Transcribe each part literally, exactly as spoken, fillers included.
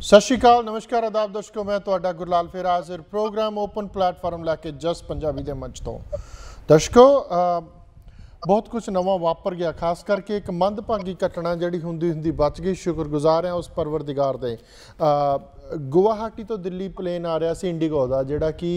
सत श्री अकाल, नमस्कार, आदाब दर्शकों। मैं तुहाडा गुरलाल फिर हाजिर प्रोग्राम ओपन प्लेटफॉर्म लैके जस पंजाबी के मंच तो। दर्शकों, बहुत कुछ नवा वापर गया, खास करके एक मंदभागी घटना जिहड़ी हुंदी हुंदी बच गई। शुक्रगुजार हैं उस परवरदिगार दे। गुवाहाटी तो दिल्ली प्लेन आ रहा सी इंडिगो का, जिहड़ा कि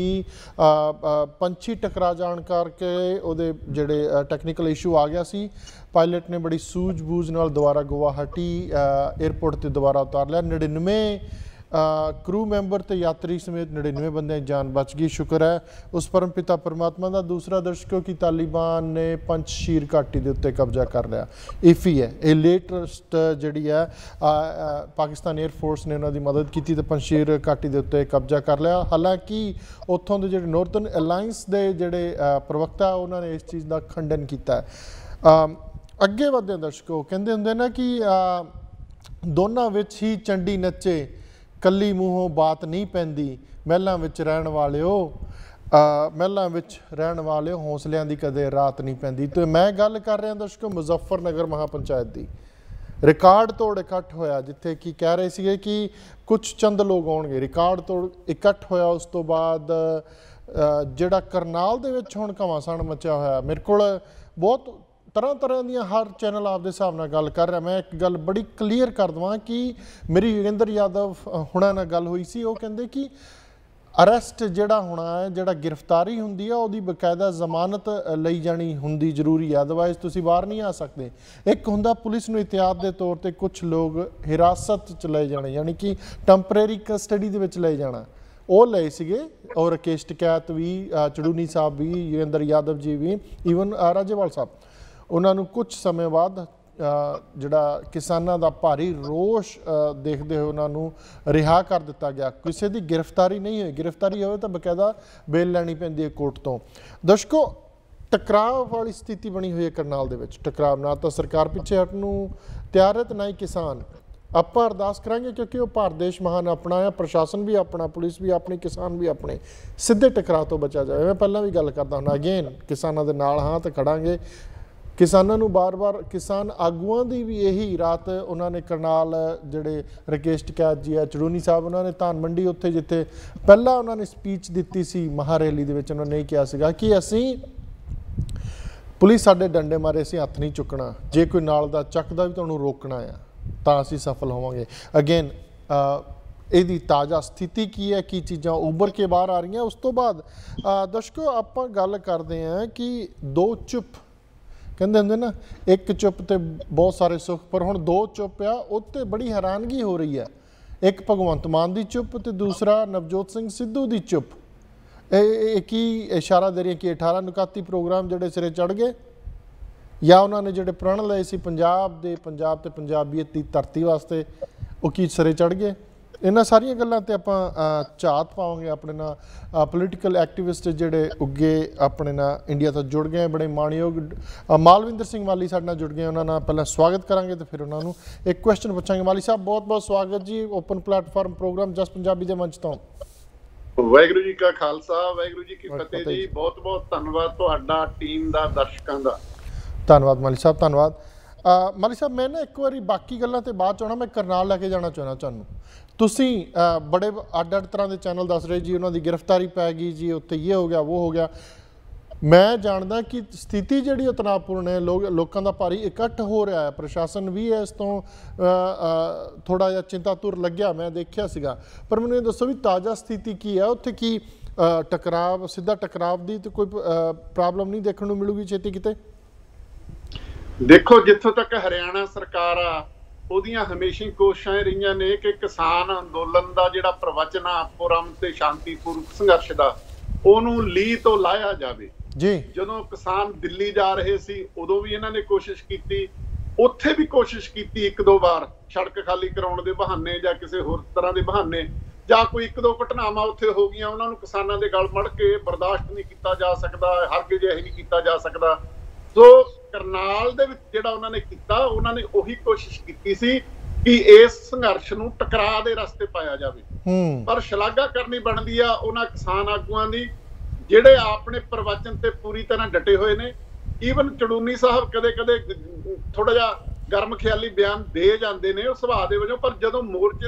पंछी टकरा जाण करके उहदे जिहड़े टैक्नीकल इशू आ गया सी। पायलट ने बड़ी सूझबूझ नाल दोबारा गुवाहाटी एयरपोर्ट ते दोबारा उतार लिया। नड़िनवे क्रू मैंबर ते यात्री समेत नड़िनवे बंदे जान बच गई। शुक्र है उस परम पिता परमात्मा का। दूसरा दर्शकों की तालिबान ने पंचशीर घाटी के उत्ते कब्जा कर लिया। इफी है ये लेटेस्ट जी है, पाकिस्तान एयरफोर्स ने उन्होंने मदद की तो पंचशीर घाटी के उत्ते कब्जा कर लिया। हालांकि उत्थों के जो नॉर्थन अलायंस के जोड़े प्रवक्ता उन्होंने इस चीज़ का खंडन किया। अगे बढ़ते दर्शकों, कहते होंगे ना कि दोनों विच ही चंडी नचे, कली मूहों बात नहीं पैंदी, महलों विच रहन वालिओ महलों विच रहन वालिओ हौसलियां दी कदे रात नहीं पैंदी। तो मैं गल कर रहा दर्शकों मुजफ्फरनगर महापंचायत की। रिकार्ड तोड़ इकट्ठ होया, जिथे कि कह रहे थे कि कुछ चंद लोग आउणगे। रिकार्ड तोड़ इकट्ठ होया, उस तो बाद जिहड़ा करनाल दे विच हुण घमासान मचा होया। मेरे को बहुत तरह तरह दी हर चैनल आपके हिसाब नाल गल कर रहा। मैं एक गल बड़ी क्लीयर कर देवां कि मेरी योगेंद्र यादव हुणां नाल गल हुई सी। वो कहंदे कि अरेस्ट जिहड़ा होना है, जिहड़ा गिरफ्तारी हुंदी है, उहदी बकायदा जमानत लई जानी हुंदी जरूरी है, अदरवाइज तुसीं बाहर नहीं आ सकते। एक हुंदा पुलिस नूं एहतियात दे तौर ते कुछ लोग हिरासत च लए जाने, यानी कि टैंपरेरी कस्टडी दे विच लए जाना, वो लए सीगे। और राकेश टिकैत भी, चड़ूनी साहब भी, योगेंद्र यादव जी भी, ईवन राजेवाल साहब, उन्होंने कुछ समय बाद जिहड़ा किसानां दा भारी रोष देखते हुए उन्होंने रिहा कर दिता गया। किसी की गिरफ्तारी नहीं हुई। गिरफ्तारी हो तो बकायदा बेल लैनी पैंदी है कोर्ट तो। दर्शकों, टकराव वाली स्थिति बनी हुई है करनाल दे विच। टकराव ना तो सरकार पिछे हटण नूं तैयार है, तो ना ही किसान। आपां अरदास करांगे क्योंकि वो भारत देश महान अपना है, प्रशासन भी अपना, पुलिस भी अपनी, किसान भी अपने। सीधे टकराव तो बचा जाए। मैं पहला भी गल करदा हुंदा, अगेन किसानां दे नाल हां तो खड़ांगे। किसानों नूं बार बार किसान आगुआं दी भी यही रात उन्होंने करनाल जिहड़े राकेश टिकैत जी है, चड़ूनी साहब, उन्होंने धान मंडी उत्थे जिथे पहला उन्होंने स्पीच दी सी महारैली दे विच, उन्होंने कहा सीगा कि असीं पुलिस साडे डंडे मारे असीं हत्थ नहीं चुकना, जे कोई नाल दा चकदा भी तुहानूं रोकना आ तां असीं सफल होवांगे। अगेन ਇਹਦੀ ताज़ा स्थिति की है, की चीज़ां उभर के बाहर आ रही हैं। उस तो बाद दर्शकों आपां गल करदे हैं कि दो चुप कहते होंगे ना, एक चुप तो बहुत सारे सुख, पर हुण दो चुप आ, उत्ते बड़ी हैरानगी हो रही है। एक भगवंत मान की चुप तो दूसरा नवजोत सिंह सिद्धू की चुप। एक ही इशारा दे रही कि अठारह नुकाती प्रोग्राम जोड़े सिरे चढ़ गए, या उन्होंने जोड़े प्रण लए सी पंजाब दे, पंजाब ते पंजाबीयत की धरती वास्ते, वो की सिरे चढ़ गए। इन्हां सारियां गल्लां ते आपां झात पावांगे। अपने ना पोलीटिकल एक्टिविस्ट जिहड़े उगे अपने ना इंडिया तो जुड़ गए, बड़े माणयोग मालविंदर सिंह माली साडे नाल जुड़ गए। उन्होंने पहले स्वागत करांगे तो फिर उन्होंने एक क्वेश्चन पूछांगे। माली साहब बहुत बहुत स्वागत जी ओपन प्लेटफॉर्म प्रोग्राम जस पंजाबी के मंच तो। वाहिगुरू जी का खालसा, वाहिगुरू जी की फतेह जी। बहुत बहुत धन्यवाद तुहाडा, टीम दा, दर्शकों दा धन्यवाद माली साहब, धन्यवाद। माली साहब मैं ना एक बार बाकी गल्लां ते बाद चाहना, मैं करनाल लैके जाना चाहना चाहूँ। तुसीं बड़े अड अड तरह के चैनल दस रहे जी, उन्होंने गिरफ्तारी पै गई जी, उत्ते ये हो गया वो हो गया। मैं जानदा कि स्थिति जिहड़ी तनावपूर्ण है, लोग लोगों का भारी इकट्ठ हो रहा है, प्रशासन भी है इस तो थोड़ा जिहा चिंतातुर लग्या, मैं देखिया सीगा। पर मैनूं दसो भी ताज़ा स्थिति की है उत्थे, की टकराव सीधा टकराव की तो कोई प्रॉब्लम नहीं देखने को मिलूगी छेती किते? देखो, जिथों तक हरियाणा सरकार आ ਉਹਦੀਆਂ ਹਮੇਸ਼ਾ ਹੀ ਕੋਸ਼ਿਸ਼ਾਂ ਰਹੀਆਂ ਨੇ ਕਿ ਕਿਸਾਨ ਅੰਦੋਲਨ ਦਾ ਜਿਹੜਾ ਪ੍ਰਵਚਨ ਆ ਪੁਰਮ ਤੇ ਸ਼ਾਂਤੀਪੂਰਵਕ ਸੰਘਰਸ਼ ਦਾ, ਉਹਨੂੰ ਲੀ ਤੋਂ ਲਾਇਆ ਜਾਵੇ ਜੀ। ਜਦੋਂ ਕਿਸਾਨ ਦਿੱਲੀ ਜਾ ਰਹੇ ਸੀ ਉਦੋਂ ਵੀ ਇਹਨਾਂ ਨੇ ਕੋਸ਼ਿਸ਼ ਕੀਤੀ, ਉੱਥੇ ਵੀ ਕੋਸ਼ਿਸ਼ ਕੀਤੀ ਇੱਕ ਦੋ ਵਾਰ ਸੜਕ ਖਾਲੀ ਕਰਾਉਣ ਦੇ ਬਹਾਨੇ ਜਾਂ ਕਿਸੇ ਹੋਰ ਤਰ੍ਹਾਂ ਦੇ ਬਹਾਨੇ, ਜਾਂ ਕੋਈ ਇੱਕ ਦੋ ਘਟਨਾਵਾਂ ਉੱਥੇ ਹੋ ਗਈਆਂ, ਉਹਨਾਂ ਨੂੰ ਕਿਸਾਨਾਂ ਦੇ ਗਲ ਮੜ ਕੇ ਬਰਦਾਸ਼ਤ ਨਹੀਂ ਕੀਤਾ ਜਾ ਸਕਦਾ, ਹਰਗਿਜ਼ ਇਹ ਨਹੀਂ ਕੀਤਾ ਜਾ ਸਕਦਾ। ਸੋ करनाल दे विच जिहड़ा उन्होंने किया, उन्होंने उही कोशिश की सी कि इस संघर्ष नूं टकरा दे रस्ते पाया जाए। पर शलाघा करनी बनती आ उन्हां किसान आगूआं दी जिहड़े अपने प्रवचन ते पूरी तरह डटे हुए ने। ईवन चड़ूनी साहब कदे कदे थोड़ा जिहा गर्म ख्याली बयान दे जाते हैं सुभाਅ दे वजों, पर जदों मोर्चे का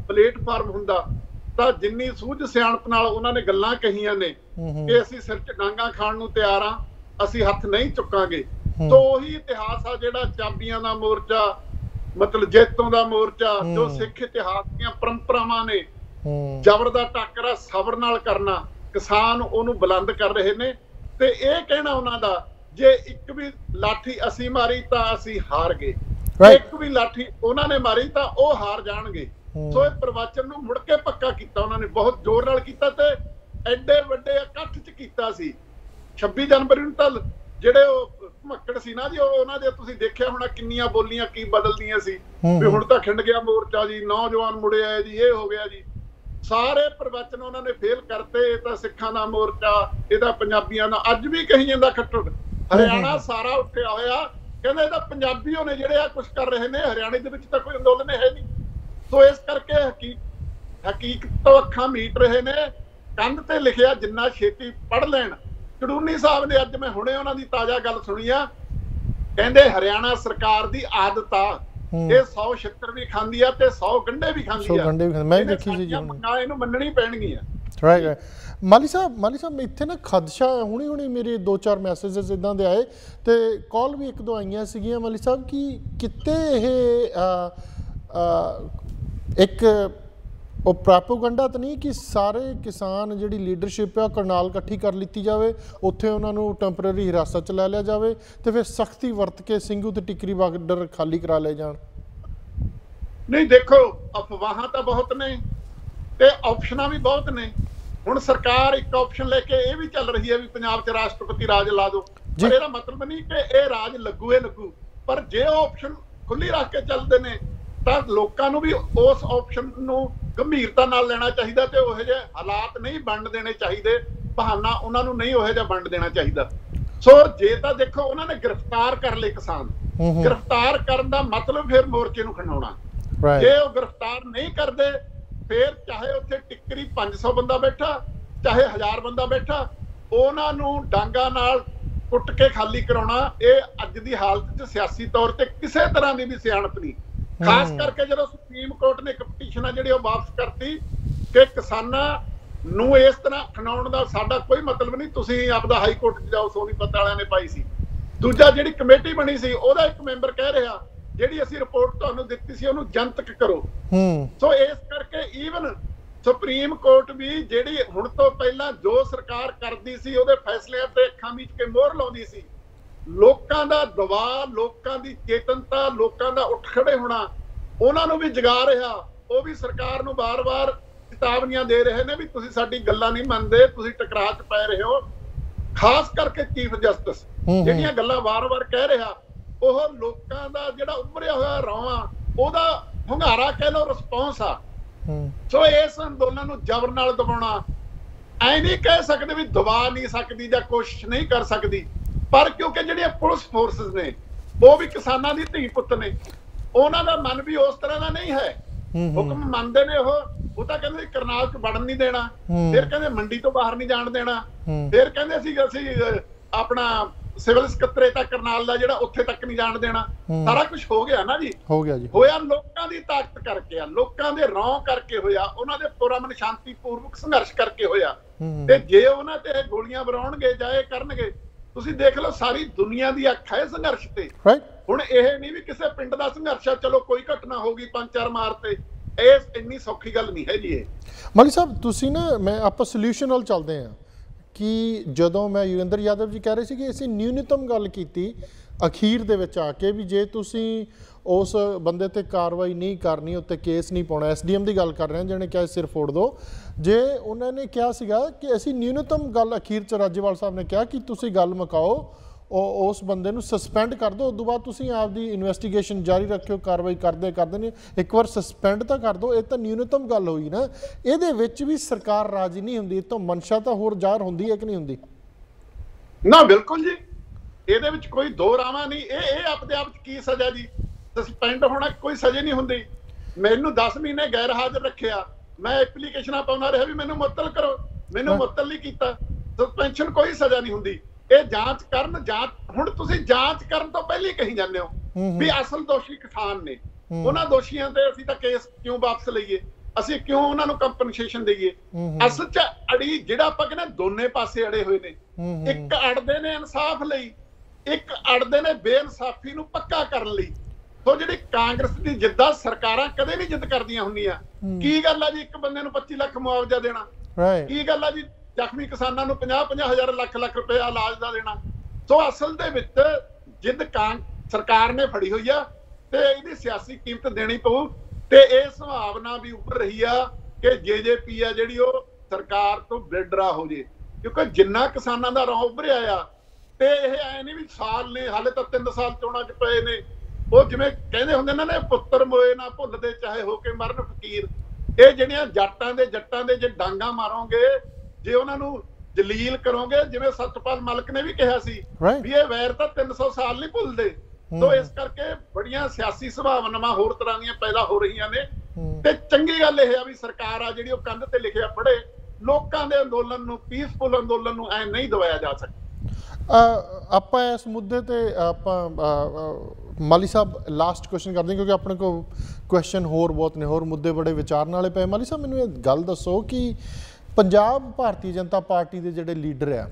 ਪਲੇਟਫਾਰਮ ਹੁੰਦਾ ਤਾਂ ਜਿੰਨੀ ਸੂਝ ਸਿਆਣਪ ਨਾਲ ਉਹਨਾਂ ਨੇ ਗੱਲਾਂ ਕਹੀਆਂ ਨੇ ਕਿ ਅਸੀਂ ਸਿਰ 'ਚ ਡਾਂਗਾਂ ਖਾਣ ਨੂੰ ਤਿਆਰ ਆ, ਅਸੀਂ ਹੱਥ ਨਹੀਂ ਚੁੱਕਾਂਗੇ। ਤਾਂ ਉਹੀ ਇਤਿਹਾਸ ਆ ਜਿਹੜਾ ਚਾਬੀਆਂ ਦਾ ਮੋਰਚਾ, ਮਤਲਬ ਜੈਤੋਂ ਦਾ ਮੋਰਚਾ, ਜੋ ਸਿੱਖ ਇਤਿਹਾਸ ਦੀਆਂ ਪਰੰਪਰਾਵਾਂ ਨੇ, ਜ਼ਬਰ ਦਾ ਟਾਕਰਾ ਸਬਰ ਨਾਲ ਕਰਨਾ, ਕਿਸਾਨ ਉਹਨੂੰ ਬੁਲੰਦ ਕਰ ਰਹੇ ਨੇ। ਤੇ ਇਹ ਕਹਿਣਾ ਉਹਨਾਂ ਦਾ, ਜੇ ਇੱਕ ਵੀ ਲਾਠੀ ਅਸੀਂ ਮਾਰੀ ਤਾਂ ਅਸੀਂ ਹਾਰ ਗਏ, ਇੱਕ ਵੀ ਲਾਠੀ ਉਹਨਾਂ ਨੇ ਮਾਰੀ ਤਾਂ ਉਹ ਹਾਰ ਜਾਣਗੇ। ਸੋ ਇਹ ਪ੍ਰਵਚਨ ਨੂੰ ਮੁੜ ਕੇ ਪੱਕਾ ਕੀਤਾ ਉਹਨਾਂ ਨੇ, ਬਹੁਤ ਜ਼ੋਰ ਨਾਲ ਕੀਤਾ ਤੇ ਐਡੇ ਵੱਡੇ ਇਕੱਠ 'ਚ ਕੀਤਾ ਸੀ। ਛੱਬੀ ਜਨਵਰੀ ਨੂੰ ਤਾਂ ਜਿਹੜੇ ਉਹ ਮੱਕੜ ਸੀ ਨਾ ਜੀ, ਉਹ ਉਹਨਾਂ ਦੇ ਤੁਸੀਂ ਦੇਖਿਆ ਹੋਣਾ ਕਿੰਨੀਆਂ ਬੋਲੀਆਂ ਕੀ ਬਦਲਦੀਆਂ ਸੀ ਵੀ ਹੁਣ ਤਾਂ ਖਿੰਡ ਗਿਆ ਮੋਰਚਾ ਜੀ, ਨੌਜਵਾਨ ਮੁੜੇ ਆਏ ਜੀ, ਇਹ ਹੋ ਗਿਆ ਜੀ। ਸਾਰੇ ਪ੍ਰਵਚਨ ਉਹਨਾਂ ਨੇ ਫੇਲ ਕਰਤੇ। ਇਹ ਤਾਂ ਸਿੱਖਾਂ ਦਾ ਮੋਰਚਾ, ਇਹਦਾ ਪੰਜਾਬੀਆਂ ਦਾ। ਅੱਜ ਵੀ ਕਹੀ ਜਾਂਦਾ ਖੱਟੜ, ਹਰਿਆਣਾ ਸਾਰਾ ਉੱਠਿਆ ਹੋਇਆ, ਕਹਿੰਦੇ ਇਹ ਤਾਂ ਪੰਜਾਬੀਓ ਨੇ ਜਿਹੜੇ ਆ ਕੁਛ ਕਰ ਰਹੇ ਨੇ, ਹਰਿਆਣੇ ਦੇ ਵਿੱਚ ਤਾਂ ਕੋਈ ਅੰਦੋਲਨ ਹੈ ਨਹੀਂ। ਸੋ ਇਸ ਕਰਕੇ ਹਕੀਕ ਹਕੀਕਤ ਤੋਂ ਅੱਖਾਂ ਮੀਟ ਰਹੇ ਨੇ। ਕੰਧ ਤੇ ਲਿਖਿਆ ਜਿੰਨਾ ਛੇਤੀ ਪੜ੍ਹ ਲੈਣ। ਚੜੂਨੀ ਸਾਹਿਬ ਨੇ ਅੱਜ ਮੈਂ ਹੁਣੇ ਉਹਨਾਂ ਦੀ ਤਾਜ਼ਾ ਗੱਲ ਸੁਣੀ ਆ, ਕਹਿੰਦੇ ਹਰਿਆਣਾ ਸਰਕਾਰ ਦੀ ਆਦਤ ਆ ਇਹ ਸੌ ਛਿੱਤਰ ਵੀ ਖਾਂਦੀ ਆ ਤੇ ਸੌ ਗੰਢੇ ਵੀ ਖਾਂਦੀ ਆ। ਮੈਂ ਦੇਖੀ ਸੀ ਜੀ, ਇਹਨੂੰ ਮੰਨਣੀ ਪੈਣਗੀਆਂ। ਰਾਈਟ ਰਾਈਟ ਮਾਲੀ ਸਾਹਿਬ, ਮਾਲੀ ਸਾਹਿਬ ਇੱਥੇ ਨਾ ਖਦਸ਼ਾ ਹੁਣੀ ਹੁਣੀ ਮੇਰੇ ਦੋ ਚਾਰ ਮੈਸੇजेस ਇਦਾਂ ਦੇ ਆਏ ਤੇ ਕਾਲ ਵੀ ਇੱਕ ਦੋ ਆਈਆਂ ਸੀਗੀਆਂ ਮਾਲੀ ਸਾਹਿਬ ਕਿ ਕਿਤੇ ਇਹ ਇੱਕ ਉਹ ਪ੍ਰੋਪੇਗੈਂਡਾ ਤਾਂ ਨਹੀਂ ਕਿ ਸਾਰੇ ਕਿਸਾਨ ਜਿਹੜੀ ਲੀਡਰਸ਼ਿਪ ਆ ਕਰਨਾਲ ਇਕੱਠੀ ਕਰ ਲਿੱਤੀ ਜਾਵੇ, ਉੱਥੇ ਉਹਨਾਂ ਨੂੰ ਟੈਂਪਰੇਰੀ ਹਿਰਾਸਤ 'ਚ ਲੈ ਲਿਆ ਜਾਵੇ ਤੇ ਫਿਰ ਸਖਤੀ ਵਰਤ ਕੇ ਸਿੰਘੂ ਤੇ ਟਿਕਰੀ ਬਾਰਡਰ ਖਾਲੀ ਕਰਾ ਲਏ ਜਾਣ? ਨਹੀਂ ਦੇਖੋ, ਅਫਵਾਹਾਂ ਤਾਂ ਬਹੁਤ ਨੇ ਤੇ ਆਪਸ਼ਨਾਂ ਵੀ ਬਹੁਤ ਨੇ। ਹੁਣ ਸਰਕਾਰ ਇੱਕ ਆਪਸ਼ਨ ਲੈ ਕੇ ਇਹ ਵੀ ਚੱਲ ਰਹੀ ਹੈ ਵੀ ਪੰਜਾਬ 'ਚ ਰਾਸ਼ਟਰਪਤੀ ਰਾਜ ਲਾ ਦਿਓ, ਪਰ ਇਹਦਾ ਮਤਲਬ ਨਹੀਂ ਕਿ ਇਹ ਰਾਜ ਲੱਗੂ ਇਹ ਲੱਗੂ। ਪਰ ਜੇ ਉਹ ਆਪਸ਼ਨ ਖੁੱਲੀ ਰੱਖ ਕੇ ਚੱਲਦੇ ਨੇ ਤਾਂ ਲੋਕਾਂ ਨੂੰ ਵੀ ਉਸ ਆਪਸ਼ਨ ਨੂੰ ਗੰਭੀਰਤਾ ਨਾਲ ਲੈਣਾ ਚਾਹੀਦਾ ਤੇ ਉਹੋ ਜਿਹੇ ਹਾਲਾਤ ਨਹੀਂ ਵੰਡ ਦੇਣੇ ਚਾਹੀਦੇ, ਬਹਾਨਾ ਉਹਨਾਂ ਨੂੰ ਨਹੀਂ ਉਹੋ ਜਿਹਾ ਵੰਡ ਦੇਣਾ ਚਾਹੀਦਾ। ਸੋ ਜੇ ਤਾਂ ਦੇਖੋ ਉਹਨਾਂ ਨੇ ਗ੍ਰਿਫਤਾਰ ਕਰ ਲਏ ਕਿਸਾਨ, ਗ੍ਰਿਫਤਾਰ ਕਰਨ ਦਾ ਮਤਲਬ ਫਿਰ ਮੋਰਚੇ ਨੂੰ ਖੰਡਾਉਣਾ। ਜੇ ਉਹ ਗ੍ਰਿਫਤਾਰ ਨਹੀਂ ਕਰਦੇ ਫਿਰ ਚਾਹੇ ਉੱਥੇ ਟਿੱਕਰੀ ਪੰਜ ਸੌ ਬੰਦਾ ਬੈਠਾ ਚਾਹੇ ਹਜ਼ਾਰ ਬੰਦਾ ਬੈਠਾ, ਉਹਨਾਂ ਨੂੰ ਡਾਂਗਾ ਨਾਲ ਕੁੱਟ ਕੇ ਖਾਲੀ ਕਰਾਉਣਾ। ਇਹ ਅੱਜ ਦੀ ਹਾਲਤ 'ਚ ਸਿਆਸੀ ਤੌਰ ਤੇ ਕਿਸੇ ਤਰ੍ਹਾਂ ਦੀ ਵੀ ਸਿਆਣਪ ਨਹੀਂ। ਖਾਸ ਕਰਕੇ ਜਦੋਂ ਸੁਪਰੀਮ ਕੋਰਟ ਨੇ ਇੱਕ ਪਟੀਸ਼ਨ ਆ ਜਿਹੜੀ ਉਹ ਵਾਪਸ ਕਰਤੀ ਕਿ ਕਿਸਾਨਾਂ ਨੂੰ ਇਸ ਤਰ੍ਹਾਂ ਖਣਾਉਣ ਦਾ ਸਾਡਾ ਕੋਈ ਮਤਲਬ ਨਹੀਂ, ਤੁਸੀਂ ਆਪਦਾ ਹਾਈ ਕੋਰਟ 'ਚ ਜਾਓ, ਸੋਨੀਪਤ ਵਾਲਿਆਂ ਨੇ ਪਾਈ ਸੀ। ਦੂਜਾ ਜਿਹੜੀ ਕਮੇਟੀ ਬਣੀ ਸੀ ਉਹਦਾ ਇੱਕ ਮੈਂਬਰ ਕਹਿ ਰਿਹਾ ਜਿਹੜੀ ਅਸੀਂ ਰਿਪੋਰਟ ਤੁਹਾਨੂੰ ਦਿੱਤੀ ਸੀ ਉਹਨੂੰ ਜਨਤਕ ਕਰੋ। ਸੋ ਇਸ ਕਰਕੇ ਈਵਨ ਸੁਪਰੀਮ ਕੋਰਟ ਵੀ ਜਿਹੜੀ ਹੁਣ ਤੋਂ ਪਹਿਲਾਂ ਜੋ ਸਰਕਾਰ ਕਰਦੀ ਸੀ ਉਹਦੇ ਫੈਸਲਿਆਂ ਤੇ ਅੱਖਾਂ ਮੀਚ ਕੇ ਮੋਹਰ ਲਾਉਂਦੀ ਸੀ, ਲੋਕਾਂ ਦਾ ਦਬਾਅ, ਲੋਕਾਂ ਦੀ ਚੇਤਨਤਾ, ਲੋਕਾਂ ਦਾ ਉੱਠ ਖੜੇ ਹੋਣਾ ਉਹਨਾਂ ਨੂੰ ਵੀ ਜਗਾ ਰਿਹਾ। ਉਹ ਵੀ ਸਰਕਾਰ ਨੂੰ ਬਾਰ-ਬਾਰ ਚੇਤਾਵਨੀਆਂ ਦੇ ਰਹੇ ਨੇ ਵੀ ਤੁਸੀਂ ਸਾਡੀ ਗੱਲਾਂ ਨਹੀਂ ਮੰਨਦੇ, ਤੁਸੀਂ ਟਕਰਾਅ 'ਚ ਪੈ ਰਹੇ ਹੋ। ਖਾਸ ਕਰਕੇ ਚੀਫ ਜਸਟਿਸ ਜਿਹੜੀਆਂ ਗੱਲਾਂ ਵਾਰ-ਵਾਰ ਕਹਿ ਰਿਹਾ, ਉਹ ਲੋਕਾਂ ਦਾ ਜਿਹੜਾ ਉੱਭਰਿਆ ਹੋਇਆ ਰੌਂਆਂ, ਉਹਦਾ ਹੁੰਗਾਰਾ ਕਹਿ ਲਓ, ਰਿਸਪੌਂਸ ਆ। ਸੋ ਇਸ ਅੰਦੋਲਨ ਨੂੰ ਜ਼ਬਰ ਨਾਲ ਦਬਾਉਣਾ, ਐ ਨਹੀਂ ਕਹਿ ਸਕਦੇ ਵੀ ਦਬਾ ਨਹੀਂ ਸਕਦੀ ਜਾਂ ਕੋਸ਼ਿਸ਼ ਨਹੀਂ ਕਰ ਸਕਦੀ, ਪਰ ਕਿਉਂਕਿ ਜਿਹੜੀਆਂ ਪੁਲਿਸ ਫੋਰਸਿਸ ਨੇ ਉਹ ਵੀ ਕਿਸਾਨਾਂ ਦੀ ਧੀ ਪੁੱਤ ਨੇ, ਉਹਨਾਂ ਦਾ ਮਨ ਵੀ ਉਸ ਤਰ੍ਹਾਂ ਦਾ ਨਹੀਂ ਹੈ। ਹੁਕਮ ਮੰਨਦੇ ਨੇ ਉਹ ਉਹ ਤਾਂ ਕਹਿੰਦੇ ਕਰਨਾਲ 'ਚ ਵੜਨ ਨਹੀਂ ਦੇਣਾ, ਫਿਰ ਕਹਿੰਦੇ ਮੰਡੀ ਤੋਂ ਬਾਹਰ ਨਹੀਂ ਜਾਣ ਦੇਣਾ, ਫਿਰ ਕਹਿੰਦੇ ਸੀ ਅਸੀਂ ਆਪਣਾ ਸਿਵਲ ਸਕੱਤਰੇ ਤੱਕ ਕਰਨਾਲ ਦਾ ਜਿਹੜਾ ਉੱਥੇ ਤੱਕ ਨਹੀਂ ਜਾਣ ਦੇਣਾ। ਸਾਰਾ ਕੁਝ ਹੋ ਗਿਆ ਨਾ ਜੀ, ਹੋ ਗਿਆ ਜੀ। ਹੋਇਆ ਲੋਕਾਂ ਦੀ ਤਾਕਤ ਕਰਕੇ ਆ, ਲੋਕਾਂ ਦੇ ਰੌਂ ਕਰਕੇ ਹੋਇਆ, ਉਹਨਾਂ ਦੇ ਪੁਰਅਮਨ ਸ਼ਾਂਤੀਪੂਰਵਕ ਸੰਘਰਸ਼ ਕਰਕੇ ਹੋਇਆ। ਤੇ ਜੇ ਉਹਨਾਂ ਤੇ ਗੋਲੀਆਂ ਵਰਾਉਣਗੇ ਜਾਂ ਇਹ ਕਰਨਗੇ, ਤੁਸੀਂ ਦੇਖ ਲਓ ਸਾਰੀ ਦੁਨੀਆ ਦੀ ਅੱਖ ਹੈ ਸੰਘਰਸ਼ ਤੇ। ਹੁਣ ਇਹ ਨਹੀਂ ਵੀ ਕਿਸੇ ਪਿੰਡ ਦਾ ਸੰਘਰਸ਼ ਆ, ਚਲੋ ਕੋਈ ਘਟਨਾ ਹੋ ਗਈ, ਪੰਜ ਚਾਰ ਮਾਰਤੇ, ਇਹ ਇੰਨੀ ਸੌਖੀ ਗੱਲ ਨਹੀਂ ਹੈ ਜੀ। ਇਹ ਮਾਲੀ ਸਾਹਿਬ ਤੁਸੀਂ ਨਾ, ਮੈਂ ਆਪਾਂ ਸੋਲੂਸ਼ਨ ਵੱਲ ਚੱਲਦੇ ਹਾਂ ਕਿ ਜਦੋਂ ਮੈਂ ਯੁਗਿੰਦਰ ਯਾਦਵ ਜੀ ਕਹਿ ਰਹੇ ਸੀ ਕਿ ਅਸੀਂ ਨਿਊਨਤਮ ਗੱਲ ਕੀਤੀ ਅਖੀਰ ਦੇ ਵਿੱਚ ਆ ਕੇ ਵੀ ਜੇ ਤੁਸੀਂ ਉਸ ਬੰਦੇ ਤੇ ਕਾਰਵਾਈ ਨਹੀਂ ਕਰਨੀ, ਉੱਤੇ ਕੇਸ ਨਹੀਂ ਪਾਉਣਾ, ਐਸ ਡੀ ਐਮ ਦੀ ਗੱਲ ਕਰ ਰਹੇ ਹਾਂ ਜਿਹਨੇ ਕਿਹਾ ਸਿਰ ਫੋੜ ਦਿਓ, ਜੇ ਉਹਨਾਂ ਨੇ ਕਿਹਾ ਸੀਗਾ ਕਿ ਅਸੀਂ ਨਿਊਨਤਮ ਗੱਲ ਅਖੀਰ 'ਚ ਰਾਜੇਵਾਲ ਸਾਹਿਬ ਨੇ ਕਿਹਾ ਕਿ ਤੁਸੀਂ ਗੱਲ ਮੁਕਾਓ, ਉਹ ਉਸ ਬੰਦੇ ਨੂੰ ਸਸਪੈਂਡ ਕਰ ਦਿਓ, ਉਸ ਤੋਂ ਬਾਅਦ ਤੁਸੀਂ ਆਪਦੀ ਇਨਵੈਸਟੀਗੇਸ਼ਨ ਜਾਰੀ ਰੱਖਿਓ, ਕਾਰਵਾਈ ਕਰਦੇ ਕਰਦੇ ਨੇ ਇੱਕ ਵਾਰ ਸਸਪੈਂਡ ਤਾਂ ਕਰ ਦਿਓ। ਇਹ ਤਾਂ ਨਿਊਨਤਮ ਗੱਲ ਹੋਈ ਨਾ, ਇਹਦੇ ਵਿੱਚ ਵੀ ਸਰਕਾਰ ਰਾਜੀ ਨਹੀਂ ਹੁੰਦੀ, ਇਹ ਤੋਂ ਮਨਸ਼ਾ ਤਾਂ ਹੋਰ ਜ਼ਾਹਰ ਹੁੰਦੀ ਹੈ ਕਿ ਨਹੀਂ ਹੁੰਦੀ? ਨਾ ਬਿਲਕੁਲ ਜੀ, ਇਹਦੇ ਵਿੱਚ ਕੋਈ ਦੋ ਰਾਵਾਂ ਨਹੀਂ। ਇਹ ਇਹ ਆਪਣੇ ਆਪ 'ਚ ਕੀ ਸਜ਼ਾ ਜੀ? ਸਸਪੈਂਡ ਹੋਣਾ ਕੋਈ ਸਜ਼ਾ ਨਹੀਂ ਹੁੰਦੀ। ਮੈਨੂੰ ਦਸ ਮਹੀਨੇ ਗੈਰ ਹਾਜ਼ਰ ਰੱਖਿਆ, ਮੈਂ ਐਪਲੀਕੇਸ਼ਨਾਂ ਪਾਉਂਦਾ ਰਿਹਾ ਵੀ ਮੈਨੂੰ ਮੁਅੱਤਲ ਕਰੋ, ਮੈਨੂੰ ਮੁਅੱਤਲ ਨਹੀਂ ਕੀਤਾ। ਸਸਪੈਂਸ਼ਨ ਕੋਈ ਸਜ਼ਾ ਨਹੀਂ ਹੁੰਦੀ। ਇਹ ਜਾਂਚ ਕਰਨ, ਜਾਂਚ ਹੁਣ ਤੁਸੀਂ ਜਾਂਚ ਕਰਨ ਤੋਂ ਪਹਿਲਾਂ ਕਹੀ ਜਾਂਦੇ ਹੋ ਵੀ ਅਸਲ ਦੋਸ਼ੀ ਕਿਸਾਨ ਨੇ, ਉਹਨਾਂ ਦੋਸ਼ੀਆਂ ਤੇ ਅਸੀਂ ਤਾਂ ਕੇਸ ਕਿਉਂ ਵਾਪਸ ਲਈਏ? ਅਸੀਂ ਕਿਉਂ ਉਹਨਾਂ ਨੂੰ ਕੰਪਨਸੇਸ਼ਨ ਦੇਈਏ? ਅਸਲ 'ਚ ਅੜੀ ਜਿਹੜਾ ਆਪਾਂ ਕਹਿੰਦੇ ਦੋਨੇ ਪਾਸੇ ਅੜੇ ਹੋਏ ਨੇ, ਇੱਕ ਅੜਦੇ ਨੇ ਇਨਸਾਫ ਲਈ, ਇੱਕ ਅੜਦੇ ਨੇ ਬੇਇਨਸਾਫੀ ਨੂੰ ਪੱਕਾ ਕਰਨ ਲਈ। ਸੋ ਜਿਹੜੀ ਕਾਂਗਰਸ ਦੀ ਜਿੱਦਾਂ ਸਰਕਾਰਾਂ ਕਦੇ ਨਹੀਂ ਜਿੱਦ ਕਰਦੀਆਂ ਹੁੰਦੀਆਂ। ਕੀ ਗੱਲ ਆ ਜੀ ਇੱਕ ਬੰਦੇ ਨੂੰ ਪੱਚੀ ਲੱਖ ਮੁਆਵਜ਼ਾ ਦੇਣਾ? ਕੀ ਗੱਲ ਆ ਜੀ ਜ਼ਖਮੀ ਕਿਸਾਨਾਂ ਨੂੰ ਪੰਜਾਹ ਪੰਜਾਹ ਹਜ਼ਾਰ ਲੱਖ ਲੱਖ ਰੁਪਏ ਇਲਾਜ ਦਾ ਦੇਣਾ? ਸੋ ਅਸਲ ਦੇ ਵਿੱਚ ਜਿੱਦ ਕਾਂ ਸਰਕਾਰ ਨੇ ਫੜੀ ਹੋਈ ਆ ਤੇ ਇਹਦੀ ਸਿਆਸੀ ਕੀਮਤ ਦੇਣੀ ਪਊ। ਤੇ ਇਹ ਸੰਭਾਵਨਾ ਵੀ ਉੱਭਰ ਰਹੀ ਆ ਕਿ ਜੇ ਜੇ ਪੀ ਆ ਜਿਹੜੀ ਉਹ ਸਰਕਾਰ ਤੋਂ ਬੇਡਰਾ ਹੋ ਜੇ, ਕਿਉਂਕਿ ਜਿੰਨਾ ਕਿਸਾਨਾਂ ਦਾ ਰੌਂ ਉੱਭਰਿਆ ਆ ਤੇ ਇਹ ਐ ਨਹੀਂ ਵੀ ਸਾਲ ਨੇ, ਹਾਲੇ ਤਾਂ ਤਿੰਨ ਸਾਲ ਚੋਣਾਂ 'ਚ ਪਏ ਨੇ। ਉਹ ਜਿਵੇਂ ਕਹਿੰਦੇ ਹੁੰਦੇ ਨੇ ਨਾ, ਪੁੱਤਰ ਮੋਏ ਨਾ ਭੁੱਲਦੇ ਚਾਹੇ ਹੋ ਕੇ ਮਰਨ ਫਕੀਰ। ਇਹ ਜਿਹੜੀਆਂ ਜੱਟਾਂ ਦੇ ਜੱਟਾਂ ਦੇ ਜੇ ਡਾਂਗਾ ਮਾਰੋਗੇ, ਜੇ ਉਹਨਾਂ ਨੂੰ ਜਲੀਲ ਕਰੋਗੇ, ਜਿਵੇਂ ਸਤਪਾਲ ਮਲਿਕ ਨੇ ਵੀ ਕਿਹਾ ਸੀ ਵੀ ਇਹ ਵੈਰ ਤਾਂ ਤਿੰਨ ਸੌ ਸਾਲ ਨਹੀਂ ਭੁੱਲਦੇ। ਸੋ ਇਸ ਕਰਕੇ ਬੜੀਆਂ ਸਿਆਸੀ ਸੰਭਾਵਨਾਵਾਂ ਹੋਰ ਤਰ੍ਹਾਂ ਦੀਆਂ ਪੈਦਾ ਹੋ ਰਹੀਆਂ ਨੇ। ਤੇ ਚੰਗੀ ਗੱਲ ਇਹ ਆ ਵੀ ਸਰਕਾਰ ਆ ਜਿਹੜੀ ਉਹ ਕੰਧ ਤੇ ਲਿਖਿਆ ਪੜ੍ਹੇ। ਲੋਕਾਂ ਦੇ ਅੰਦੋਲਨ ਨੂੰ, ਪੀਸਫੁਲ ਅੰਦੋਲਨ ਨੂੰ ਐ ਨਹੀਂ ਦਬਾਇਆ ਜਾ ਸਕਦਾ। ਆਪਾਂ ਇਸ ਮੁੱਦੇ ਤੇ ਆਪਾਂ ਮਾਲੀ ਸਾਹਿਬ ਲਾਸਟ ਕੁਐਸਚਨ ਕਰਦੇ ਕਿਉਂਕਿ ਆਪਣੇ ਕੋਲ ਕੁਐਸਚਨ ਹੋਰ ਬਹੁਤ ਨੇ, ਹੋਰ ਮੁੱਦੇ ਬੜੇ ਵਿਚਾਰਨ ਵਾਲੇ ਪਏ। ਮਾਲੀ ਸਾਹਿਬ ਮੈਨੂੰ ਇਹ ਗੱਲ ਦੱਸੋ ਕਿ ਪੰਜਾਬ ਭਾਰਤੀ ਜਨਤਾ ਪਾਰਟੀ ਦੇ ਜਿਹੜੇ ਲੀਡਰ ਆ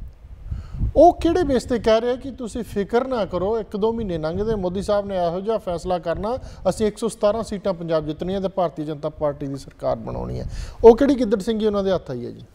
ਉਹ ਕਿਹੜੇ ਬੇਸ ਤੇ ਕਹਿ ਰਹੇ ਕਿ ਤੁਸੀਂ ਫਿਕਰ ਨਾ ਕਰੋ, ਇੱਕ ਦੋ ਮਹੀਨੇ ਲੰਘਦੇ, ਮੋਦੀ ਸਾਹਿਬ ਨੇ ਇਹੋ ਜਿਹਾ ਫੈਸਲਾ ਕਰਨਾ, ਅਸੀਂ ਇੱਕ ਸੌ ਸਤਾਰਾਂ ਸੀਟਾਂ ਪੰਜਾਬ ਜਿੱਤਣੀਆਂ ਤੇ ਭਾਰਤੀ ਜਨਤਾ ਪਾਰਟੀ ਦੀ ਸਰਕਾਰ ਬਣਾਉਣੀ ਹੈ। ਉਹ ਕਿਹੜੀ ਗਿੱਦੜ ਸਿੰਘੀ ਉਹਨਾਂ ਦੇ ਹੱਥ ਆਈ ਹੈ ਜੀ?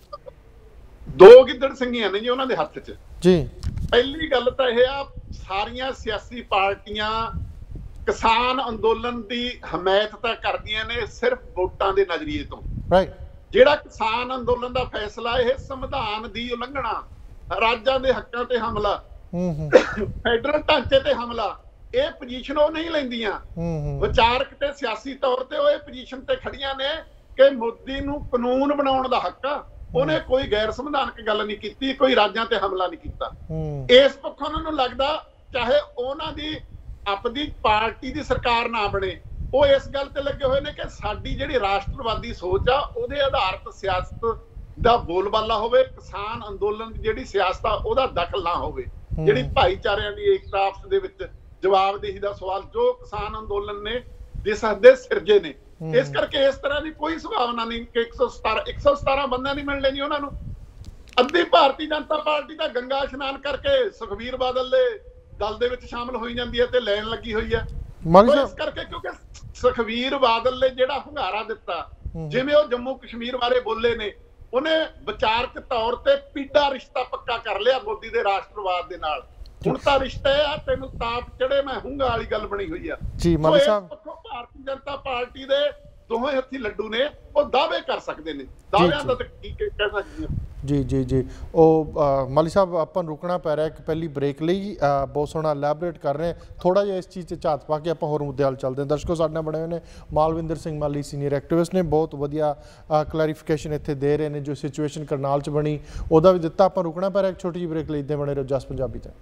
ਦੋ ਗਿੱਦੜ ਸਿੰਘੀਆਂ ਨੇ ਜੀ ਉਹਨਾਂ ਦੇ ਹੱਥ 'ਚ ਜੀ। ਪਹਿਲੀ ਗੱਲ ਤਾਂ ਇਹ ਆ, ਸਾਰੀਆਂ ਸਿਆਸੀ ਪਾਰਟੀਆਂ ਕਿਸਾਨ ਅੰਦੋਲਨ ਦੀ ਹਮਾਇਤ ਤਾਂ ਕਰਦੀਆਂ ਨੇ ਸਿਰਫ ਵੋਟਾਂ ਦੇ ਨਜ਼ਰੀਏ ਤੋਂ। ਰਾਈਟ। ਜਿਹੜਾ ਕਿਸਾਨ ਅੰਦੋਲਨ ਦਾ ਫੈਸਲਾ, ਇਹ ਸੰਵਿਧਾਨ ਦੀ ਉਲੰਘਣਾ, ਰਾਜਾਂ ਦੇ ਹੱਕਾਂ ਤੇ ਹਮਲਾ, ਫੈਡਰਲ ਢਾਂਚੇ ਤੇ ਹਮਲਾ, ਇਹ ਪੋਜੀਸ਼ਨ ਉਹ ਨਹੀਂ ਲੈਂਦੀਆਂ। ਵਿਚਾਰਕ ਤੇ ਸਿਆਸੀ ਤੌਰ ਤੇ ਉਹ ਇਹ ਪੋਜੀਸ਼ਨ ਤੇ ਖੜੀਆਂ ਨੇ ਕਿ ਮੋਦੀ ਨੂੰ ਕਾਨੂੰਨ ਬਣਾਉਣ ਦਾ ਹੱਕ ਆ। ਉਹਨੇ ਕੋਈ ਗੈਰ ਸੰਵਿਧਾਨਕ ਗੱਲ ਨਹੀਂ ਕੀਤੀ, ਕੋਈ ਰਾਜਾਂ ਤੇ ਹਮਲਾ ਨਹੀਂ ਕੀਤਾ। ਇਸ ਪੱਖੋਂ ਉਹਨਾਂ ਨੂੰ ਲੱਗਦਾ ਚਾਹੇ ਉਹਨਾਂ ਦੀ ਆਪਣੀ ਪਾਰਟੀ ਦੀ ਸਰਕਾਰ ਨਾ ਬਣੇ, ਉਹ ਇਸ ਗੱਲ ਤੇ ਲੱਗੇ ਹੋਏ ਨੇ ਕਿ ਸਾਡੀ ਜਿਹੜੀ ਰਾਸ਼ਟਰਵਾਦੀ ਸੋਚ ਆ ਉਹਦੇ ਆਧਾਰਿਤ ਸਿਆਸਤ ਦਾ ਬੋਲਬਾਲਾ ਹੋਵੇ, ਕਿਸਾਨ ਅੰਦੋਲਨ ਦੀ ਜਿਹੜੀ ਸਿਆਸਤ ਆ ਉਹਦਾ ਦਖਲ ਨਾ ਹੋਵੇ, ਜਿਹੜੀ ਭਾਈਚਾਰਿਆਂ ਦੀ ਏਕਤਾ ਆਪਸ ਦੇ ਵਿੱਚ ਜਵਾਬਦੇਹੀ ਦਾ ਸਵਾਲ ਜੋ ਕਿਸਾਨ ਅੰਦੋਲਨ ਨੇ ਜਿਸ ਹੱਦੇ ਸਿਰਜੇ ਨੇ। ਇਸ ਕਰਕੇ ਇਸ ਤਰ੍ਹਾਂ ਦੀ ਕੋਈ ਸੰਭਾਵਨਾ ਨਹੀਂ ਕਿ ਇੱਕ ਸੌ ਸਤਾਰਾਂ ਇੱਕ ਸੌ ਸਤਾਰਾਂ ਬੰਦਿਆਂ ਦੀ ਮਿਲਣੇ ਨਹੀਂ ਉਹਨਾਂ ਨੂੰ। ਅੱਧੀ ਭਾਰਤੀ ਜਨਤਾ ਪਾਰਟੀ ਦਾ ਗੰਗਾ ਇਸ਼ਨਾਨ ਕਰਕੇ ਸੁਖਬੀਰ ਬਾਦਲ ਦੇ ਦਲ ਦੇ ਵਿੱਚ ਸ਼ਾਮਲ ਹੋਈ ਜਾਂਦੀ ਹੈ ਤੇ ਲੈਣ ਲੱਗੀ ਹੋਈ ਹੈ। ਇਸ ਕਰਕੇ ਕਿਉਂਕਿ ਸੁਖਬੀਰ ਬਾਦਲ ਨੇ ਜਿਹੜਾ ਹੁੰਗਾਰਾ ਦਿੱਤਾ, ਜਿਵੇਂ ਉਹ ਜੰਮੂ ਕਸ਼ਮੀਰ ਬਾਰੇ ਬੋਲੇ ਨੇ, ਉਹਨੇ ਵਿਚਾਰਕ ਤੌਰ ਤੇ ਪੀਡਾ ਰਿਸ਼ਤਾ ਪੱਕਾ ਕਰ ਲਿਆ ਮੋਦੀ ਦੇ ਰਾਸ਼ਟਰਵਾਦ ਦੇ ਨਾਲ। ਹੁਣ ਤਾਂ ਰਿਸ਼ਤਾ ਆ ਤੈਨੂੰ ਤਾਪ ਚੜੇ ਮੈਂ ਹੁੰਗਾ ਵਾਲੀ ਗੱਲ ਬਣੀ ਹੋਈ ਆ ਜੀ। ਮਾਲੀ ਸਾਹਿਬ ਭਾਰਤੀ ਜਨਤਾ ਪਾਰਟੀ ਦੇ ਦੋਵੇਂ ਹੱਥੀ ਲੱਡੂ ਨੇ, ਉਹ ਦਾਅਵੇ ਕਰ ਸਕਦੇ ਨੇ, ਦਾਅਵਿਆਂ ਦਾ ਤਾਂ ਕੀ ਕਹਿ ਸਕਦੇ ਹਾਂ। ਜੀ ਜੀ ਜੀ ਉਹ ਮਾਲੀ ਸਾਹਿਬ ਆਪਾਂ ਨੂੰ ਰੁਕਣਾ ਪੈ ਰਿਹਾ ਇੱਕ ਪਹਿਲੀ ਬ੍ਰੇਕ ਲਈ। ਬਹੁਤ ਸੋਹਣਾ ਐਲੈਬੋਰੇਟ ਕਰ ਰਹੇ, ਥੋੜਾ ਜਿਹਾ ਇਸ ਚੀਜ਼ 'ਚ ਝਾਤ ਪਾ ਕੇ ਆਪਾਂ ਹੋਰ ਮੁੱਦੇ ਵੱਲ ਚੱਲਦੇ ਹਾਂ। ਦਰਸ਼ਕੋ ਸਾਡੇ ਨਾਲ ਬਣੇ ਹੋਏ ਨੇ ਮਾਲਵਿੰਦਰ ਸਿੰਘ ਮਾਲੀ, ਸੀਨੀਅਰ ਐਕਟਿਵਿਸਟ ਨੇ, ਬਹੁਤ ਵਧੀਆ ਕਲੈਰੀਫਿਕੇਸ਼ਨ ਇੱਥੇ ਦੇ ਰਹੇ ਨੇ। ਜੋ ਸਿਚੁਏਸ਼ਨ ਕਰਨਾਲ 'ਚ ਬਣੀ ਉਹਦਾ ਵੀ ਦਿੱਤਾ। ਆਪਾਂ ਰੁਕਣਾ ਪੈ ਰਿਹਾ ਇੱਕ ਛੋਟੀ ਜਿਹੀ ਬ੍ਰੇਕ ਲਈ। ਇੱਦਾਂ ਬਣੇ ਰਹੋ ਜਸ ਪੰਜਾਬੀ 'ਤੇ।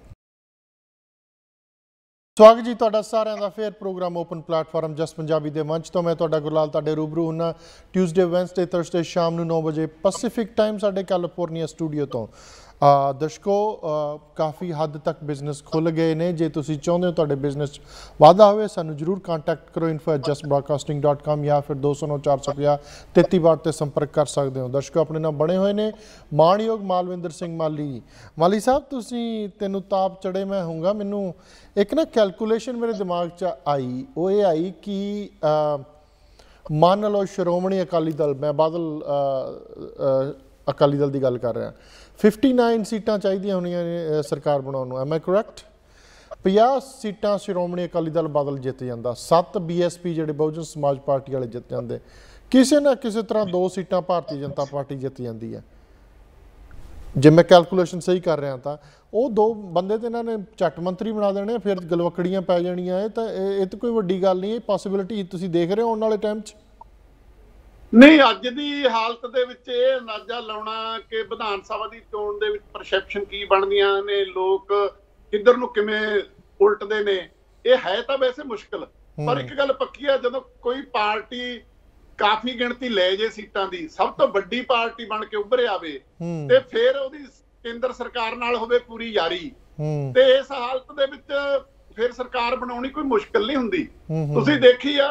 ਸਵਾਗਤ ਜੀ ਤੁਹਾਡਾ ਸਾਰਿਆਂ ਦਾ ਫੇਰ program open platform Jus Punjabi ਦੇ ਮੰਚ ਤੋਂ। ਮੈਂ ਤੁਹਾਡਾ ਗੁਰਲਾਲ ਤੁਹਾਡੇ ਰੂਬਰੂ ਹੁੰਨਾ ਟਿਊਜ਼ਡੇ, ਵੈਨਸਡੇ, ਥਰਸਡੇ ਸ਼ਾਮ ਨੂੰ ਨੌ ਵਜੇ ਪੈਸੀਫਿਕ ਟਾਈਮ ਸਾਡੇ ਕੈਲੀਫੋਰਨੀਆ ਸਟੂਡੀਓ ਤੋਂ। ਦਰਸ਼ਕੋ ਕਾਫੀ ਹੱਦ ਤੱਕ ਬਿਜ਼ਨਸ ਖੁੱਲ੍ਹ ਗਏ ਨੇ। ਜੇ ਤੁਸੀਂ ਚਾਹੁੰਦੇ ਹੋ ਤੁਹਾਡੇ ਬਿਜ਼ਨਸ 'ਚ ਵਾਧਾ ਹੋਵੇ, ਸਾਨੂੰ ਜ਼ਰੂਰ ਕੰਟੈਕਟ ਕਰੋ info at just broadcasting dot com ਜਾਂ ਫਿਰ ਦੋ ਸੌ ਨੌ ਚਾਰ ਸੌ ਪੰਜਾਹ ਤੇਤੀ ਬਾਰ 'ਤੇ ਸੰਪਰਕ ਕਰ ਸਕਦੇ ਹੋ। ਦਰਸ਼ਕੋ ਆਪਣੇ ਨਾਲ ਬਣੇ ਹੋਏ ਨੇ ਮਾਣਯੋਗ ਮਾਲਵਿੰਦਰ ਸਿੰਘ ਮਾਲੀ। ਮਾਲੀ ਸਾਹਿਬ ਤੁਸੀਂ ਤੈਨੂੰ ਤਾਪ ਚੜੇ ਮੈਂ ਹੋਊਂਗਾ, ਮੈਨੂੰ ਇੱਕ ਨਾ ਕੈਲਕੂਲੇਸ਼ਨ ਮੇਰੇ ਦਿਮਾਗ 'ਚ ਆਈ। ਉਹ ਇਹ ਆਈ ਕਿ ਮੰਨ ਲਓ ਸ਼੍ਰੋਮਣੀ ਅਕਾਲੀ ਦਲ, ਮੈਂ ਬਾਦਲ ਅਕਾਲੀ ਦਲ ਦੀ ਗੱਲ ਕਰ ਰਿਹਾ, ਉਨਸਠ ਸੀਟਾਂ ਚਾਹੀਦੀਆਂ ਹੋਣੀਆਂ ਨੇ ਸਰਕਾਰ ਬਣਾਉਣ ਨੂੰ, ਐਮ ਆਈ ਕਰੈਕਟ? ਪੰਜਾਹ ਸੀਟਾਂ ਸ਼੍ਰੋਮਣੀ ਅਕਾਲੀ ਦਲ ਬਾਦਲ ਜਿੱਤ ਜਾਂਦਾ, ਸੱਤ ਬੀ ਐਸ ਪੀ ਜਿਹੜੇ ਬਹੁਜਨ ਸਮਾਜ ਪਾਰਟੀ ਵਾਲੇ ਜਿੱਤ ਜਾਂਦੇ, ਕਿਸੇ ਨਾ ਕਿਸੇ ਤਰ੍ਹਾਂ ਦੋ ਸੀਟਾਂ ਭਾਰਤੀ ਜਨਤਾ ਪਾਰਟੀ ਜਿੱਤ ਜਾਂਦੀ ਹੈ। ਜੇ ਮੈਂ ਕੈਲਕੂਲੇਸ਼ਨ ਸਹੀ ਕਰ ਰਿਹਾ ਤਾਂ ਉਹ ਦੋ ਬੰਦੇ ਤੇ ਇਹਨਾਂ ਨੇ ਝੱਟ ਮੰਤਰੀ ਬਣਾ ਦੇਣੇ, ਫਿਰ ਗਲਵਕੜੀਆਂ ਪੈ ਜਾਣੀਆਂ। ਇਹ ਤਾਂ ਇਹ ਤਾਂ ਕੋਈ ਵੱਡੀ ਗੱਲ ਨਹੀਂ। ਇਹ ਪੋਸੀਬਿਲਿਟੀ ਤੁਸੀਂ ਦੇਖ ਰਹੇ ਹੋ ਆਉਣ ਵਾਲੇ ਟਾਈਮ 'ਚ? ਨਹੀਂ, ਅੱਜ ਦੀ ਹਾਲਤ ਦੇ ਵਿੱਚ ਇਹ ਅੰਦਾਜ਼ਾ ਲਾਉਣਾ ਕਿ ਵਿਧਾਨ ਸਭਾ ਦੀ ਚੋਣ ਦੇ ਵਿੱਚ ਪਰਸੈਪਸ਼ਨ ਕੀ ਬਣਦੀਆਂ ਨੇ, ਲੋਕ ਕਿੱਧਰ ਨੂੰ ਕਿਵੇਂ ਉਲਟਦੇ ਨੇ, ਇਹ ਹੈ ਤਾਂ ਵੈਸੇ ਮੁਸ਼ਕਲ। ਪਰ ਇੱਕ ਗੱਲ ਪੱਕੀ ਆ, ਜਦੋਂ ਕੋਈ ਪਾਰਟੀ ਕਾਫੀ ਗਿਣਤੀ ਲੈ ਜੇ ਸੀਟਾਂ ਦੀ, ਸਭ ਤੋਂ ਵੱਡੀ ਪਾਰਟੀ ਬਣ ਕੇ ਉੱਭਰ ਆਵੇ ਤੇ ਫਿਰ ਉਹਦੀ ਕੇਂਦਰ ਸਰਕਾਰ ਨਾਲ ਹੋਵੇ ਪੂਰੀ ਯਾਰੀ, ਤੇ ਇਸ ਹਾਲਤ ਦੇ ਵਿੱਚ ਫਿਰ ਸਰਕਾਰ ਬਣਾਉਣੀ ਕੋਈ ਮੁਸ਼ਕਲ ਨਹੀਂ ਹੁੰਦੀ। ਤੁਸੀਂ ਦੇਖੀ ਆ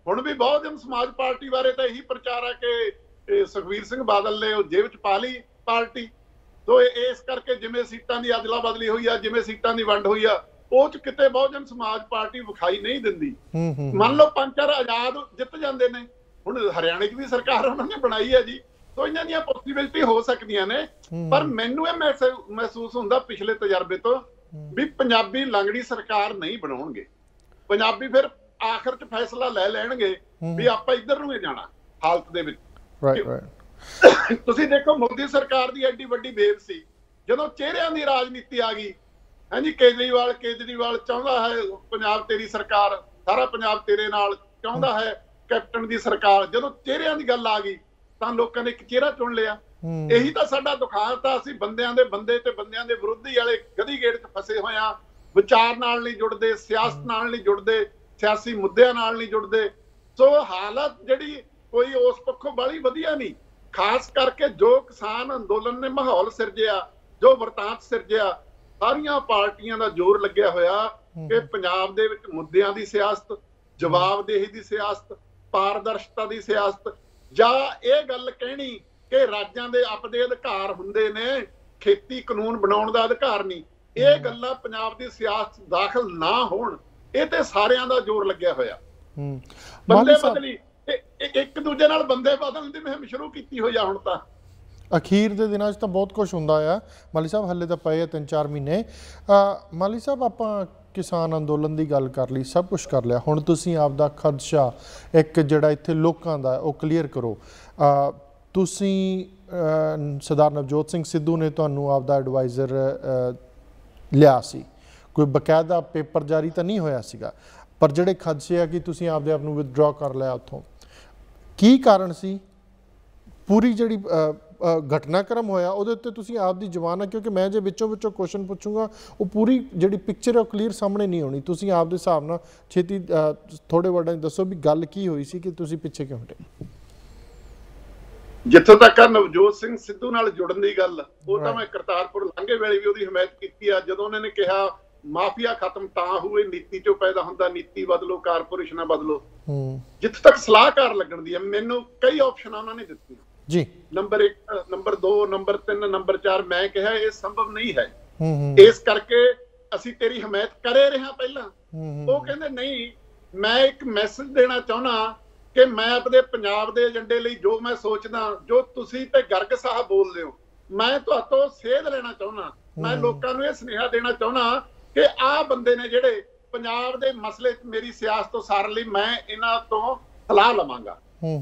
ਹੁਣ ਵੀ ਬਹੁਜਨ ਸਮਾਜ ਪਾਰਟੀ ਬਾਰੇ ਤਾਂ ਇਹੀ ਪ੍ਰਚਾਰ ਹੈ ਕਿ ਸੁਖਬੀਰ ਸਿੰਘ ਬਾਦਲ ਨੇ ਉਹ ਜੇਬ 'ਚ ਪਾ ਲਈ ਪਾਰਟੀ। ਸੋ ਇਸ ਕਰਕੇ ਜਿਵੇਂ ਸੀਟਾਂ ਦੀ ਅਦਲਾ ਬਦਲੀ ਹੋਈ ਆ, ਜਿਵੇਂ ਸੀਟਾਂ ਦੀ ਵੰਡ ਹੋਈ ਆ, ਉਹ 'ਚ ਕਿਤੇ ਬਹੁਜਨ ਸਮਾਜ ਪਾਰਟੀ ਵਿਖਾਈ ਨਹੀਂ ਦਿੰਦੀ। ਮੰਨ ਲਓ ਪੰਜ ਚਾਰ ਆਜ਼ਾਦ ਜਿੱਤ ਜਾਂਦੇ ਨੇ, ਹੁਣ ਹਰਿਆਣੇ 'ਚ ਵੀ ਸਰਕਾਰ ਉਹਨਾਂ ਨੇ ਬਣਾਈ ਹੈ ਜੀ, ਸੋ ਇਹਨਾਂ ਦੀਆਂ ਪੋਸੀਬਿਲਿਟੀ ਹੋ ਸਕਦੀਆਂ ਨੇ। ਪਰ ਮੈਨੂੰ ਇਹ ਮਹਿਸੂਸ ਹੁੰਦਾ ਪਿਛਲੇ ਤਜਰਬੇ ਤੋਂ ਵੀ ਪੰਜਾਬੀ ਲੰਗੜੀ ਸਰਕਾਰ ਨਹੀਂ ਬਣਾਉਣਗੇ। ਪੰਜਾਬੀ ਫਿਰ ਆਖਰ 'ਚ ਫੈਸਲਾ ਲੈ ਲੈਣਗੇ ਵੀ ਆਪਾਂ ਇੱਧਰ ਨੂੰ ਹੀ ਜਾਣਾ ਹਾਲਤ ਦੇ ਵਿੱਚ। ਤੁਸੀਂ ਦੇਖੋ ਮੋਦੀ ਸਰਕਾਰ ਦੀ ਐਡੀ ਵੱਡੀ ਵੇਵ ਸੀ, ਜਦੋਂ ਚਿਹਰਿਆਂ ਦੀ ਰਾਜਨੀਤੀ ਆ ਗਈ, ਹਾਂਜੀ ਕੇਜਰੀਵਾਲ ਕੇਜਰੀਵਾਲ ਚਾਹੁੰਦਾ ਹੈ ਪੰਜਾਬ ਤੇਰੀ ਸਰਕਾਰ, ਸਾਰਾ ਪੰਜਾਬ ਤੇਰੇ ਨਾਲ ਚਾਹੁੰਦਾ ਹੈ ਕੈਪਟਨ ਦੀ ਸਰਕਾਰ, ਜਦੋਂ ਚਿਹਰਿਆਂ ਦੀ ਗੱਲ ਆ ਗਈ ਤਾਂ ਲੋਕਾਂ ਨੇ ਇੱਕ ਚਿਹਰਾ ਚੁਣ ਲਿਆ। ਇਹੀ ਤਾਂ ਸਾਡਾ ਦੁਖਾਂਤ ਆ, ਅਸੀਂ ਬੰਦਿਆਂ ਦੇ ਬੰਦੇ ਤੇ ਬੰਦਿਆਂ ਦੇ ਵਿਰੋਧੀ ਵਾਲੇ ਗਦੀ ਗੇੜ 'ਚ ਫਸੇ ਹੋਇਆ, ਵਿਚਾਰ ਨਾਲ ਨਹੀਂ ਜੁੜਦੇ, ਸਿਆਸਤ ਨਾਲ ਨਹੀਂ ਜੁੜਦੇ, ਸਿਆਸੀ ਮੁੱਦਿਆਂ ਨਾਲ ਨਹੀਂ ਜੁੜਦੇ। ਸੋ ਹਾਲਤ ਜਿਹੜੀ ਕੋਈ ਉਸ ਪੱਖੋਂ ਬਾਹਲੀ ਵਧੀਆ ਨਹੀਂ। ਖਾਸ ਕਰਕੇ ਜੋ ਕਿਸਾਨ ਅੰਦੋਲਨ ਨੇ ਮਾਹੌਲ ਸਿਰਜਿਆ, ਜੋ ਵਰਤਾਂਤ ਸਿਰਜਿਆ, ਸਾਰੀਆਂ ਪਾਰਟੀਆਂ ਦਾ ਜ਼ੋਰ ਲੱਗਿਆ ਹੋਇਆ ਕਿ ਪੰਜਾਬ ਦੇ ਵਿੱਚ ਮੁੱਦਿਆਂ ਦੀ ਸਿਆਸਤ, ਜਵਾਬਦੇਹੀ ਦੀ ਸਿਆਸਤ, ਪਾਰਦਰਸ਼ਤਾ ਦੀ ਸਿਆਸਤ, ਜਾਂ ਇਹ ਗੱਲ ਕਹਿਣੀ ਕਿ ਰਾਜਾਂ ਦੇ ਆਪਦੇ ਅਧਿਕਾਰ ਹੁੰਦੇ ਨੇ, ਖੇਤੀ ਕਾਨੂੰਨ ਬਣਾਉਣ ਦਾ ਅਧਿਕਾਰ ਨਹੀਂ, ਇਹ ਗੱਲਾਂ ਪੰਜਾਬ ਦੀ ਸਿਆਸਤ ਦਾਖਲ ਨਾ ਹੋਣ, ਇਹ ਤੇ ਸਾਰਿਆਂ ਦਾ ਜ਼ੋਰ ਲੱਗਿਆ ਹੋਇਆ। ਬੰਦੇ ਬਦਲੀ ਇੱਕ ਦੂਜੇ ਨਾਲ ਬੰਦੇ ਬਦਲਣ ਦੀ ਮੁਹਿੰਮ ਸ਼ੁਰੂ ਕੀਤੀ ਹੋਈ ਆ ਹੁਣ ਤਾਂ। ਅਖੀਰ ਦੇ ਦਿਨਾਂ 'ਚ ਤਾਂ ਬਹੁਤ ਕੁਛ ਹੁੰਦਾ ਆ ਮਾਲੀ ਸਾਹਿਬ, ਹੱਲੇ ਤਾਂ ਪਏ ਆ ਤਿੰਨ ਚਾਰ ਮਹੀਨੇ। ਮਾਲੀ ਸਾਹਿਬ ਆਪਾਂ ਕਿਸਾਨ ਅੰਦੋਲਨ ਦੀ ਗੱਲ ਕਰ ਲਈ, ਸਭ ਕੁਛ ਕਰ ਲਿਆ, ਹੁਣ ਤੁਸੀਂ ਆਪਦਾ ਖਦਸ਼ਾ ਇੱਕ ਜਿਹੜਾ ਇੱਥੇ ਲੋਕਾਂ ਦਾ ਉਹ ਕਲੀਅਰ ਕਰੋ। ਤੁਸੀਂ ਸਰਦਾਰ ਨਵਜੋਤ ਸਿੰਘ ਸਿੱਧੂ ਨੇ ਤੁਹਾਨੂੰ ਆਪਦਾ ਐਡਵਾਈਜ਼ਰ ਲਿਆ ਸੀ, ਕੋਈ ਬਕਾਇਦਾ ਪੇਪਰ ਜਾਰੀ ਤਾਂ ਨਹੀਂ ਹੋਇਆ ਸੀਗਾ, ਪਰ ਜਿਹੜੇ ਖਦਸ਼ੇ ਆ ਕਿ ਤੁਸੀਂ ਆਪਦੇ ਆਪ ਨੂੰ ਵਿਦਡਰਾ ਕਰ ਲਿਆ ਉੱਥੋਂ, ਕੀ ਕਾਰਨ ਸੀ? ਪੂਰੀ ਜਿਹੜੀ ਘਟਨਾਕ੍ਰਮ ਹੋਇਆ ਉਹਦੇ ਉੱਤੇ ਤੁਸੀਂ ਆਪ ਦੀ ਜ਼ਬਾਨ ਆ, ਕਿਉਂਕਿ ਮੈਂ ਜੇ ਵਿੱਚੋਂ ਵਿੱਚੋਂ ਕੁਐਸਚਨ ਪੁੱਛੂੰਗਾ ਉਹ ਪੂਰੀ ਜਿਹੜੀ ਪਿਕਚਰ ਹੈ ਉਹ ਕਲੀਅਰ ਸਾਹਮਣੇ ਨਹੀਂ ਆਉਣੀ। ਤੁਸੀਂ ਆਪ ਦੇ ਹਿਸਾਬ ਨਾਲ ਛੇਤੀ ਥੋੜੇ ਵਰਡਾਂ 'ਚ ਦੱਸੋ ਵੀ ਗੱਲ ਕੀ ਹੋਈ ਸੀ ਕਿ ਤੁਸੀਂ ਪਿੱਛੇ ਕਿਉਂ ਹਟੇ। ਜਿੱਥੋਂ ਤੱਕ ਨਵਜੋਤ ਸਿੰਘ ਸਿੱਧੂ ਨਾਲ ਜੁੜਨ ਦੀ ਗੱਲ, ਉਹ ਤਾਂ ਮੈਂ ਕਰਤਾਰਪੁਰ ਲਾਂਘੇ ਵੇਲੇ ਵੀ ਉਹਦੀ ਹਮਾਇਤ ਕੀਤੀ ਆ, ਜਦੋਂ ਉਹਨਾਂ ਨੇ ਕਿਹਾ ਮਾਫੀਆ ਖਤਮ ਤਾਂ ਹੋਏ ਨੀਤੀ ਚੋਂ ਪੈਦਾ ਹੁੰਦਾ, ਨੀਤੀ ਬਦਲੋ, ਕਾਰਪੋਰੇਸ਼ਨਾਂ ਬਦਲੋ। ਜਿੱਥੇ ਤੱਕ ਸਲਾਹਕਾਰ ਲੱਗਣ ਦੀ ਹੈ, ਮੈਨੂੰ ਕਈ ਆਪਸ਼ਨਾਂ ਉਹਨਾਂ ਨੇ ਦਿੱਤੀਆਂ ਜੀ, ਨੰਬਰ ਇੱਕ, ਨੰਬਰ ਦੋ, ਨੰਬਰ ਤਿੰਨ, ਨੰਬਰ ਚਾਰ। ਮੈਂ ਕਿਹਾ ਇਹ ਸੰਭਵ ਨਹੀਂ ਹੈ, ਇਸ ਕਰਕੇ ਅਸੀਂ ਤੇਰੀ ਹਮਾਇਤ ਕਰੇ ਰਹੇ ਪਹਿਲਾਂ। ਉਹ ਕਹਿੰਦੇ ਨਹੀਂ, ਮੈਂ ਇੱਕ ਮੈਸੇਜ ਦੇਣਾ ਚਾਹੁੰਦਾ ਕਿ ਮੈਂ ਆਪਣੇ ਪੰਜਾਬ ਦੇ ਏਜੰਡੇ ਲਈ ਜੋ ਮੈਂ ਸੋਚਦਾ, ਜੋ ਤੁਸੀਂ ਤੇ ਗਰਗ ਸਾਹਿਬ ਬੋਲਦੇ ਹੋ, ਮੈਂ ਤੁਹਾਤੋਂ ਸੇਧ ਲੈਣਾ ਚਾਹੁੰਦਾ। ਮੈਂ ਲੋਕਾਂ ਨੂੰ ਇਹ ਸੁਨੇਹਾ ਦੇਣਾ ਚਾਹੁੰਦਾ ਕਿ ਆਹ ਬੰਦੇ ਨੇ ਜਿਹੜੇ ਪੰਜਾਬ ਦੇ ਮਸਲੇ 'ਚ ਮੇਰੀ ਸਿਆਸਤ ਉਸਾਰਨ ਲਈ ਮੈਂ ਇਹਨਾਂ ਤੋਂ ਸਲਾਹ ਲਵਾਂਗਾ।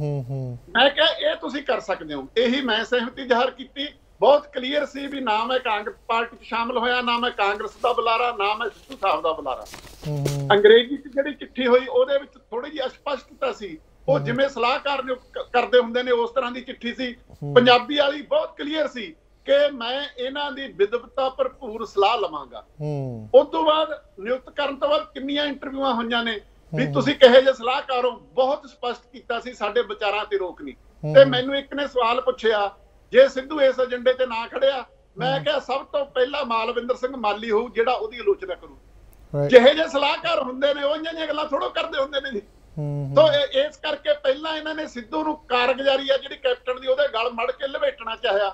ਮੈਂ ਕਿਹਾ ਇਹ ਤੁਸੀਂ ਕਰ ਸਕਦੇ ਹੋ। ਇਹੀ ਮੈਂ ਸਹਿਮਤੀ ਜ਼ਾਹਰ ਕੀਤੀ, ਬਹੁਤ ਕਲੀਅਰ ਸੀ ਵੀ ਨਾ ਮੈਂ ਕਾਂਗਰਸ ਪਾਰਟੀ 'ਚ ਸ਼ਾਮਲ ਹੋਇਆ, ਨਾ ਮੈਂ ਕਾਂਗਰਸ ਦਾ ਬੁਲਾਰਾ, ਨਾ ਮੈਂ ਸਿੱਧੂ ਸਾਹਿਬ ਦਾ ਬੁਲਾਰਾ। ਅੰਗਰੇਜ਼ੀ 'ਚ ਜਿਹੜੀ ਚਿੱਠੀ ਹੋਈ ਉਹਦੇ ਵਿੱਚ ਥੋੜੀ ਜਿਹੀ ਅਸਪਸ਼ਟਤਾ ਸੀ, ਉਹ ਜਿਵੇਂ ਸਲਾਹਕਾਰ ਕਰਦੇ ਹੁੰਦੇ ਨੇ ਉਸ ਤਰ੍ਹਾਂ ਦੀ ਚਿੱਠੀ ਸੀ। ਪੰਜਾਬੀ ਵਾਲੀ ਬਹੁਤ ਕਲੀਅਰ ਸੀ ਕਿ ਮੈਂ ਇਹਨਾਂ ਦੀ ਵਿਦਵਤਾ ਭਰਪੂਰ ਸਲਾਹ ਲਵਾਂਗਾ। ਉਸ ਤੋਂ ਬਾਅਦ ਨਿਯੁਕਤ ਕਰਨ ਤੋਂ ਬਾਅਦ ਕਿੰਨੀਆਂ ਇੰਟਰਵਿਊਆਂ ਹੋਈਆਂ ਨੇ ਵੀ ਤੁਸੀਂ ਕਹੇ ਜੇ ਸਲਾਹਕਾਰ ਹੋ, ਬਹੁਤ ਸਪਸ਼ਟ ਕੀਤਾ ਸੀ ਸਾਡੇ ਵਿਚਾਰਾਂ ਤੇ ਰੋਕ ਨਹੀਂ। ਤੇ ਮੈਨੂੰ ਇੱਕ ਨੇ ਸਵਾਲ ਪੁੱਛਿਆ ਜੇ ਸਿੱਧੂ ਇਸ ਏਜੰਡੇ ਤੇ ਨਾ ਖੜਿਆ, ਮੈਂ ਕਿਹਾ ਸਭ ਤੋਂ ਪਹਿਲਾਂ ਮਾਲਵਿੰਦਰ ਸਿੰਘ ਮਾਲੀ ਹੋਊ ਜਿਹੜਾ ਉਹਦੀ ਆਲੋਚਨਾ ਕਰੂ। ਜਿਹੇ ਜੇ ਸਲਾਹਕਾਰ ਹੁੰਦੇ ਨੇ ਉਹ ਇੰਨੀਆਂ ਜਿਹੀਆਂ ਗੱਲਾਂ ਥੋੜੋ ਕਰਦੇ ਹੁੰਦੇ ਨੇ ਜੀ। तो इस करके पहला इन्होंने सिद्धू नूं कारगुजारी है जिहड़ी कैप्टन दी ओहदे गल मड़ के लपेटना चाहिया।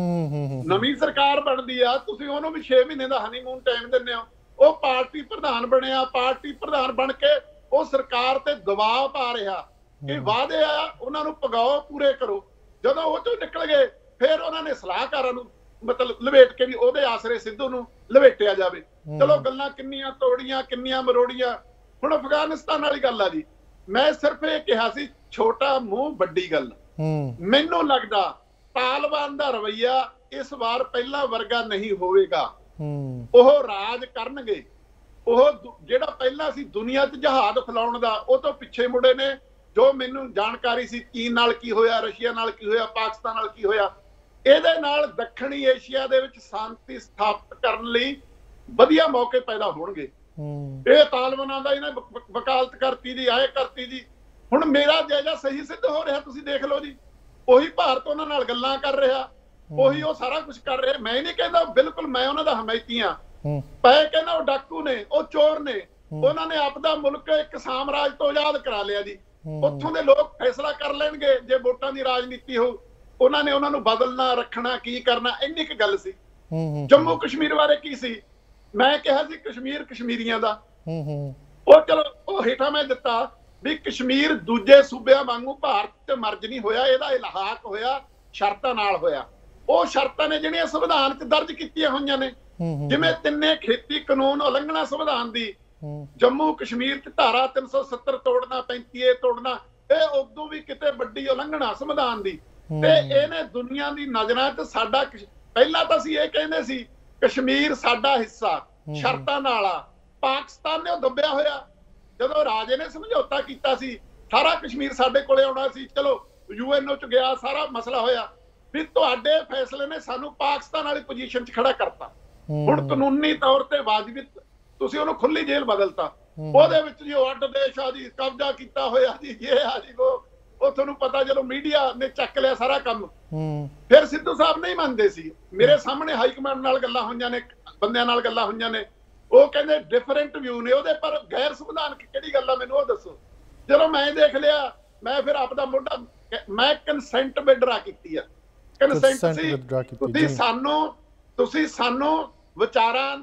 नवीं सरकार बनदी आ, तुसीं ओहनूं भी छे महीने दा हनीमून टाइम दिंदे हो। ਉਹ पार्टी प्रधान बनिया, पार्टी प्रधान बन के ਉਹ सरकार ते दबाव पा रहा कि वादे आ उन्हां नूं पगाओ, पूरे करो। ਜਦੋਂ ਉਹ ਚੋਂ निकल गए फिर उन्होंने सलाहकारां नूं मतलब लपेट के भी ਉਹਦੇ आसरे सिद्धू नूं लपेटिया जावे। चलो गल्लां किन्नियां तोड़ियां किन्नियां मरोड़ियां। हुण अफगानिस्तान वाली गल आ जी, मैं सिर्फ ये कहा सी छोटा मुंह वड्डी गल। मैनूं लगदा तालिबान दा रवैया इस बार पहला वर्गा नहीं होवेगा। ਉਹ ਰਾਜ ਕਰਨਗੇ। ਉਹ ਜਿਹੜਾ ਪਹਿਲਾਂ ਸੀ ਦੁਨੀਆ 'ਚ ਜਹਾਜ਼ ਫਲਾਉਣ ਦਾ, ਉਹ ਤੋਂ ਪਿੱਛੇ ਮੁੜੇ ਨੇ। ਜੋ ਮੈਨੂੰ ਜਾਣਕਾਰੀ ਸੀ ਚੀਨ ਨਾਲ ਕੀ ਹੋਇਆ, ਰਸ਼ੀਆ ਨਾਲ ਕੀ ਹੋਇਆ, ਪਾਕਿਸਤਾਨ ਨਾਲ ਕੀ ਹੋਇਆ, ਇਹਦੇ ਨਾਲ ਦੱਖਣੀ ਏਸ਼ੀਆ ਦੇ ਵਿੱਚ ਸ਼ਾਂਤੀ ਸਥਾਪਿਤ ਕਰਨ ਲਈ ਵਧੀਆ ਮੌਕੇ ਪੈਦਾ ਹੋਣਗੇ। ਇਹ ਤਾਲਿਬਾਨਾਂ ਦਾ ਇਹਨੇ ਵਕਾਲਤ ਕਰਤੀ ਜੀ, ਆਏ ਕਰਤੀ ਜੀ। ਹੁਣ ਮੇਰਾ ਜਾਇਜ਼ਾ ਸਹੀ ਸਿੱਧ ਹੋ ਰਿਹਾ, ਤੁਸੀਂ ਦੇਖ ਲਓ ਜੀ। ਉਹੀ ਭਾਰਤ ਉਹਨਾਂ ਨਾਲ ਗੱਲਾਂ ਕਰ ਰਿਹਾ, ਉਹੀ ਉਹ ਸਾਰਾ ਕੁਝ ਕਰ ਰਿਹਾ। ਮੈਂ ਨਹੀਂ ਕਹਿੰਦਾ ਬਿਲਕੁਲ ਮੈਂ ਉਹਨਾਂ ਦਾ ਹਮਾਇਤੀ ਹਾਂ, ਪਏ ਕਹਿੰਦਾ ਉਹ ਡਾਕੂ ਨੇ, ਉਹ ਚੋਰ ਨੇ। ਉਹਨਾਂ ਨੇ ਆਪਦਾ ਮੁਲਕ ਇੱਕ ਸਾਮਰਾਜ ਤੋਂ ਆਜ਼ਾਦ ਕਰਾ ਲਿਆ ਜੀ। ਉੱਥੋਂ ਦੇ ਲੋਕ ਫੈਸਲਾ ਕਰ ਲੈਣਗੇ ਜੇ ਵੋਟਾਂ ਦੀ ਰਾਜਨੀਤੀ ਹੋ ਉਹਨਾਂ ਨੇ ਉਹਨਾਂ ਨੂੰ ਬਦਲਣਾ ਰੱਖਣਾ ਕੀ ਕਰਨਾ ਇੰਨੀ ਕੁ ਗੱਲ ਸੀ। ਜੰਮੂ ਕਸ਼ਮੀਰ ਬਾਰੇ ਕੀ ਸੀ ਮੈਂ ਕਿਹਾ ਸੀ ਕਸ਼ਮੀਰ ਕਸ਼ਮੀਰੀਆਂ ਦਾ ਉਹ ਚਲੋ ਉਹ ਹੇਠਾਂ ਮੈਂ ਦਿੱਤਾ ਵੀ ਕਸ਼ਮੀਰ ਦੂਜੇ ਸੂਬਿਆਂ ਵਾਂਗੂ ਭਾਰਤ ਤੇ ਮਰਜ ਨਹੀਂ ਹੋਇਆ ਇਹਦਾ ਇਲਹਾਕ ਹੋਇਆ ਸ਼ਰਤਾਂ ਨਾਲ ਹੋਇਆ। ਉਹ ਸ਼ਰਤਾਂ ਨੇ ਜਿਹੜੀਆਂ ਸੰਵਿਧਾਨ 'ਚ ਦਰਜ ਕੀਤੀਆਂ ਹੋਈਆਂ ਨੇ ਜਿਵੇਂ ਤਿੰਨੇ ਖੇਤੀ ਕਾਨੂੰਨ ਉਲੰਘਣਾ ਸੰਵਿਧਾਨ ਦੀ ਜੰਮੂ ਕਸ਼ਮੀਰ 'ਚ ਧਾਰਾ ਤਿੰਨ ਸੌ ਸੱਤਰ ਤੋੜਨਾ ਪੈਂਤੀ ਏ ਤੋੜਨਾ ਇਹ ਉਦੋਂ ਵੀ ਕਿਤੇ ਵੱਡੀ ਉਲੰਘਣਾ ਸੰਵਿਧਾਨ ਦੀ ਤੇ ਇਹਨੇ ਦੁਨੀਆ ਦੀ ਨਜ਼ਰਾਂ 'ਚ ਸਾਡਾ ਪਹਿਲਾਂ ਤਾਂ ਅਸੀਂ ਇਹ ਕਹਿੰਦੇ ਸੀ ਕਸ਼ਮੀਰ ਸਾਡਾ ਹਿੱਸਾ ਸ਼ਰਤਾਂ ਨਾਲ ਆ ਪਾਕਿਸਤਾਨ ਨੇ ਉਹ ਦੱਬਿਆ ਹੋਇਆ ਜਦੋਂ ਰਾਜੇ ਨੇ ਸਮਝੌਤਾ ਕੀਤਾ ਸੀ ਸਾਰਾ ਕਸ਼ਮੀਰ ਸਾਡੇ ਕੋਲੇ ਆਉਣਾ ਸੀ ਚਲੋ ਯੂਐਨਓ 'ਚ ਗਿਆ ਸਾਰਾ ਮਸਲਾ ਹੋਇਆ ਵੀ ਤੁਹਾਡੇ ਫੈਸਲੇ ਨੇ ਸਾਨੂੰ ਪਾਕਿਸਤਾਨ ਵਾਲੀ ਪੋਜੀਸ਼ਨ 'ਚ ਖੜਾ ਕਰਤਾ। ਹੁਣ ਕਾਨੂੰਨੀ ਤੌਰ ਤੇ ਵਾਜਬੀ ਤੁਸੀਂ ਉਹਨੂੰ ਖੁੱਲੀ ਜੇਲ੍ਹ ਬਦਲਤਾ ਉਹਦੇ ਵਿੱਚ ਜੀ ਉਹ ਅੱਡ ਦੇਸ਼ ਆ ਜੀ ਕਬਜ਼ਾ ਕੀਤਾ ਹੋਇਆ ਜੀ ਇਹ ਆ ਜੀ ਉਹ ਉਹ ਤੁਹਾਨੂੰ ਪਤਾ ਜਦੋਂ ਮੀਡੀਆ ਨੇ ਚੱਕ ਲਿਆ ਸਾਰਾ ਕੰਮ ਫਿਰ ਸਿੱਧੂ ਸਾਹਿਬ ਨਹੀਂ ਮੰਨਦੇ ਸੀ। ਮੇਰੇ ਸਾਹਮਣੇ ਹਾਈ ਕਮਾਂਡ ਨਾਲ ਗੱਲਾਂ ਹੋਈਆਂ ਨੇ ਬੰਦਿਆਂ ਨਾਲ ਗੱਲਾਂ ਹੋਈਆਂ ਨੇ ਉਹ ਕਹਿੰਦੇ ਡਿਫਰੈਂਟ ਵਿਊ ਨੇ ਉਹਦੇ ਪਰ ਗੈਰ ਸੰਵਿਧਾਨਕ ਕਿਹੜੀ ਗੱਲ ਆ ਮੈਨੂੰ ਉਹ ਦੱਸੋ। ਜਦੋਂ ਮੈਂ ਦੇਖ ਲਿਆ ਮੈਂ ਫਿਰ ਆਪਦਾ ਮੋਢਾ ਮੈਂ ਕੰਸੈਂਟ ਵਿਡਰਾ ਕੀਤੀ ਆ ਕੰਸੈਂਟ ਸੀ ਤੁਸੀਂ ਸਾਨੂੰ ਤੁਸੀਂ ਸਾਨੂੰ ਵਿਚਾਰਾਂ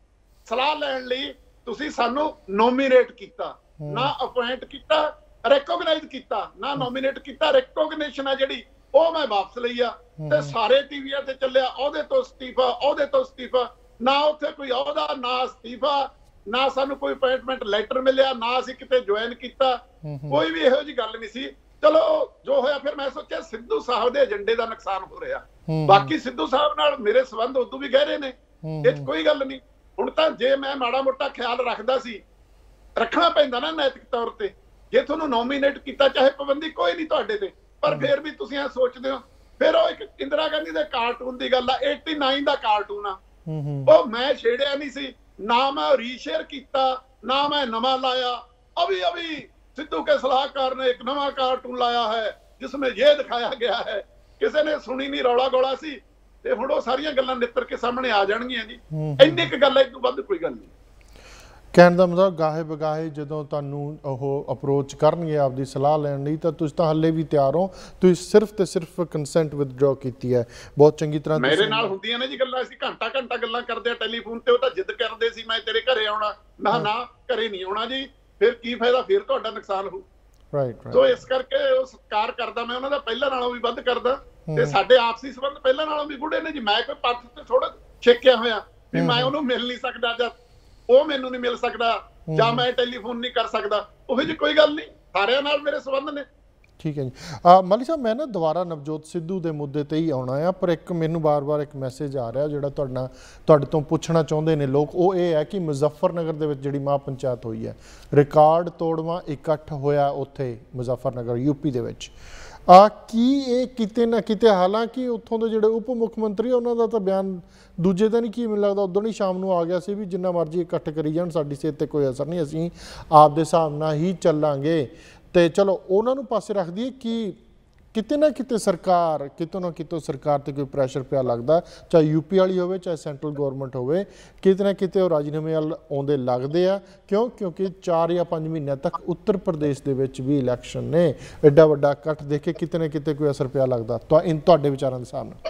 ਸਲਾਹ ਲੈਣ ਲਈ ਤੁਸੀਂ ਸਾਨੂੰ ਨੋਮੀਨੇਟ ਕੀਤਾ ਨਾ ਅਪਾਇੰਟ ਕੀਤਾ ਰੈਕੋਗਨਾਈਜ਼ ਕੀਤਾ ਨਾ ਨੋਮੀਨੇਟ ਕੀਤਾ ਰੈਕੋਗਨੀਸ਼ਨ ਆ ਜਿਹੜੀ ਉਹ ਮੈਂ ਵਾਪਸ ਲਈ ਆ ਤੇ ਸਾਰੇ ਟੀਵੀਆਂ ਤੇ ਚੱਲਿਆ ਉਹਦੇ ਤੋਂ ਅਸਤੀਫਾ ਉਹਦੇ ਤੋਂ ਅਸਤੀਫਾ ਨਾ ਉੱਥੇ ਕੋਈ ਅਹੁਦਾ ਨਾ ਅਸਤੀਫਾ ਨਾ ਸਾਨੂੰ ਕੋਈ ਅਪਾਇੰਟਮੈਂਟ ਲੈਟਰ ਮਿਲਿਆ ਨਾ ਅਸੀਂ ਕਿਤੇ ਜੁਆਇਨ ਕੀਤਾ ਕੋਈ ਵੀ ਇਹੋ ਜਿਹੀ ਗੱਲ ਨਹੀਂ ਸੀ। ਚਲੋ ਜੋ ਹੋਇਆ ਫਿਰ ਮੈਂ ਸੋਚਿਆ ਸਿੱਧੂ ਸਾਹਿਬ ਦੇ ਏਜੰਡੇ ਦਾ ਨੁਕਸਾਨ ਹੋ ਰਿਹਾ ਬਾਕੀ ਸਿੱਧੂ ਸਾਹਿਬ ਨਾਲ ਮੇਰੇ ਸੰਬੰਧ ਉਦੋਂ ਵੀ ਗਹਿਰੇ ਨੇ ਇਹ 'ਚ ਕੋਈ ਗੱਲ ਨਹੀਂ। ਹੁਣ ਤਾਂ ਜੇ ਮੈਂ ਮਾੜਾ ਮੋਟਾ ਖਿਆਲ ਰੱਖਦਾ ਸੀ ਰੱਖਣਾ ਪੈਂਦਾ ਨਾ ਨੈਤਿਕ ਤੌਰ ਤੇ ਜੇ ਤੁਹਾਨੂੰ ਨੋਮੀਨੇਟ ਕੀਤਾ ਚਾਹੇ ਪਾਬੰਦੀ ਕੋਈ ਨਹੀਂ ਤੁਹਾਡੇ ਤੇ ਪਰ ਫਿਰ ਵੀ ਤੁਸੀਂ ਇਹ ਸੋਚਦੇ ਹੋ ਫਿਰ ਉਹ ਇੱਕ ਇੰਦਰਾ ਗਾਂਧੀ ਦੇ ਕਾਰਟੂਨ ਦੀ ਗੱਲ ਆ ਨਵਾਸੀ ਦਾ ਕਾਰਟੂਨ ਆ ਉਹ ਮੈਂ ਛੇੜਿਆ ਨਹੀਂ ਸੀ ਨਾ ਮੈਂ ਰੀਸ਼ੇਅਰ ਕੀਤਾ ਨਾ ਮੈਂ ਨਵਾਂ ਲਾਇਆ ਅਭੀ ਅਭੀ सिद्धू के सलाहकार ने एक नवा कार्टून लाया है जिसमें ये दिखाया गया है किसी ने सुनी नहीं रौला गौला सी ते हुण ओह सारियां गल्लां नित्तर के सामने आ जाणगीਆਂ जी ਇੰਨੀ ਕੁ ਗੱਲ ਹੈ ਤੋਂ ਵੱਧ ਕੋਈ ਗੱਲ ਨਹੀਂ। ਕਹਿਣ ਦਾ ਮਤਲਬ ਗਾਹੇ ਬਗਾਹੇ ਜਦੋਂ ਤੁਹਾਨੂੰ ਉਹ ਅਪਰੋਚ ਕਰਨਗੇ ਆਪਦੀ ਸਲਾਹ ਲੈਣ ਲਈ ਤਾਂ ਤੁਸੀਂ ਤਾਂ ਹੱਲੇ ਵੀ ਤਿਆਰ ਹੋ ਤੁਸੀਂ ਸਿਰਫ ਤੇ ਸਿਰਫ ਕੰਸੈਂਟ ਵਿਦਡਰਾ ਕੀਤੀ ਹੈ ਬਹੁਤ ਚੰਗੀ ਤਰ੍ਹਾਂ ਮੇਰੇ ਨਾਲ ਹੁੰਦੀਆਂ ਨੇ ਜੀ ਗੱਲਾਂ ਅਸੀਂ ਘੰਟਾ ਘੰਟਾ ਗੱਲਾਂ ਕਰਦੇ ਆ ਟੈਲੀਫੋਨ ਤੇ ਉਹ ਤਾਂ ਜਿੱਦ ਕਰਦੇ ਸੀ ਮੈਂ ਤੇਰੇ ਘਰੇ ਆਉਣਾ ਨਾ ਨਾ ਘਰੇ ਨਹੀਂ ਆਉਣਾ ਜੀ ਫਿਰ ਕੀ ਫਾਇਦਾ ਫਿਰ ਤੁਹਾਡਾ ਨੁਕਸਾਨ ਹੋ ਰਾਈਟ ਰਾਈਟ ਸੋ ਇਸ ਕਰਕੇ ਉਹ ਸਤਿਕਾਰ ਕਰਦਾ ਮੈਂ ਉਹਨਾਂ ਦਾ ਪਹਿਲਾਂ ਨਾਲੋਂ ਵੀ ਵੱਧ ਕਰਦਾ ਤੇ ਸਾਡੇ ਆਪਸੀ ਸੰਬੰਧ ਪਹਿਲਾਂ ਨਾਲੋਂ ਵੀ ਗੂੜੇ ਨੇ ਜੀ ਮੈਂ ਕੋਈ ਪੱਥ ਤੇ ਥੋੜਾ ਛੇਕਿਆ ਹੋਇਆ ਵੀ ਮੈਂ ਉਹਨੂੰ ਮਿਲ ਨਹੀਂ ਸਕਦਾ ਜਾਂ ਉਹ ਮੈਨੂੰ ਨਹੀਂ ਮਿਲ ਸਕਦਾ ਜਾਂ ਮੈਂ ਟੈਲੀਫੋਨ ਨਹੀਂ ਕਰ ਸਕਦਾ ਉਹ ਜਿਹੀ ਕੋਈ ਗੱਲ ਨਹੀਂ ਸਾਰਿਆਂ ਨਾਲ ਮੇਰੇ ਸੰਬੰਧ ਨੇ। ਠੀਕ ਹੈ ਜੀ ਮਲੀ ਸਾਹਿਬ ਮੈਂ ਨਾ ਦੁਬਾਰਾ ਨਵਜੋਤ ਸਿੱਧੂ ਦੇ ਮੁੱਦੇ ਤੇ ਹੀ ਆਉਣਾ ਆ ਪਰ ਇੱਕ ਮੈਨੂੰ ਬਾਰ-ਬਾਰ ਇੱਕ ਮੈਸੇਜ ਆ ਰਿਹਾ ਜਿਹੜਾ ਤੁਹਾਡਾ ਤੁਹਾਡੇ ਤੋਂ ਪੁੱਛਣਾ ਚਾਹੁੰਦੇ ਨੇ ਲੋਕ ਉਹ ਇਹ ਹੈ ਕਿ ਮੁਜ਼ੱਫਰਨਗਰ ਦੇ ਵਿੱਚ ਜਿਹੜੀ ਮਹਾ ਪੰਚਾਇਤ ਹੋਈ ਹੈ ਰਿਕਾਰਡ ਤੋੜਵਾਂ ਇਕੱਠ ਹੋਇਆ ਉੱਥੇ ਮੁਜ਼ੱਫਰਨਗਰ ਯੂਪੀ ਦੇ ਵਿੱਚ ਆ ਕੀ ਇਹ ਕਿਤੇ ਨਾ ਕਿਤੇ ਹਾਲਾਂਕਿ ਉੱਥੋਂ ਦੇ ਜਿਹੜੇ ਉਪ ਮੁੱਖ ਮੰਤਰੀ ਉਹਨਾਂ ਦਾ ਤਾਂ ਬਿਆਨ ਦੂਜੇ ਦਿਨ ਕੀ ਮੈਨੂੰ ਲੱਗਦਾ ਉਦੋਂ ਹੀ ਸ਼ਾਮ ਨੂੰ ਆ ਗਿਆ ਸੀ ਵੀ ਜਿੰਨਾ ਮਰਜ਼ੀ ਇਕੱਠ ਕਰੀ ਜਾਣ ਸਾਡੀ ਸਿਹਤ ਤੇ ਕੋਈ ਅਸਰ ਨਹੀਂ ਅਸੀਂ ਆਪਦੇ ਹਿਸਾਬ ਨਾਲ ਹੀ ਚੱਲਾਂਗੇ ਤੇ ਚਲੋ ਉਹਨਾਂ ਨੂੰ ਪਾਸੇ ਰੱਖ ਦਈਏ ਕਿ ਕਿਤੇ ਨਾ ਕਿਤੇ ਸਰਕਾਰ ਕਿਤੋਂ ਨਾ ਕਿਤੋਂ ਸਰਕਾਰ ਤੇ ਕੋਈ ਪ੍ਰੈਸ਼ਰ ਪਿਆ ਲੱਗਦਾ ਚਾਹੇ ਯੂਪੀ ਵਾਲੀ ਹੋਵੇ ਚਾਹੇ ਸੈਂਟਰਲ ਗਵਰਨਮੈਂਟ ਹੋਵੇ ਕਿਤੇ ਨਾ ਕਿਤੇ ਉਹ ਰਾਜੀਨਾਮੇ ਵੱਲ ਆਉਂਦੇ ਲੱਗਦੇ ਆ ਕਿਉਂ ਕਿਉਂਕਿ ਚਾਰ ਜਾਂ ਪੰਜ ਮਹੀਨਿਆਂ ਤੱਕ ਉੱਤਰ ਪ੍ਰਦੇਸ਼ ਦੇ ਵਿੱਚ ਵੀ ਇਲੈਕਸ਼ਨ ਨੇ ਐਡਾ ਵੱਡਾ ਇਕੱਠ ਦੇਖ ਕੇ ਕਿਤੇ ਨਾ ਕਿਤੇ ਕੋਈ ਅਸਰ ਪਿਆ ਲੱਗਦਾ ਤਾਂ ਇਨ ਤੁਹਾਡੇ ਵਿਚਾਰਾਂ ਦੇ ਸਾਹਮਣੇ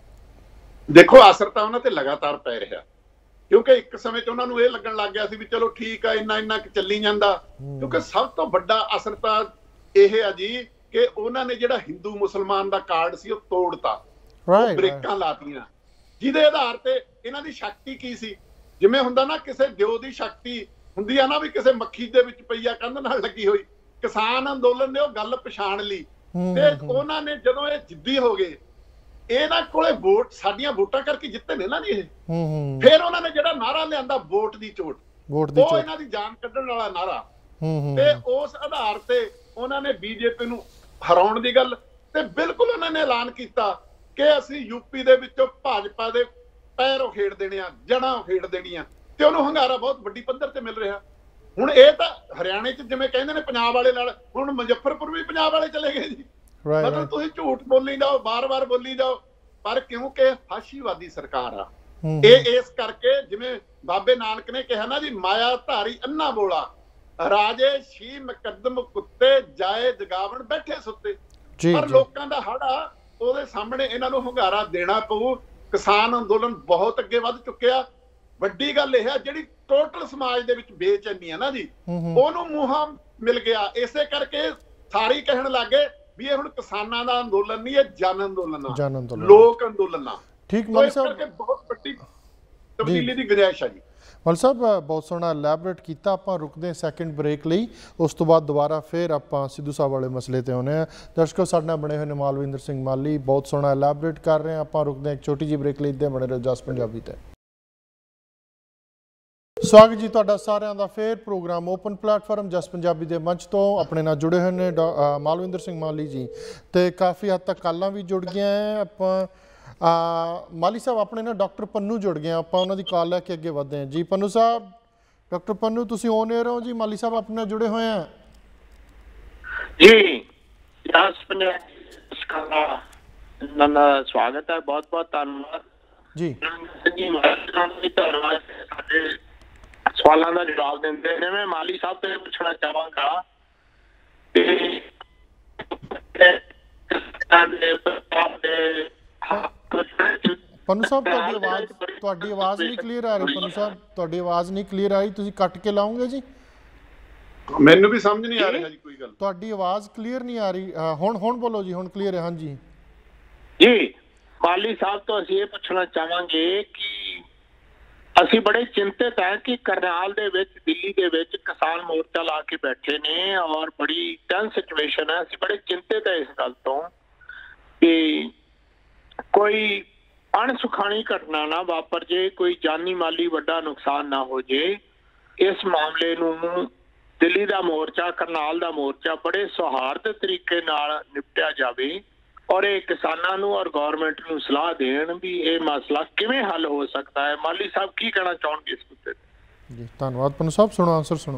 ਦੇਖੋ ਅਸਰ ਤਾਂ ਉਹਨਾਂ ਤੇ ਲਗਾਤਾਰ ਪੈ ਰਿਹਾ ਕਿਉਂਕਿ ਇੱਕ ਸਮੇਂ 'ਚ ਉਹਨਾਂ ਨੂੰ ਇਹ ਲੱਗਣ ਲੱਗ ਗਿਆ ਸੀ ਵੀ ਚਲੋ ਠੀਕ ਆ ਇੰਨਾ ਇੰਨਾ ਚੱਲੀ ਜਾਂਦਾ ਕਿਉਂਕਿ ਸਭ ਤੋਂ ਵੱਡਾ ਅਸਰ ਤਾਂ ਇਹ ਆ ਜੀ ਕਿ ਉਹਨਾਂ ਨੇ ਜਿਹੜਾ ਹਿੰਦੂ ਮੁਸਲਮਾਨ ਦਾ ਕਾਰਡ ਸੀ ਉਹ ਤੋੜਤਾ ਬ੍ਰੇਕਾਂ ਲਾਤੀਆਂ ਜਿਹਦੇ ਆਧਾਰ ਤੇ ਇਹਨਾਂ ਦੀ ਸ਼ਕਤੀ ਕੀ ਸੀ ਜਿਵੇਂ ਹੁੰਦਾ ਨਾ ਕਿਸੇ ਦਿਓ ਦੀ ਸ਼ਕਤੀ ਹੁੰਦੀ ਆ ਨਾ ਵੀ ਕਿਸੇ ਮੱਖੀ ਦੇ ਵਿੱਚ ਪਈ ਆ ਕੰਧ ਨਾਲ ਲੱਗੀ ਹੋਈ ਕਿਸਾਨ ਅੰਦੋਲਨ ਨੇ ਉਹ ਗੱਲ ਪਛਾਣ ਲਈ ਤੇ ਉਹਨਾਂ ਨੇ ਜਦੋਂ ਇਹ ਜਿੱਦੀ ਹੋ ਗਏ ਇਹਨਾਂ ਕੋਲੇ ਵੋਟ ਸਾਡੀਆਂ ਵੋਟਾਂ ਕਰਕੇ ਜਿੱਤੇ ਨੇ ਨਾ ਜੀ ਇਹ ਫਿਰ ਉਹਨਾਂ ਨੇ ਜਿਹੜਾ ਨਾਰਾ ਲਿਆਂਦਾ ਵੋਟ ਦੀ ਚੋਟ ਉਹ ਇਹਨਾਂ ਦੀ ਜਾਨ ਕੱਢਣ ਵਾਲਾ ਨਾਰਾ ਤੇ ਉਸ ਆਧਾਰ ਤੇ ਉਹਨਾਂ ਨੇ ਬੀਜੇਪੀ ਨੂੰ ਹਰਾਉਣ ਦੀ ਗੱਲ ਤੇ ਬਿਲਕੁਲ ਉਹਨਾਂ ਨੇ ਐਲਾਨ ਕੀਤਾ ਕਿ ਅਸੀਂ ਯੂਪੀ ਦੇ ਵਿੱਚੋਂ ਭਾਜਪਾ ਦੇ ਪੈਰ ਉਖੇੜ ਦੇਣੇ ਆ ਜੜਾਂ ਉਖੇੜ ਦੇਣੀਆਂ ਤੇ ਉਹਨੂੰ ਹੰਗਾਰਾ ਬਹੁਤ ਵੱਡੀ ਪੱਧਰ ਤੇ ਮਿਲ ਰਿਹਾ। ਹੁਣ ਇਹ ਤਾਂ ਹਰਿਆਣੇ 'ਚ ਜਿਵੇਂ ਕਹਿੰਦੇ ਨੇ ਪੰਜਾਬ ਵਾਲੇ ਨਾਲ ਹੁਣ ਮੁਜ਼ੱਫਰਪੁਰ ਵੀ ਪੰਜਾਬ ਵਾਲੇ ਚਲੇ ਗਏ ਜੀ ਮਤਲਬ ਤੁਸੀਂ ਝੂਠ ਬੋਲੀ ਜਾਓ ਬਾਰ-ਬਾਰ ਬੋਲੀ ਜਾਓ ਪਰ ਕਿਉਂਕਿ ਫਾਸ਼ੀਵਾਦੀ ਸਰਕਾਰ ਆ ਇਹ ਇਸ ਕਰਕੇ ਜਿਵੇਂ ਬਾਬੇ ਨਾਨਕ ਨੇ ਕਿਹਾ ਨਾ ਜੀ ਮਾਇਆ ਧਾਰੀ ਅੰਨਾ ਬੋਲਾ ਰਾਜੇ ਛੀ ਮੁਕੱਦਮ ਕੁੱਤੇ ਜਾਏ ਜਗਾਵਣ ਬੈਠੇ ਸੁੱਤੇ। ਪਰ ਲੋਕਾਂ ਦਾ ਹੜਾ ਉਹਦੇ ਸਾਹਮਣੇ ਇਹਨਾਂ ਨੂੰ ਹੁੰਗਾਰਾ ਦੇਣਾ ਪਊ। ਕਿਸਾਨ ਅੰਦੋਲਨ ਬਹੁਤ ਅੱਗੇ ਵੱਧ ਚੁੱਕਿਆ। ਵੱਡੀ ਗੱਲ ਇਹ ਹੈ ਜਿਹੜੀ ਟੋਟਲ ਸਮਾਜ ਦੇ ਵਿੱਚ ਬੇਚੈਨੀ ਹੈ ਨਾ ਜੀ, ਉਹਨੂੰ ਮੂੰਹਾਂ ਮਿਲ ਗਿਆ। ਇਸੇ ਕਰਕੇ ਸਾਰੇ ਕਹਿਣ ਲੱਗੇ ਵੀ ਇਹ ਹੁਣ ਕਿਸਾਨਾਂ ਦਾ ਅੰਦੋਲਨ ਨਹੀਂ, ਇਹ ਜਨ ਅੰਦੋਲਨ ਆ, ਲੋਕ ਅੰਦੋਲਨ ਆ। ਠੀਕ ਮਲ ਸਾਹਿਬ, ਬਹੁਤ ਵੱਡੀ ਤਬਦੀਲੀ ਦੀ ਗੁੰਜਾਇਸ਼ ਹੈ ਜੀ। ਮਲ ਸਾਹਿਬ ਬਹੁਤ ਸੋਹਣਾ ਐਲੈਬੋਰੇਟ ਕੀਤਾ। ਆਪਾਂ ਰੁਕਦੇ ਹਾਂ ਸੈਕਿੰਡ ਬ੍ਰੇਕ ਲਈ, ਉਸ ਤੋਂ ਬਾਅਦ ਦੁਬਾਰਾ ਫਿਰ ਆਪਾਂ ਸਿੱਧੂ ਸਾਹਿਬ ਵਾਲੇ ਮਸਲੇ ਤੇ ਆਉਂਦੇ ਹਾਂ। ਦਰਸ਼ਕੋ ਸਾਡੇ ਨਾਲ ਬਣੇ ਹੋਏ ਨੇ ਮਾਲਵਿੰਦਰ ਸਿੰਘ ਮਾਲੀ, ਬਹੁਤ ਸੋਹਣਾ ਐਲੈਬੋਰੇਟ ਕਰ ਰਹੇ ਹਾਂ। ਆਪਾਂ ਰੁਕਦੇ ਹਾਂ ਇੱਕ ਛੋਟੀ ਜਿਹੀ ਬ੍ਰੇਕ ਲਈ। ਇੱਦਾਂ ਬਣੇ ਰਹੋ ਜਸ ਪੰਜਾਬੀ ਤੇ। ਸਵਾਗਤ ਜੀ ਤੁਹਾਡਾ ਸਾਰਿਆਂ ਦਾ ਫੇਰ program open platform Jus Punjabi ਦੇ ਮੰਚ ਤੋਂ। ਆਪਣੇ ਨਾਲ ਜੁੜੇ ਹੋਏ ਨੇ ਮਾਲਵਿੰਦਰ ਸਿੰਘ ਮਾਲੀ ਜੀ, ਤੇ ਕਾਫੀ ਹੱਦ ਤੱਕ ਕਾਲਾਂ ਵੀ ਜੁੜ ਗਈਆਂ ਹੈ। ਆਪਾਂ ਮਾਲੀ ਸਾਹਿਬ ਆਪਣੇ ਨਾਲ ਡਾਕਟਰ ਪੰਨੂ ਜੁੜ ਗਏ, ਆਪਾਂ ਉਹਨਾਂ ਦੀ ਕਾਲ ਲੈ ਕੇ ਅੱਗੇ ਵਧਦੇ ਹਾਂ ਜੀ। ਪੰਨੂ ਸਾਹਿਬ, ਡਾਕਟਰ ਪੰਨੂ ਤੁਸੀਂ ਔਨ 에ਅਰ ਹੋ ਜੀ। ਮਾਲੀ ਸਾਹਿਬ ਆਪਣੇ ਨਾਲ ਜੁੜੇ ਹੋਏ ਆ ਜੀ। ਜਸ ਪੰਜਾਬੀ ਦਾ ਸਵਾਗਤ ਹੈ, ਬਹੁਤ ਬਹੁਤ ਧੰਨਵਾਦ ਜੀ। ਧੰਨਵਾਦ ਸਾਡੇ ਸਵਾਲਾਂ ਦਾ ਜਵਾਬ ਦਿੰਦੇ ਨੇ। ਮੈਂ ਮਾਲੀ ਸਾਹਿਬ ਤੋਂ ਇਹ ਪੁੱਛਣਾ ਚਾਹਾਂਗਾ ਕਿ ਪੰਨੂ ਸਾਹਿਬ ਤੁਹਾਡੀ ਆਵਾਜ਼ ਤੁਹਾਡੀ ਆਵਾਜ਼ ਨਹੀਂ ਕਲੀਅਰ ਆ ਰਹੀ। ਪੰਨੂ ਸਾਹਿਬ ਤੁਹਾਡੀ ਆਵਾਜ਼ ਨਹੀਂ ਕਲੀਅਰ ਆ ਰਹੀ, ਤੁਸੀਂ ਕੱਟ ਕੇ ਲਾਓਗੇ ਜੀ? ਮੈਨੂੰ ਵੀ ਸਮਝ ਨਹੀਂ ਆ ਰਿਹਾ ਜੀ ਕੋਈ ਗੱਲ। ਤੁਹਾਡੀ ਆਵਾਜ਼ ਕਲੀਅਰ ਨਹੀਂ ਆ ਰਹੀ। ਹੁਣ ਹੁਣ ਬੋਲੋ ਜੀ, ਹੁਣ ਕਲੀਅਰ ਹੈ। ਹਾਂਜੀ ਜੀ, ਮਾਲੀ ਸਾਹਿਬ ਤੋਂ ਅਸੀਂ ਇਹ ਪੁੱਛਣਾ ਚਾਹਾਂਗੇ ਕਿ ਅਸੀਂ ਬੜੇ ਚਿੰਤਿਤ ਹਾਂ ਕਿ ਕਰਨਾਲ ਦੇ ਵਿੱਚ, ਦਿੱਲੀ ਦੇ ਵਿੱਚ ਕਿਸਾਨ ਮੋਰਚਾ ਲਾ ਕੇ ਬੈਠੇ ਨੇ ਔਰ ਬੜੀ ਟੈਂਸ ਸਿਚੁਏਸ਼ਨ ਹੈ। ਅਸੀਂ ਬੜੇ ਚਿੰਤਿਤ ਹੈ ਇਸ ਗੱਲ ਤੋਂ ਕਿ ਕੋਈ ਅਣਸੁਖਾਣੀ ਘਟਨਾ ਨਾ ਵਾਪਰ ਜੇ, ਕੋਈ ਜਾਨੀ ਮਾਲੀ ਵੱਡਾ ਨੁਕਸਾਨ ਨਾ ਹੋ ਜੇ। ਇਸ ਮਾਮਲੇ ਨੂੰ ਦਿੱਲੀ ਦਾ ਮੋਰਚਾ, ਕਰਨਾਲ ਦਾ ਮੋਰਚਾ ਬੜੇ ਸੌਹਾਰਦ ਤਰੀਕੇ ਨਾਲ ਨਿਪਟਿਆ ਜਾਵੇ ਔਰ ਇਹ ਕਿਸਾਨਾਂ ਨੂੰ ਔਰ ਗਵਰਨਮੈਂਟ ਨੂੰ ਸਲਾਹ ਦੇਣ ਵੀ ਇਹ ਮਸਲਾ ਕਿਵੇਂ ਹੱਲ ਹੋ ਸਕਦਾ ਹੈ। ਮਾਲੀ ਸਾਹਿਬ ਕੀ ਕਹਿਣਾ ਚਾਹਣਗੇ ਇਸ ਮੁੱਦੇ ਤੇ? ਜੀ ਧੰਨਵਾਦ ਪੰਨੂ ਸਾਹਿਬ, ਸੁਣੋ ਆਨਸਰ ਸੁਣੋ।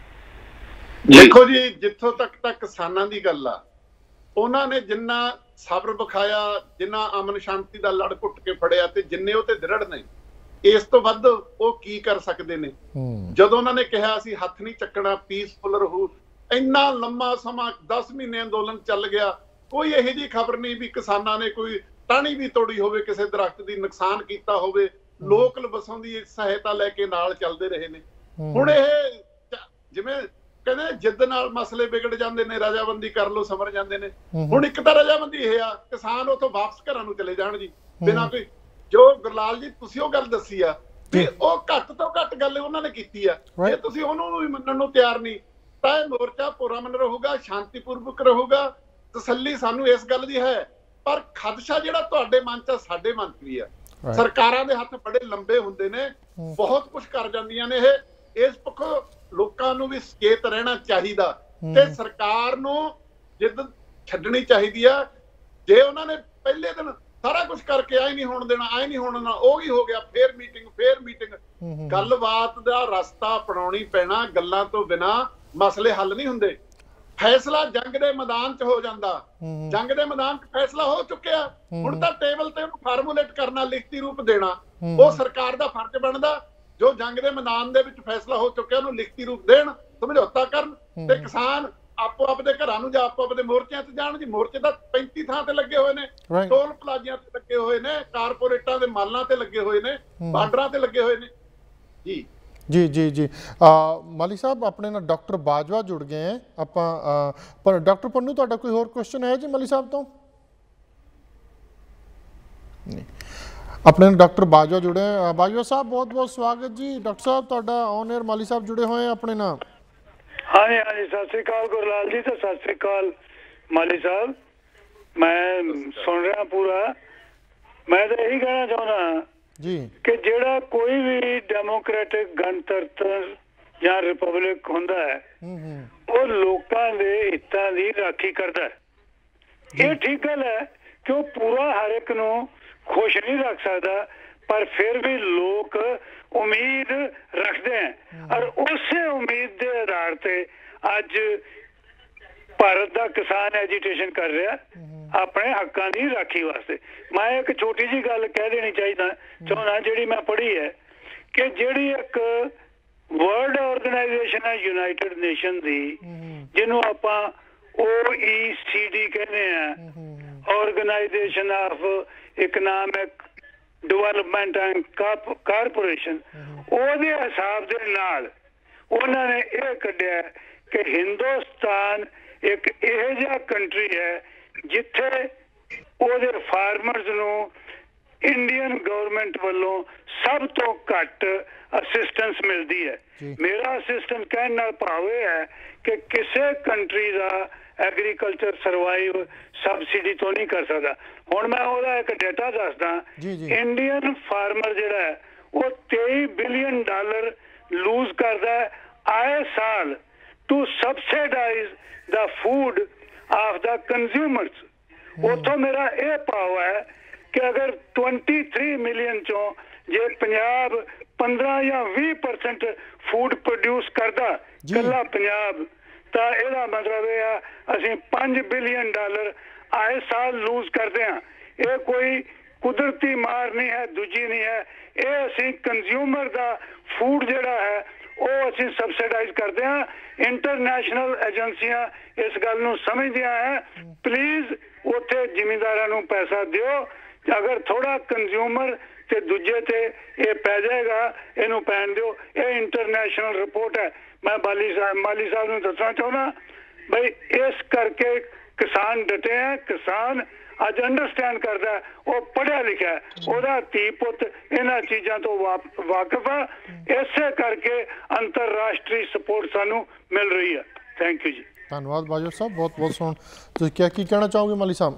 ਦੇਖੋ ਜੀ, ਜਿੱਥੋਂ ਤੱਕ ਤੱਕ ਕਿਸਾਨਾਂ ਦੀ ਗੱਲ ਆ, ਉਹਨਾਂ ਨੇ ਜਿੰਨਾ ਸਬਰ ਵਿਖਾਇਆ, ਜਿੰਨਾ ਅਮਨ ਸ਼ਾਂਤੀ ਦਾ ਲੜ ਘੁੱਟ ਕੇ ਫੜਿਆ, ਤੇ ਜਿੰਨੇ ਉਹ ਤੇ ਦ੍ਰਿੜ ਨੇ, ਇਸ ਤੋਂ ਵੱਧ ਉਹ ਕੀ ਕਰ ਸਕਦੇ ਨੇ। ਜਦੋਂ ਉਹਨਾਂ ਨੇ ਕਿਹਾ ਅਸੀਂ ਹੱਥ ਨਹੀਂ ਚੱਕਣਾ, ਪੀਸਫੁਲ ਰਹੂ, ਇੰਨਾ ਲੰਮਾ ਸਮਾਂ ਦਸ ਮਹੀਨੇ ਅੰਦੋਲਨ ਚੱਲ ਗਿਆ, ਕੋਈ ਇਹੋ ਜਿਹੀ ਖਬਰ ਨਹੀਂ ਵੀ ਕਿਸਾਨਾਂ ਨੇ ਕੋਈ ਟਾਹਣੀ ਵੀ ਤੋੜੀ ਹੋਵੇ, ਕਿਸੇ ਦਰਖਤ ਦੀ ਨੁਕਸਾਨ ਕੀਤਾ ਹੋਵੇ। ਲੋਕ ਲਬਸੋਂ ਦੀ ਸਹਾਇਤਾ ਲੈ ਕੇ ਨਾਲ ਚੱਲਦੇ ਰਹੇ ਨੇ। ਹੁਣ ਇਹ ਜਿਵੇਂ ਕਹਿੰਦੇ ਜਿੱਦ ਨਾਲ ਮਸਲੇ ਵਿਗੜ ਜਾਂਦੇ ਨੇ, ਰਜਾਬੰਦੀ ਕਰ ਲੋ ਸਮਰ ਜਾਂਦੇ ਨੇ। ਹੁਣ ਇੱਕ ਤਾਂ ਰਜਾਬੰਦੀ ਇਹ ਆ, ਕਿਸਾਨ ਉਥੋਂ ਵਾਪਸ ਘਰਾਂ ਨੂੰ ਚਲੇ ਜਾਣ ਜੀ, ਬਿਨਾਂ ਕੋਈ, ਜੋ ਗੁਰਲਾਲ ਜੀ ਤੁਸੀਂ ਉਹ ਗੱਲ ਦੱਸੀ ਆ ਵੀ ਉਹ ਘੱਟ ਤੋਂ ਘੱਟ ਗੱਲ ਉਹਨਾਂ ਨੇ ਕੀਤੀ ਆ, ਜੇ ਤੁਸੀਂ ਉਹਨੂੰ ਵੀ ਮੰਨਣ ਨੂੰ ਤਿਆਰ ਨਹੀਂ ਤਾਂ ਇਹ ਮੋਰਚਾ ਪੁਰਅਮਨ ਰਹੂਗਾ, ਸ਼ਾਂਤੀਪੂਰਵਕ ਰਹੂਗਾ। ਤਸੱਲੀ ਸਾਨੂੰ ਇਸ ਗੱਲ ਦੀ ਹੈ, ਪਰ ਖਦਸ਼ਾ ਜਿਹੜਾ ਤੁਹਾਡੇ ਮਨ ਚ, ਸਾਡੇ ਮਨ ਚ ਵੀ ਆ। ਸਰਕਾਰਾਂ ਦੇ ਹੱਥ ਬੜੇ ਲੰਬੇ ਹੁੰਦੇ ਨੇ, ਬਹੁਤ ਕੁਝ ਕਰ ਜਾਂਦੀਆਂ ਨੇ ਇਹ। ਇਸ ਪੱਖੋਂ ਲੋਕਾਂ ਨੂੰ ਵੀ ਸੁਚੇਤ ਰਹਿਣਾ ਚਾਹੀਦਾ ਤੇ ਸਰਕਾਰ ਨੂੰ ਜਿੱਦ ਛੱਡਣੀ ਚਾਹੀਦੀ ਆ। ਜੇ ਉਹਨਾਂ ਨੇ ਪਹਿਲੇ ਦਿਨ ਸਾਰਾ ਕੁਝ ਕਰਕੇ ਆਏ ਨਹੀਂ ਹੋਣ ਦੇਣਾ, ਆਏ ਨਹੀਂ ਹੋਣ ਦੇਣਾ, ਉਹ ਹੀ ਹੋ ਗਿਆ, ਫੇਰ ਮੀਟਿੰਗ ਫੇਰ ਮੀਟਿੰਗ। ਗੱਲਬਾਤ ਦਾ ਰਸਤਾ ਅਪਣਾਉਣੀ ਪੈਣਾ, ਗੱਲਾਂ ਤੋਂ ਬਿਨਾਂ ਮਸਲੇ ਹੱਲ ਨਹੀਂ ਹੁੰਦੇ। ਫੈਸਲਾ ਜੰਗ ਦੇ ਮੈਦਾਨ 'ਚ ਹੋ ਜਾਂਦਾ, ਜੰਗ ਦੇ ਮੈਦਾਨ 'ਚ ਫੈਸਲਾ ਹੋ ਚੁੱਕਿਆ, ਹੁਣ ਤਾਂ ਟੇਬਲ ਤੇ ਉਹਨੂੰ ਫਾਰਮੂਲੇਟ ਕਰਨਾ, ਲਿਖਤੀ ਰੂਪ ਦੇਣਾ, ਉਹ ਸਰਕਾਰ ਦਾ ਫਰਜ਼ ਬਣਦਾ। ਜੋ ਜੰਗ ਦੇ ਮੈਦਾਨ ਦੇ ਵਿੱਚ ਫੈਸਲਾ ਹੋ ਚੁੱਕਿਆ ਉਹਨੂੰ ਲਿਖਤੀ ਰੂਪ ਦੇਣ, ਸਮਝੌਤਾ ਕਰਨ, ਤੇ ਕਿਸਾਨ ਆਪੋ ਆਪਦੇ ਘਰਾਂ ਨੂੰ ਜਾਂ ਆਪੋ ਆਪਦੇ ਮੋਰਚਿਆਂ ਤੇ ਜਾਣ ਜੀ। ਮੋਰਚੇ ਤਾਂ ਪੈਂਤੀ ਥਾਂ ਤੇ ਲੱਗੇ ਹੋਏ ਨੇ, ਟੋਲ ਪਲਾਜ਼ਿਆਂ ਤੇ ਲੱਗੇ ਹੋਏ ਨੇ, ਕਾਰਪੋਰੇਟਾਂ ਦੇ ਮਾਲਾਂ ਤੇ ਲੱਗੇ ਹੋਏ ਨੇ, ਬਾਰਡਰਾਂ ਤੇ ਲੱਗੇ ਹੋਏ ਨੇ ਜੀ। ਜੀ ਜੀ ਜੀ ਮਾਲੀ ਸਾਹਿਬ ਆਪਣੇ ਨਾਲ ਡਾਕਟਰ ਬਾਜਵਾ ਜੁੜ ਗਏ ਹੈ ਆਪਾਂ। ਪਰ ਡਾਕਟਰ ਪੰਨੂ ਤੁਹਾਡਾ ਕੋਈ ਹੋਰ ਕੁਐਸਚਨ ਹੈ ਜੀ ਮਾਲੀ ਸਾਹਿਬ ਤੋਂ? ਨਹੀਂ, ਆਪਣੇ ਨਾਲ ਡਾਕਟਰ ਬਾਜਵਾ ਜੁੜੇ। ਬਾਜਵਾ ਸਾਹਿਬ ਬਹੁਤ ਬਹੁਤ ਸਵਾਗਤ ਜੀ। ਡਾਕਟਰ ਸਾਹਿਬ ਤੁਹਾਡਾ ਔਨ 에ਅਰ ਮਾਲੀ ਸਾਹਿਬ ਜੁੜੇ ਹੋਏ ਆਪਣੇ ਨਾਲ। ਹਾਂਜੀ ਹਾਂਜੀ, ਸਤਿ ਸ੍ਰੀ ਅਕਾਲ ਗੁਰਲਾਲ ਜੀ ਤੇ ਸਤਿ ਸ੍ਰੀ ਅਕਾਲ ਮਾਲੀ ਸਾਹਿਬ। ਮੈਂ ਸੁਣ ਰਿਹਾ ਪੂਰਾ। ਮੈਂ ਤਾਂ ਇਹੀ ਕਹਿਣਾ ਚਾਹੁੰਦਾ ਜੀ ਕਿ ਜਿਹੜਾ ਕੋਈ ਵੀ ਡੈਮੋਕ੍ਰੈਟਿਕ ਗਣਤੰਤਰ ਜਾਂ ਰਿਪਬਲਿਕ ਹੁੰਦਾ ਹੈ ਉਹ ਲੋਕਾਂ ਦੇ ਹਿੱਤਾਂ ਦੀ ਰਾਖੀ ਕਰਦਾ ਹੈ। ਇਹ ਠੀਕ ਗੱਲ ਹੈ ਕਿ ਉਹ ਪੂਰਾ ਹਰ ਇੱਕ ਨੂੰ ਖੁਸ਼ ਨਹੀਂ ਰੱਖ ਸਕਦਾ, ਪਰ ਫਿਰ ਵੀ ਲੋਕ ਉਮੀਦ ਰੱਖਦੇ हैं और ਉਸੇ ਉਮੀਦ ਦੇ ਆਧਾਰ ਤੇ ਅੱਜ ਭਾਰਤ ਦਾ ਕਿਸਾਨ ਐਜੀਟੇਸ਼ਨ ਕਰ ਰਿਹਾ ਆਪਣੇ ਹੱਕਾਂ ਦੀ ਰਾਖੀ ਵਾਸਤੇ। ਮੈਂ ਇੱਕ ਛੋਟੀ ਜਿਹੀ ਗੱਲ ਕਹਿ ਦੇਣੀ ਚਾਹੀਦਾ ਚਾਹੁੰਦਾ ਜਿਹੜੀ ਮੈਂ ਪੜ੍ਹੀ ਹੈ ਕਿ ਜਿਹੜੀ ਇੱਕ ਵਰਲਡ ਆਰਗੇਨਾਈਜੇਸ਼ਨ ਹੈ ਯੂਨਾਈਟਿਡ ਨੇਸ਼ਨ ਦੀ, ਜਿਹਨੂੰ ਆਪਾਂ ਓ ਈ ਸੀ ਡੀ ਕਹਿੰਦੇ ਆ, organisation of economic development and corporation, ਉਹਦੇ ਹਿਸਾਬ ਦੇ ਨਾਲ ਉਹਨਾਂ ਨੇ ਇਹ ਕੱਢਿਆ ਕਿ ਹਿੰਦੁਸਤਾਨ ਇੱਕ ਇਹੋ ਜਿਹਾ ਕੰਟਰੀ ਹੈ ਜਿੱਥੇ ਉਹਦੇ ਫਾਰਮਰਸ ਨੂੰ ਇੰਡੀਅਨ ਗਵਰਨਮੈਂਟ ਵੱਲੋਂ ਸਭ ਤੋਂ ਘੱਟ ਅਸਿਸਟੈਂਸ ਮਿਲਦੀ ਹੈ। ਮੇਰਾ ਅਸਿਸਟੈਂਸ ਕਹਿਣ ਨਾਲ ਭਾਵ ਇਹ ਹੈ ਕਿ ਕਿਸੇ ਕੰਟਰੀ ਦਾ ਐਗਰੀਕਲਚਰ ਸਰਵਾਈਵ ਸਬਸਿਡੀ ਤੋਂ ਨਹੀਂ ਕਰ ਸਕਦਾ। ਹੁਣ ਮੈਂ ਉਹਦਾ ਇੱਕ ਡੇਟਾ ਦੱਸਦਾ, ਇੰਡੀਅਨ ਫਾਰਮਰ ਜਿਹੜਾ ਹੈ ਉਹ ਤੇਈ ਬਿਲੀਅਨ ਡਾਲਰ ਲੂਜ਼ ਕਰਦਾ ਆਏ ਸਾਲ to subsidise the food of the consumers. ਉੱਥੋਂ ਮੇਰਾ ਇਹ ਭਾਵ ਹੈ ਕਿ ਅਗਰ तेईस ਮਿਲੀਅਨ ਚੋਂ ਜੇ ਪੰਜਾਬ ਪੰਦਰਾਂ ਜਾਂ ਵੀਹ ਪਰਸੈਂਟ ਫੂਡ ਪ੍ਰੋਡਿਊਸ ਕਰਦਾ ਇਕੱਲਾ ਪੰਜਾਬ, ਤਾਂ ਇਹਦਾ ਮਤਲਬ ਇਹ ਆ ਅਸੀਂ ਪੰਜ ਬਿਲੀਅਨ ਡਾਲਰ ਆਏ ਸਾਲ ਲੂਜ਼ ਕਰਦੇ ਹਾਂ। ਇਹ ਕੋਈ ਕੁਦਰਤੀ ਮਾਰ ਨਹੀਂ ਹੈ, ਦੂਜੀ ਨਹੀਂ ਹੈ, ਇਹ ਅਸੀਂ ਕੰਜ਼ਿਊਮਰ ਦਾ ਫੂਡ ਜਿਹੜਾ ਹੈ ਉਹ ਅਸੀਂ ਸਬਸਿਡਾਈਜ਼ ਕਰਦੇ ਹਾਂ। ਇੰਟਰਨੈਸ਼ਨਲ ਏਜੰਸੀਆਂ ਇਸ ਗੱਲ ਨੂੰ ਸਮਝਦੀਆਂ ਹੈ। ਪਲੀਜ਼ ਉੱਥੇ ਜ਼ਿਮੀਂਦਾਰਾਂ ਨੂੰ ਪੈਸਾ ਦਿਓ। ਅਗਰ ਥੋੜਾ ਕੰਜ਼ਿਊਮਰ ਤੇ ਦੂਜੇ ਤੇ ਇਹ ਪੈ ਜਾਏਗਾ, ਇਹਨੂੰ ਪੈਣ ਦਿਓ। ਇਹ ਇੰਟਰਨੈਸ਼ਨਲ ਰਿਪੋਰਟ ਹੈ। ਮੈਂ ਬਾਲੀ ਸਾਹਿਬ ਮਾਲੀ ਸਾਹਿਬ ਨੂੰ ਦੱਸਣਾ ਚਾਹੁੰਦਾ ਬਈ ਇਸ ਕਰਕੇ ਕਿਸਾਨ ਡਟੇ ਹੈ। ਕਿਸਾਨ ਅੱਜ ਅੰਡਰਸਟੈਂਡ ਕਰਦਾ, ਉਹ ਪੜ੍ਹਿਆ ਲਿਖਿਆ, ਉਹਦਾ ਧੀ ਪੁੱਤ ਇਹਨਾਂ ਚੀਜ਼ਾਂ ਤੋਂ ਵਾਕਿਫ ਆ। ਇਸੇ ਕਰਕੇ ਅੰਤਰਰਾਸ਼ਟਰੀ ਸਪੋਰਟ ਸਾਨੂੰ ਮਿਲ ਰਹੀ ਹੈ। ਥੈਂਕ ਯੂ ਜੀ। ਧੰਨਵਾਦ ਬਾਜਵਾ ਸਾਹਿਬ, ਬਹੁਤ ਬਹੁਤ ਸੋਹਣਾ। ਤੁਸੀਂ ਕੀ ਕੀ ਕਹਿਣਾ ਚਾਹੋਗੇ ਮਾਲੀ ਸਾਹਿਬ?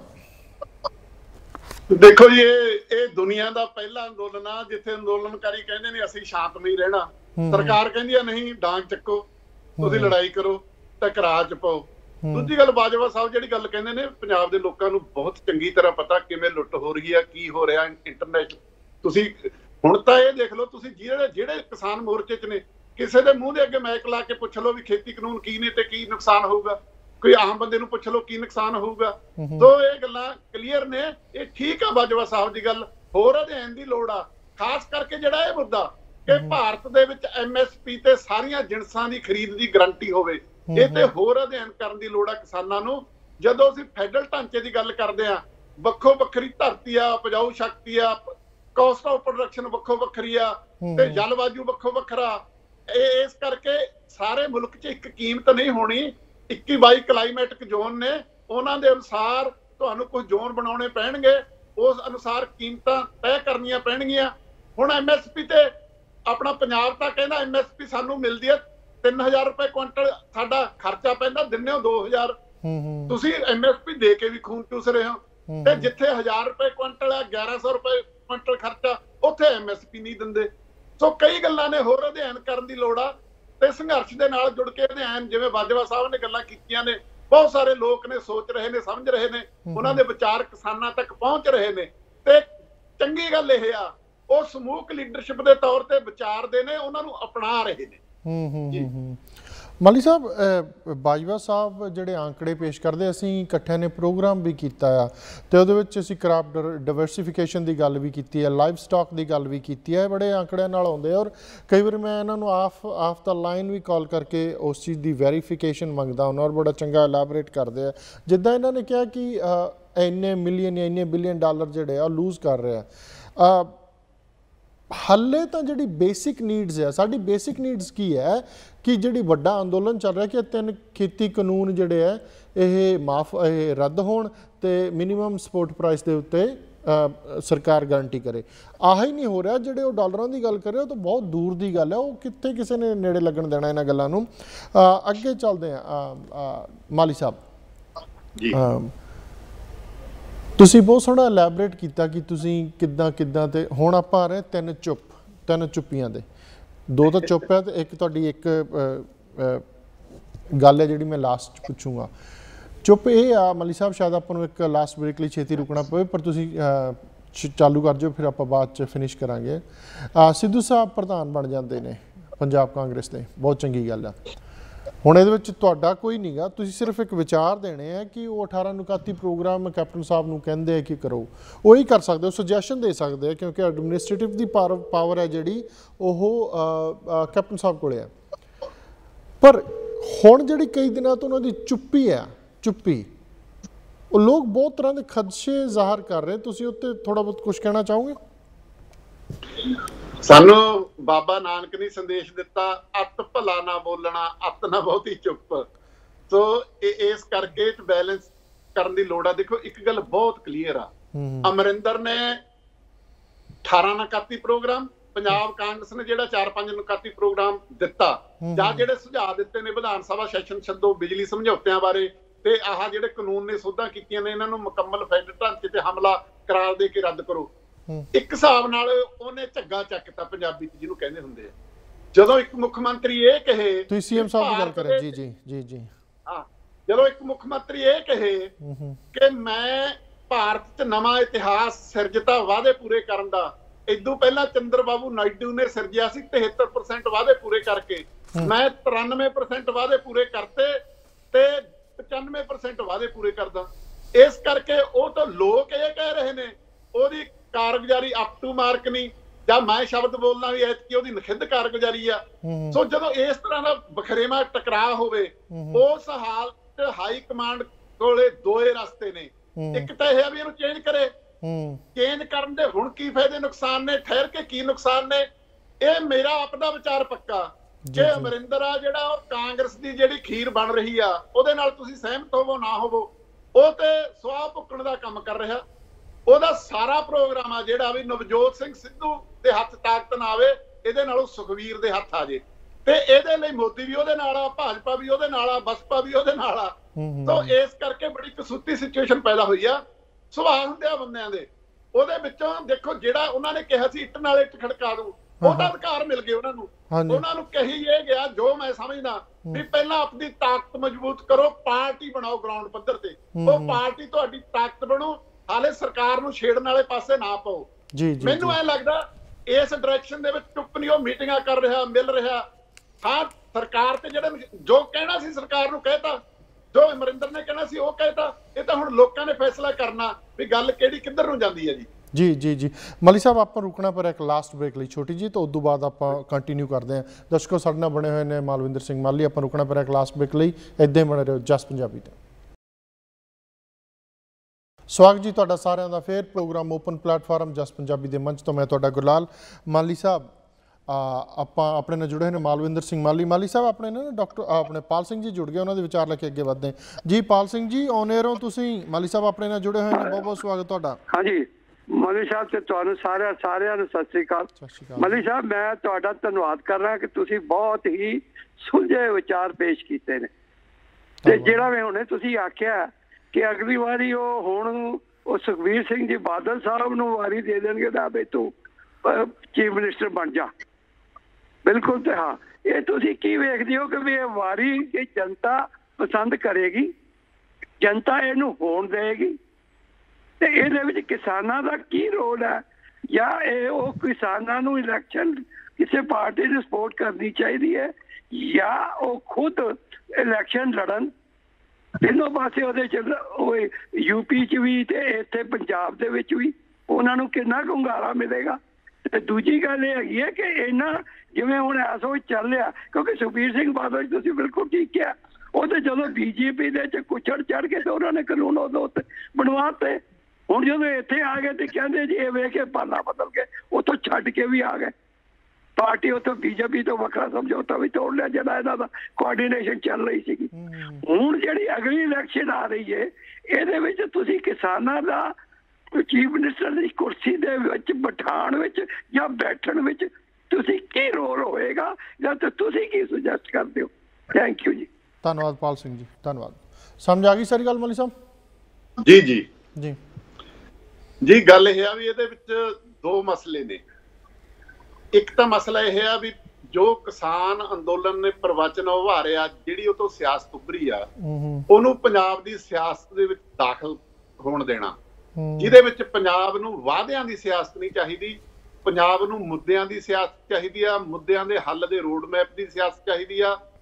ਦੇਖੋ ਜੀ, ਇਹ ਇਹ ਦੁਨੀਆ ਦਾ ਪਹਿਲਾ ਅੰਦੋਲਨ ਆ ਜਿੱਥੇ ਅੰਦੋਲਨਕਾਰੀ ਕਹਿੰਦੇ ਨੇ ਅਸੀਂ ਸ਼ਾਂਤਮਈ ਰਹਿਣਾ, ਸਰਕਾਰ ਕਹਿੰਦੀ ਆ ਨਹੀਂ ਡਾਂਗ ਚੱਕੋ, ਤੁਸੀਂ ਲੜਾਈ ਕਰੋ, ਟਕਰਾਅ ਚ ਪਾਓ। ਦੂਜੀ ਗੱਲ, ਬਾਜਵਾ ਸਾਹਿਬ ਜਿਹੜੀ ਗੱਲ ਕਹਿੰਦੇ ਨੇ, ਪੰਜਾਬ ਦੇ ਲੋਕਾਂ ਨੂੰ ਬਹੁਤ ਚੰਗੀ ਤਰ੍ਹਾਂ ਪਤਾ ਕਿਵੇਂ ਲੁੱਟ ਹੋ ਰਹੀ ਆ, ਕੀ ਹੋ ਰਿਹਾ ਇੰਟਰਨੈਟ। ਤੁਸੀਂ ਹੁਣ ਤਾਂ ਇਹ ਦੇਖ ਲਓ, ਤੁਸੀਂ ਜਿਹੜੇ ਜਿਹੜੇ ਕਿਸਾਨ ਮੋਰਚੇ ਚ ਨੇ, ਕਿਸੇ ਦੇ ਮੂੰਹ ਦੇ ਅੱਗੇ ਮਾਈਕ ਲਾ ਕੇ ਪੁੱਛ ਲਓ ਵੀ ਖੇਤੀ ਕਾਨੂੰਨ ਕੀ ਨੇ ਤੇ ਕੀ ਨੁਕਸਾਨ ਹੋਊਗਾ। ਕੋਈ ਆਮ ਬੰਦੇ ਨੂੰ ਪੁੱਛ ਲਓ ਕੀ ਨੁਕਸਾਨ ਹੋਊਗਾ। ਸੋ ਇਹ ਗੱਲਾਂ ਕਲੀਅਰ ਨੇ। ਇਹ ਠੀਕ ਆ ਬਾਜਵਾ ਸਾਹਿਬ ਦੀ ਗੱਲ, ਹੋਰ ਅਧਿਐਨ ਦੀ ਲੋੜ ਆ। ਖਾਸ ਕਰਕੇ ਜਿਹੜਾ ਇਹ ਮੁੱਦਾ ਕਿ ਭਾਰਤ ਦੇ ਵਿੱਚ ਐਮ ਐਸ ਪੀ ਤੇ ਸਾਰੀਆਂ ਜਿਣਸਾਂ ਦੀ ਖਰੀਦ ਦੀ ਗਰੰਟੀ ਹੋਵੇ, ਇਹ ਤੇ ਹੋਰ ਅਧਿਐਨ ਕਰਨ ਦੀ ਲੋੜ ਆ ਕਿਸਾਨਾਂ ਨੂੰ। ਜਦੋਂ ਅਸੀਂ ਫੈਡਰਲ ਢਾਂਚੇ ਦੀ ਗੱਲ ਕਰਦੇ ਆ, ਵੱਖੋ ਵੱਖਰੀ ਧਰਤੀ ਆ, ਉਪਜਾਊ ਸ਼ਕਤੀ ਆ, ਕਾਸਟ ਆਫ ਪ੍ਰੋਡਕਸ਼ਨ ਵੱਖੋ ਵੱਖਰੀ ਆ ਤੇ ਜਲਵਾਯੂ ਵੱਖੋ ਵੱਖਰਾ। ਇਹ ਇਸ ਕਰਕੇ ਸਾਰੇ ਮੁਲਕ 'ਚ ਇੱਕ ਕੀਮਤ ਨਹੀਂ ਹੋਣੀ। ਇੱਕੀ ਬਾਈ ਕਲਾਈਮੈਟਿਕ ਜ਼ੋਨ ਨੇ, ਉਹਨਾਂ ਦੇ ਅਨੁਸਾਰ ਤੁਹਾਨੂੰ ਕੁਝ ਜ਼ੋਨ ਬਣਾਉਣੇ ਪੈਣਗੇ, ਉਸ ਅਨੁਸਾਰ ਕੀਮਤਾਂ ਤੈਅ ਕਰਨੀਆਂ ਪੈਣਗੀਆਂ। ਹੁਣ ਐਮ ਐਸ ਪੀ ਤੇ ਆਪਣਾ ਪੰਜਾਬ ਤਾਂ ਕਹਿੰਦਾ ਐਮ ਐਸ ਪੀ ਸਾਨੂੰ ਮਿਲਦੀ ਹੈ ਤਿੰਨ ਹਜ਼ਾਰ ਰੁਪਏ ਕੁਇੰਟਲ, ਸਾਡਾ ਖਰਚਾ ਪੈਂਦਾ ਦਿੰਨੇ ਹੋ ਦੋ ਹਜ਼ਾਰ। ਤੁਸੀਂ ਐਮ ਐਸ ਪੀ ਦੇ ਕੇ ਵੀ ਖੂਨ ਚੂਸ ਰਹੇ ਹੋ। ਤੇ ਜਿੱਥੇ ਹਜ਼ਾਰ ਰੁਪਏ ਕੁਇੰਟਲ ਹੈ, ਗਿਆਰਾਂ ਸੌ ਰੁਪਏ ਕੁਇੰਟਲ ਖਰਚਾ, ਉੱਥੇ ਐਮ ਐਸ ਪੀ ਨਹੀਂ ਦਿੰਦੇ। ਸੋ ਕਈ ਗੱਲਾਂ ਨੇ, ਹੋਰ ਅਧਿਐਨ ਕਰਨ ਦੀ ਲੋੜ ਆ। ਤੇ ਸੰਘਰਸ਼ ਦੇ ਨਾਲ ਜੁੜ ਕੇ ਅਧਿਐਨ, ਜਿਵੇਂ ਬਾਜਵਾ ਸਾਹਿਬ ਨੇ ਗੱਲਾਂ ਕੀਤੀਆਂ ਨੇ, ਬਹੁਤ ਸਾਰੇ ਲੋਕ ਨੇ ਸੋਚ ਰਹੇ ਨੇ, ਸਮਝ ਰਹੇ ਨੇ, ਉਹਨਾਂ ਦੇ ਵਿਚਾਰ ਕਿਸਾਨਾਂ ਤੱਕ ਪਹੁੰਚ ਰਹੇ ਨੇ। ਤੇ ਚੰਗੀ ਗੱਲ ਇਹ ਆ, ਉਹ ਸਮੂਹਕ ਲੀਡਰਸ਼ਿਪ ਦੇ ਤੌਰ ਤੇ ਵਿਚਾਰਦੇ ਨੇ, ਉਹਨਾਂ ਨੂੰ ਅਪਣਾ ਰਹੇ ਨੇ। ਹੂੰ ਹੂੰ ਹੂੰ ਮਾਲੀ ਸਾਹਿਬ, ਬਾਜਵਾ ਸਾਹਿਬ ਜਿਹੜੇ ਆંકੜੇ ਪੇਸ਼ ਕਰਦੇ, ਅਸੀਂ ਇਕੱਠਿਆਂ ਨੇ ਪ੍ਰੋਗਰਾਮ ਵੀ ਕੀਤਾ ਆ ਤੇ ਉਹਦੇ ਵਿੱਚ ਅਸੀਂ ਕ੍ਰਾਪ ਡਾਇਵਰਸੀਫਿਕੇਸ਼ਨ ਦੀ ਗੱਲ ਵੀ ਕੀਤੀ ਹੈ, ਲਾਈਵ ਸਟਾਕ ਦੀ ਗੱਲ ਵੀ ਕੀਤੀ ਹੈ। ਬੜੇ ਆંકੜਿਆਂ ਨਾਲ ਆਉਂਦੇ ਆ ਔਰ ਕਈ ਵਾਰ ਮੈਂ ਇਹਨਾਂ ਨੂੰ ਆਫ ਆਫ ਦਾ ਲਾਈਨ ਵੀ ਕਾਲ ਕਰਕੇ ਉਸ ਚੀਜ਼ ਦੀ ਵੈਰੀਫਿਕੇਸ਼ਨ ਮੰਗਦਾ ਹੁੰਦਾ ਔਰ ਬੜਾ ਚੰਗਾ ਐਲਾਬੋਰੇਟ ਕਰਦੇ ਆ। ਜਿੱਦਾਂ ਇਹਨਾਂ ਨੇ ਕਿਹਾ ਕਿ ਇੰਨੇ ਮਿਲੀਅਨ ਜਾਂ ਇੰਨੇ ਬਿਲੀਅਨ ਡਾਲਰ ਜਿਹੜੇ ਆ ਲੂਜ਼ ਕਰ ਰਿਹਾ। ਹਾਲੇ ਤਾਂ ਜਿਹੜੀ ਬੇਸਿਕ ਨੀਡਸ ਹੈ, ਸਾਡੀ ਬੇਸਿਕ ਨੀਡਸ ਕੀ ਹੈ ਕਿ ਜਿਹੜੀ ਵੱਡਾ ਅੰਦੋਲਨ ਚੱਲ ਰਿਹਾ ਕਿ ਤਿੰਨ ਖੇਤੀ ਕਾਨੂੰਨ ਜਿਹੜੇ ਹੈ ਇਹ ਮਾਫ ਇਹ ਰੱਦ ਹੋਣ ਤੇ ਮਿਨੀਮਮ ਸਪੋਰਟ ਪ੍ਰਾਈਸ ਦੇ ਉੱਤੇ ਸਰਕਾਰ ਗਾਰੰਟੀ ਕਰੇ। ਆਹ ਹੀ ਨਹੀਂ ਹੋ ਰਿਹਾ। ਜਿਹੜੇ ਉਹ ਡਾਲਰਾਂ ਦੀ ਗੱਲ ਕਰ ਰਹੇ ਉਹ ਤਾਂ ਬਹੁਤ ਦੂਰ ਦੀ ਗੱਲ ਹੈ, ਉਹ ਕਿੱਥੇ ਕਿਸੇ ਨੇ ਨੇੜੇ ਲੱਗਣ ਦੇਣਾ ਇਹਨਾਂ ਗੱਲਾਂ ਨੂੰ। ਅੱਗੇ ਚੱਲਦੇ ਹਾਂ ਮਾਲੀ ਸਾਹਿਬ ਜੀ। ਤੁਸੀਂ ਬਹੁਤ ਸੋਹਣਾ ਐਲੈਬੋਰੇਟ ਕੀਤਾ ਕਿ ਤੁਸੀਂ ਕਿੱਦਾਂ ਕਿੱਦਾਂ ਤੇ ਹੁਣ ਆਪਾਂ ਆ ਰਹੇ ਤਿੰਨ ਚੁੱਪ ਤਿੰਨ ਚੁੱਪੀਆਂ ਦੇ, ਦੋ ਤਾਂ ਚੁੱਪ ਹੈ ਤੇ ਇੱਕ ਤੁਹਾਡੀ ਇੱਕ ਗੱਲ ਹੈ ਜਿਹੜੀ ਮੈਂ ਲਾਸਟ 'ਚ ਪੁੱਛੂੰਗਾ। ਚੁੱਪ ਇਹ ਆ ਮਲੀ ਸਾਹਿਬ, ਸ਼ਾਇਦ ਆਪਾਂ ਨੂੰ ਇੱਕ ਲਾਸਟ ਬ੍ਰੇਕ ਲਈ ਛੇਤੀ ਰੁਕਣਾ ਪਵੇ, ਪਰ ਤੁਸੀਂ ਚਾਲੂ ਕਰ ਜਾਓ, ਫਿਰ ਆਪਾਂ ਬਾਅਦ 'ਚ ਫਿਨਿਸ਼ ਕਰਾਂਗੇ। ਸਿੱਧੂ ਸਾਹਿਬ ਪ੍ਰਧਾਨ ਬਣ ਜਾਂਦੇ ਨੇ ਪੰਜਾਬ ਕਾਂਗਰਸ ਦੇ, ਬਹੁਤ ਚੰਗੀ ਗੱਲ ਆ। ਹੁਣ ਇਹਦੇ ਵਿੱਚ ਤੁਹਾਡਾ ਕੋਈ ਨਹੀਂਗਾ, ਤੁਸੀਂ ਸਿਰਫ ਇੱਕ ਵਿਚਾਰ ਦੇਣੇ ਹੈ ਕਿ ਉਹ ਅਠਾਰਾਂ ਨੁਕਾਤੀ ਪ੍ਰੋਗਰਾਮ ਕੈਪਟਨ ਸਾਹਿਬ ਨੂੰ ਕਹਿੰਦੇ ਆ ਕਿ ਕਰੋ, ਉਹ ਹੀ ਕਰ ਸਕਦੇ ਹੋ, ਸੁਜੈਸ਼ਨ ਦੇ ਸਕਦੇ ਆ, ਕਿਉਂਕਿ ਐਡਮਿਨਿਸਟ੍ਰੇਟਿਵ ਦੀ ਪਾਵਰ ਹੈ ਜਿਹੜੀ ਉਹ ਕੈਪਟਨ ਸਾਹਿਬ ਕੋਲੇ ਹੈ। ਪਰ ਹੁਣ ਜਿਹੜੀ ਕਈ ਦਿਨਾਂ ਤੋਂ ਉਹਨਾਂ ਦੀ ਚੁੱਪੀ ਹੈ, ਚੁੱਪੀ, ਉਹ ਲੋਕ ਬਹੁਤ ਤਰ੍ਹਾਂ ਦੇ ਖਦਸ਼ੇ ਜ਼ਾਹਰ ਕਰ ਰਹੇ, ਤੁਸੀਂ ਉੱਤੇ ਥੋੜਾ ਬਹੁਤ ਕੁਝ ਕਹਿਣਾ ਚਾਹੋਗੇ? ਸਾਨੂੰ ਬਾਬਾ ਨਾਨਕ ਨੇ ਸੰਦੇਸ਼ ਦਿੱਤਾ, ਅੱਤ ਭਲਾ ਨਾ ਬੋਲਣਾ, ਅੱਤ ਨਾ ਬਹੁਤੀ ਚੁੱਪ। ਸੋ ਇਸ ਕਰਕੇ ਬੈਲੈਂਸ ਕਰਨ ਦੀ ਲੋੜ ਆ। ਦੇਖੋ ਇੱਕ ਗੱਲ ਬਹੁਤ ਕਲੀਅਰ ਆ, ਅਮਰਿੰਦਰ ਨੇ ਅਠਾਰਾਂ ਨੁਕਾਤੀ ਪ੍ਰੋਗਰਾਮ, ਪੰਜਾਬ ਕਾਂਗਰਸ ਨੇ ਜਿਹੜਾ ਚਾਰ ਪੰਜ ਨੁਕਾਤੀ ਪ੍ਰੋਗਰਾਮ ਦਿੱਤਾ, ਜਾਂ ਜਿਹੜੇ ਸੁਝਾਅ ਦਿੱਤੇ ਨੇ ਵਿਧਾਨ ਸਭਾ ਸੈਸ਼ਨ ਛੱਡੋ, ਬਿਜਲੀ ਸਮਝੌਤਿਆਂ ਬਾਰੇ, ਤੇ ਆਹ ਜਿਹੜੇ ਕਾਨੂੰਨ ਨੇ ਸੋਧਾਂ ਕੀਤੀਆਂ ਨੇ, ਇਹਨਾਂ ਨੂੰ ਮੁਕੰਮਲ ਫੈਡਰਲ ਢਾਂਚੇ ਤੇ ਹਮਲਾ ਕਰਾਰ ਦੇ ਕੇ ਰੱਦ ਕਰੋ, ਇੱਕ ਹਿਸਾਬ ਨਾਲ ਉਹਨੇ ਝੱਗਾ ਚੱਕਤਾ ਪੰਜਾਬੀ ਚ ਜਿਹਨੂੰ ਕਹਿੰਦੇ ਹੁੰਦੇ ਆ। ਜਦੋਂ ਇੱਕ ਮੁੱਖ ਮੰਤਰੀ ਇਹ ਕਹੇ, ਤੁਸੀਂ ਸੀਐਮ ਸਾਹਿਬ ਦੀ ਗੱਲ ਕਰ ਰਹੇ, ਜੀ ਜੀ ਜੀ ਜੀ ਹਾਂ, ਜਦੋਂ ਇੱਕ ਮੁੱਖ ਮੰਤਰੀ ਇਹ ਕਹੇ ਕਿ ਮੈਂ ਭਾਰਤ ਚ ਨਵਾਂ ਇਤਿਹਾਸ ਸਿਰਜਤਾ ਵਾਅਦੇ ਪੂਰੇ ਕਰਨ ਦਾ, ਇਦੋਂ ਪਹਿਲਾਂ ਚੰਦਰ ਬਾਬੂ ਨਾਇਡੂ ਨੇ ਸਿਰਜਿਆ ਸੀ ਤਿਹੱਤਰ ਪਰਸੈਂਟ ਵਾਅਦੇ ਪੂਰੇ ਕਰਕੇ, ਮੈਂ ਤਰਾਨਵੇਂ ਪਰਸੈਂਟ ਵਾਅਦੇ ਪੂਰੇ ਕਰਤੇ ਤੇ ਪਚਾਨਵੇਂ ਪਰਸੈਂਟ ਵਾਅਦੇ ਪੂਰੇ ਕਰਦਾ। ਇਸ ਕਰਕੇ ਉਹ ਤਾਂ ਲੋਕ ਇਹ ਕਹਿ ਰਹੇ ਨੇ ਉਹਦੀ ਕਾਰਗੁਜ਼ਾਰੀ ਅਪ ਟੂ ਮਾਰਕ ਨਹੀਂ, ਜਾਂ ਮੈਂ ਸ਼ਬਦ ਬੋਲਣਾ ਵੀ ਐਤਕੀ ਉਹਦੀ ਨਖਿੱਧ ਕਾਰਗੁਜ਼ਾਰੀ ਆ। ਸੋ ਜਦੋਂ ਇਸ ਤਰ੍ਹਾਂ ਦਾ ਵਖਰੇਵਾਂ ਟਕਰਾਅ ਹੋਵੇ, ਉਸ ਹਾਲਤ ਹਾਈ ਕਮਾਂਡ ਕੋਲੇ ਦੋਏ ਰਸਤੇ ਨੇ, ਇੱਕ ਤਾਂ ਇਹ ਆ ਵੀ ਇਹਨੂੰ ਚੇਂਜ ਕਰੇ, ਚੇਂਜ ਕਰਨ ਦੇ ਹੁਣ ਕੀ ਫਾਇਦੇ ਨੁਕਸਾਨ ਨੇ, ਠਹਿਰ ਕੇ ਕੀ ਨੁਕਸਾਨ ਨੇ, ਇਹ ਮੇਰਾ ਆਪਦਾ ਵਿਚਾਰ ਪੱਕਾ ਕਿ ਅਮਰਿੰਦਰ ਆ ਜਿਹੜਾ ਉਹ ਕਾਂਗਰਸ ਦੀ ਜਿਹੜੀ ਖੀਰ ਬਣ ਰਹੀ ਆ ਉਹਦੇ ਨਾਲ ਤੁਸੀਂ ਸਹਿਮਤ ਹੋਵੋ ਨਾ ਹੋਵੋ, ਉਹ ਤੇ ਸੁਆਹ ਭੁੱਕਣ ਦਾ ਕੰਮ ਕਰ ਰਿਹਾ। ਉਹਦਾ ਸਾਰਾ ਪ੍ਰੋਗਰਾਮ ਆ ਜਿਹੜਾ ਵੀ ਨਵਜੋਤ ਸਿੰਘ ਸਿੱਧੂ ਦੇ ਹੱਥ ਤਾਕਤ ਨਾ ਆਵੇ, ਇਹਦੇ ਨਾਲੋਂ ਸੁਖਵੀਰ ਦੇ ਹੱਥ ਆ ਜੇ, ਤੇ ਇਹਦੇ ਲਈ ਮੋਦੀ ਵੀ ਉਹਦੇ ਨਾਲ ਆ, ਭਾਜਪਾ ਵੀ ਉਹਦੇ ਨਾਲ ਆ, ਬਸਪਾ ਵੀ ਉਹਦੇ ਨਾਲ ਆ। ਸੋ ਇਸ ਕਰਕੇ ਬੜੀ ਕਸੂਤੀ ਸਿਚੁਏਸ਼ਨ ਪੈਦਾ ਹੋਈ ਆ। ਸੁਭਾਅ ਹੁੰਦੇ ਆ ਬੰਦਿਆਂ ਦੇ, ਉਹਦੇ ਵਿੱਚੋਂ ਦੇਖੋ ਜਿਹੜਾ ਉਹਨਾਂ ਨੇ ਕਿਹਾ ਸੀ ਇੱਟ ਨਾਲ ਇੱਟ ਖੜਕਾ ਦੂ, ਉਹਦਾ ਅਧਿਕਾਰ ਮਿਲ ਗਿਆ ਉਹਨਾਂ ਨੂੰ। ਉਹਨਾਂ ਨੂੰ ਕਹੀ ਇਹ ਗਿਆ, ਜੋ ਮੈਂ ਸਮਝਦਾ ਵੀ ਪਹਿਲਾਂ ਆਪਣੀ ਤਾਕਤ ਮਜ਼ਬੂਤ ਕਰੋ, ਪਾਰਟੀ ਬਣਾਓ ਗਰਾਊਂਡ ਪੱਧਰ ਤੇ, ਉਹ ਪਾਰਟੀ ਤੁਹਾਡੀ ਤਾਕਤ ਬਣੂ, ਹਾਲੇ ਸਰਕਾਰ ਨੂੰ ਛੇੜਨ ਵਾਲੇ ਪਾਸੇ ਨਾ ਪਾਓ। ਮੈਨੂੰ ਐ ਲੱਗਦਾ ਇਸ ਡਾਇਰੈਕਸ਼ਨ ਦੇ ਵਿੱਚ ਚੁੱਪ ਨਹੀਂ, ਉਹ ਮੀਟਿੰਗਾਂ ਕਰ ਰਿਹਾ, ਮਿਲ ਰਿਹਾ। ਹਾਂ, ਸਰਕਾਰ ਤੇ ਜਿਹੜੇ ਜੋ ਕਹਿਣਾ ਸੀ ਸਰਕਾਰ ਨੂੰ ਕਹਿਤਾ, ਜੋ ਅਮਰਿੰਦਰ ਨੇ ਕਹਿਣਾ ਸੀ ਉਹ ਕਹਿਤਾ। ਇਹ ਤਾਂ ਹੁਣ ਲੋਕਾਂ ਨੇ ਫੈਸਲਾ ਕਰਨਾ ਵੀ ਗੱਲ ਕਿਹੜੀ ਕਿੱਧਰ ਨੂੰ ਜਾਂਦੀ ਹੈ। ਜੀ ਜੀ ਜੀ ਜੀ ਮਾਲੀ ਸਾਹਿਬ, ਆਪਾਂ ਰੁਕਣਾ ਪਰ ਇੱਕ ਲਾਸਟ ਬ੍ਰੇਕ ਲਈ ਛੋਟੀ ਜੀ, ਤਾਂ ਉਸ ਤੋਂ ਬਾਅਦ ਆਪਾਂ ਕੰਟੀਨਿਊ ਕਰਦੇ ਹਾਂ। ਦਰਸ਼ਕੋ ਸਾਡੇ ਨਾਲ ਬਣੇ ਹੋਏ ਨੇ ਮਾਲਵਿੰਦਰ ਸਿੰਘ ਮਾਲੀ, ਆਪਾਂ ਰੁਕਣਾ ਪਰ ਇੱਕ ਲਾਸਟ ਬ੍ਰੇਕ ਲਈ, ਇੱਦਾਂ ਹੀ ਬਣੇ ਰਹੋ ਜਸ ਪੰਜਾਬੀ ਤੇ। ਸਵਾਗਤ ਜੀ ਤੁਹਾਡਾ ਸਾਰਿਆਂ ਦਾ ਫੇਰ program open platform Jus Punjabi ਦੇ ਮੰਚ ਤੋਂ। ਮੈਂ ਤੁਹਾਡਾ ਗੁਰਲਾਲ। ਮਾਲੀ ਸਾਹਿਬ, ਆਪਾਂ ਆਪਣੇ ਨਾਲ ਜੁੜੇ ਹੋਏ ਨੇ ਮਾਲਵਿੰਦਰ ਸਿੰਘ ਮਾਲੀ। ਮਾਲੀ ਸਾਹਿਬ ਆਪਣੇ ਨਾਲ ਡਾਕਟਰ ਆਪਣੇ ਪਾਲ ਸਿੰਘ ਜੀ ਜੁੜ ਗਏ, ਉਹਨਾਂ ਦੇ ਵਿਚਾਰ ਲੈ ਕੇ ਅੱਗੇ ਵਧਦੇ ਜੀ। ਪਾਲ ਸਿੰਘ ਜੀ ਔਨ 에ਅਰ ਹੋ ਤੁਸੀਂ, ਮਾਲੀ ਸਾਹਿਬ ਆਪਣੇ ਨਾਲ ਜੁੜੇ ਹੋਏ ਨੇ, ਬਹੁਤ ਬਹੁਤ ਸਵਾਗਤ ਤੁਹਾਡਾ। ਹਾਂਜੀ ਮਾਲੀ ਸਾਹਿਬ, ਤੇ ਤੁਹਾਨੂੰ ਸਾਰਿਆਂ ਸਾਰਿਆਂ ਨੂੰ ਸਤਿ ਸ੍ਰੀ ਅਕਾਲ। ਮਾਲੀ ਸਾਹਿਬ, ਮੈਂ ਤੁਹਾਡਾ ਧੰਨਵਾਦ ਕਰ ਰਿਹਾ ਕਿ ਤੁਸੀਂ ਬਹੁਤ ਹੀ ਸੁਲਝੇ ਵਿਚਾਰ ਪੇਸ਼ ਕੀਤੇ ਨੇ, ਤੇ ਜਿਹੜਾ ਵੀ ਹੁਣੇ ਤੁਸੀਂ ਆਖਿਆ ਕਿ ਅਗਲੀ ਵਾਰੀ ਉਹ ਹੁਣ ਉਹ ਸੁਖਬੀਰ ਸਿੰਘ ਜੀ ਬਾਦਲ ਸਾਹਿਬ ਨੂੰ ਵਾਰੀ ਦੇ ਦੇਣਗੇ ਤਾਂ ਵੀ ਤੂੰ ਚੀਫ ਮਿਨਿਸਟਰ ਬਣ ਜਾ, ਬਿਲਕੁਲ। ਤੇ ਹਾਂ, ਇਹ ਤੁਸੀਂ ਕੀ ਵੇਖਦੇ ਹੋ ਕਿ ਵੀ ਇਹ ਵਾਰੀ ਇਹ ਜਨਤਾ ਪਸੰਦ ਕਰੇਗੀ, ਜਨਤਾ ਇਹਨੂੰ ਹੋਣ ਦੇਗੀ, ਤੇ ਇਹਦੇ ਵਿੱਚ ਕਿਸਾਨਾਂ ਦਾ ਕੀ ਰੋਲ ਹੈ, ਜਾਂ ਇਹ ਉਹ ਕਿਸਾਨਾਂ ਨੂੰ ਇਲੈਕਸ਼ਨ ਕਿਸੇ ਪਾਰਟੀ ਨੂੰ ਸਪੋਰਟ ਕਰਨੀ ਚਾਹੀਦੀ ਹੈ, ਜਾਂ ਉਹ ਖੁਦ ਇਲੈਕਸ਼ਨ ਲੜਨ। ਤਿੰਨੋਂ ਪਾਸੇ ਉਹਦੇ ਚ ਉਹ ਯੂਪੀ ਚ ਵੀ ਤੇ ਇੱਥੇ ਪੰਜਾਬ ਦੇ ਵਿੱਚ ਵੀ ਉਹਨਾਂ ਨੂੰ ਕਿੰਨਾ ਕੁ ਹੁੰਗਾਰਾ ਮਿਲੇਗਾ। ਤੇ ਦੂਜੀ ਗੱਲ ਇਹ ਹੈਗੀ ਹੈ ਕਿ ਇਹਨਾਂ ਜਿਵੇਂ ਹੁਣ ਐਸੋ ਚੱਲ ਰਿਹਾ, ਕਿਉਂਕਿ ਸੁਖਬੀਰ ਸਿੰਘ ਬਾਦਲ ਤੁਸੀਂ ਬਿਲਕੁਲ ਠੀਕ ਕਿਹਾ, ਉਹ ਤੇ ਜਦੋਂ ਬੀਜੇਪੀ ਦੇ ਚ ਕੁਚੜ ਚੜ ਕੇ ਤੇ ਉਹਨਾਂ ਨੇ ਕਾਨੂੰਨ ਉਦੋਂ ਬਣਵਾਤੇ। ਹੁਣ ਜਦੋਂ ਇੱਥੇ ਆ ਗਏ ਤੇ ਕਹਿੰਦੇ ਜੀ ਇਹ ਵੇਖ ਕੇ ਪਾਲਾ ਬਦਲ ਕੇ ਉੱਥੋਂ ਛੱਡ ਕੇ ਵੀ ਆ ਗਏ, ਪਾਰਟੀ ਉੱਥੋਂ ਬੀਜੇਪੀ ਤੋਂ ਵੱਖਰਾ ਸਮਝੌਤਾ ਵੀ ਤੋੜ ਲਿਆ ਜਿਹੜਾ ਇਹਨਾਂ ਦਾ ਕੋਆਰਡੀਨੇਸ਼ਨ ਚੱਲ ਰਹੀ ਸੀਗੀ। ਹੁਣ ਜਿਹੜੀ ਅਗਲੀ ਇਲੈਕਸ਼ਨ ਆ ਰਹੀ ਹੈ, ਇਹਦੇ ਵਿੱਚ ਤੁਸੀਂ ਕਿਸਾਨਾਂ ਦਾ ਚੀਫ ਮਿਨਿਸਟਰ ਦੀ ਕੁਰਸੀ ਦੇ ਵਿੱਚ ਬਿਠਾਉਣ ਵਿੱਚ ਜਾਂ ਬੈਠਣ ਵਿੱਚ ਤੁਸੀਂ ਕੀ ਰੋਲ ਹੋਏਗਾ, ਜਾਂ ਤੁਸੀਂ ਕੀ ਸੁਜੈਸਟ ਕਰਦੇ ਹੋ? ਥੈਂਕ ਯੂ ਜੀ। ਧੰਨਵਾਦ ਪਾਲ ਸਿੰਘ ਜੀ, ਧੰਨਵਾਦ। ਸਮਝ ਆ ਗਈ ਸਾਰੀ ਗੱਲ ਮਾਲੀ ਸਾਹਿਬ? ਜੀ ਜੀ ਜੀ ਜੀ ਗੱਲ ਇਹ ਆ ਵੀ ਇਹਦੇ ਵਿੱਚ ਦੋ ਮਸਲੇ ਨੇ। ਇੱਕ ਤਾਂ ਮਸਲਾ ਇਹ ਆ ਵੀ ਜੋ ਕਿਸਾਨ ਅੰਦੋਲਨ ਨੇ ਪ੍ਰਵਚਨ ਉਭਾਰਿਆ, ਜਿਹੜੀ ਉਹ ਤੋਂ ਸਿਆਸਤ ਉੱਭਰੀ ਆ, ਉਹਨੂੰ ਪੰਜਾਬ ਦੀ ਸਿਆਸਤ ਦੇ ਵਿੱਚ ਦਾਖਲ ਹੋਣ ਦੇਣਾ, ਜਿਹਦੇ ਵਿੱਚ ਪੰਜਾਬ ਨੂੰ ਵਾਅਦਿਆਂ ਦੀ ਸਿਆਸਤ ਨਹੀਂ ਚਾਹੀਦੀ, ਪੰਜਾਬ ਨੂੰ ਮੁੱਦਿਆਂ ਦੀ ਸਿਆਸਤ ਚਾਹੀਦੀ ਆ, ਮੁੱਦਿਆਂ ਦੇ ਹੱਲ ਦੇ ਰੋਡ ਮੈਪ ਦੀ ਸਿਆਸਤ ਚਾਹੀਦੀ ਆ,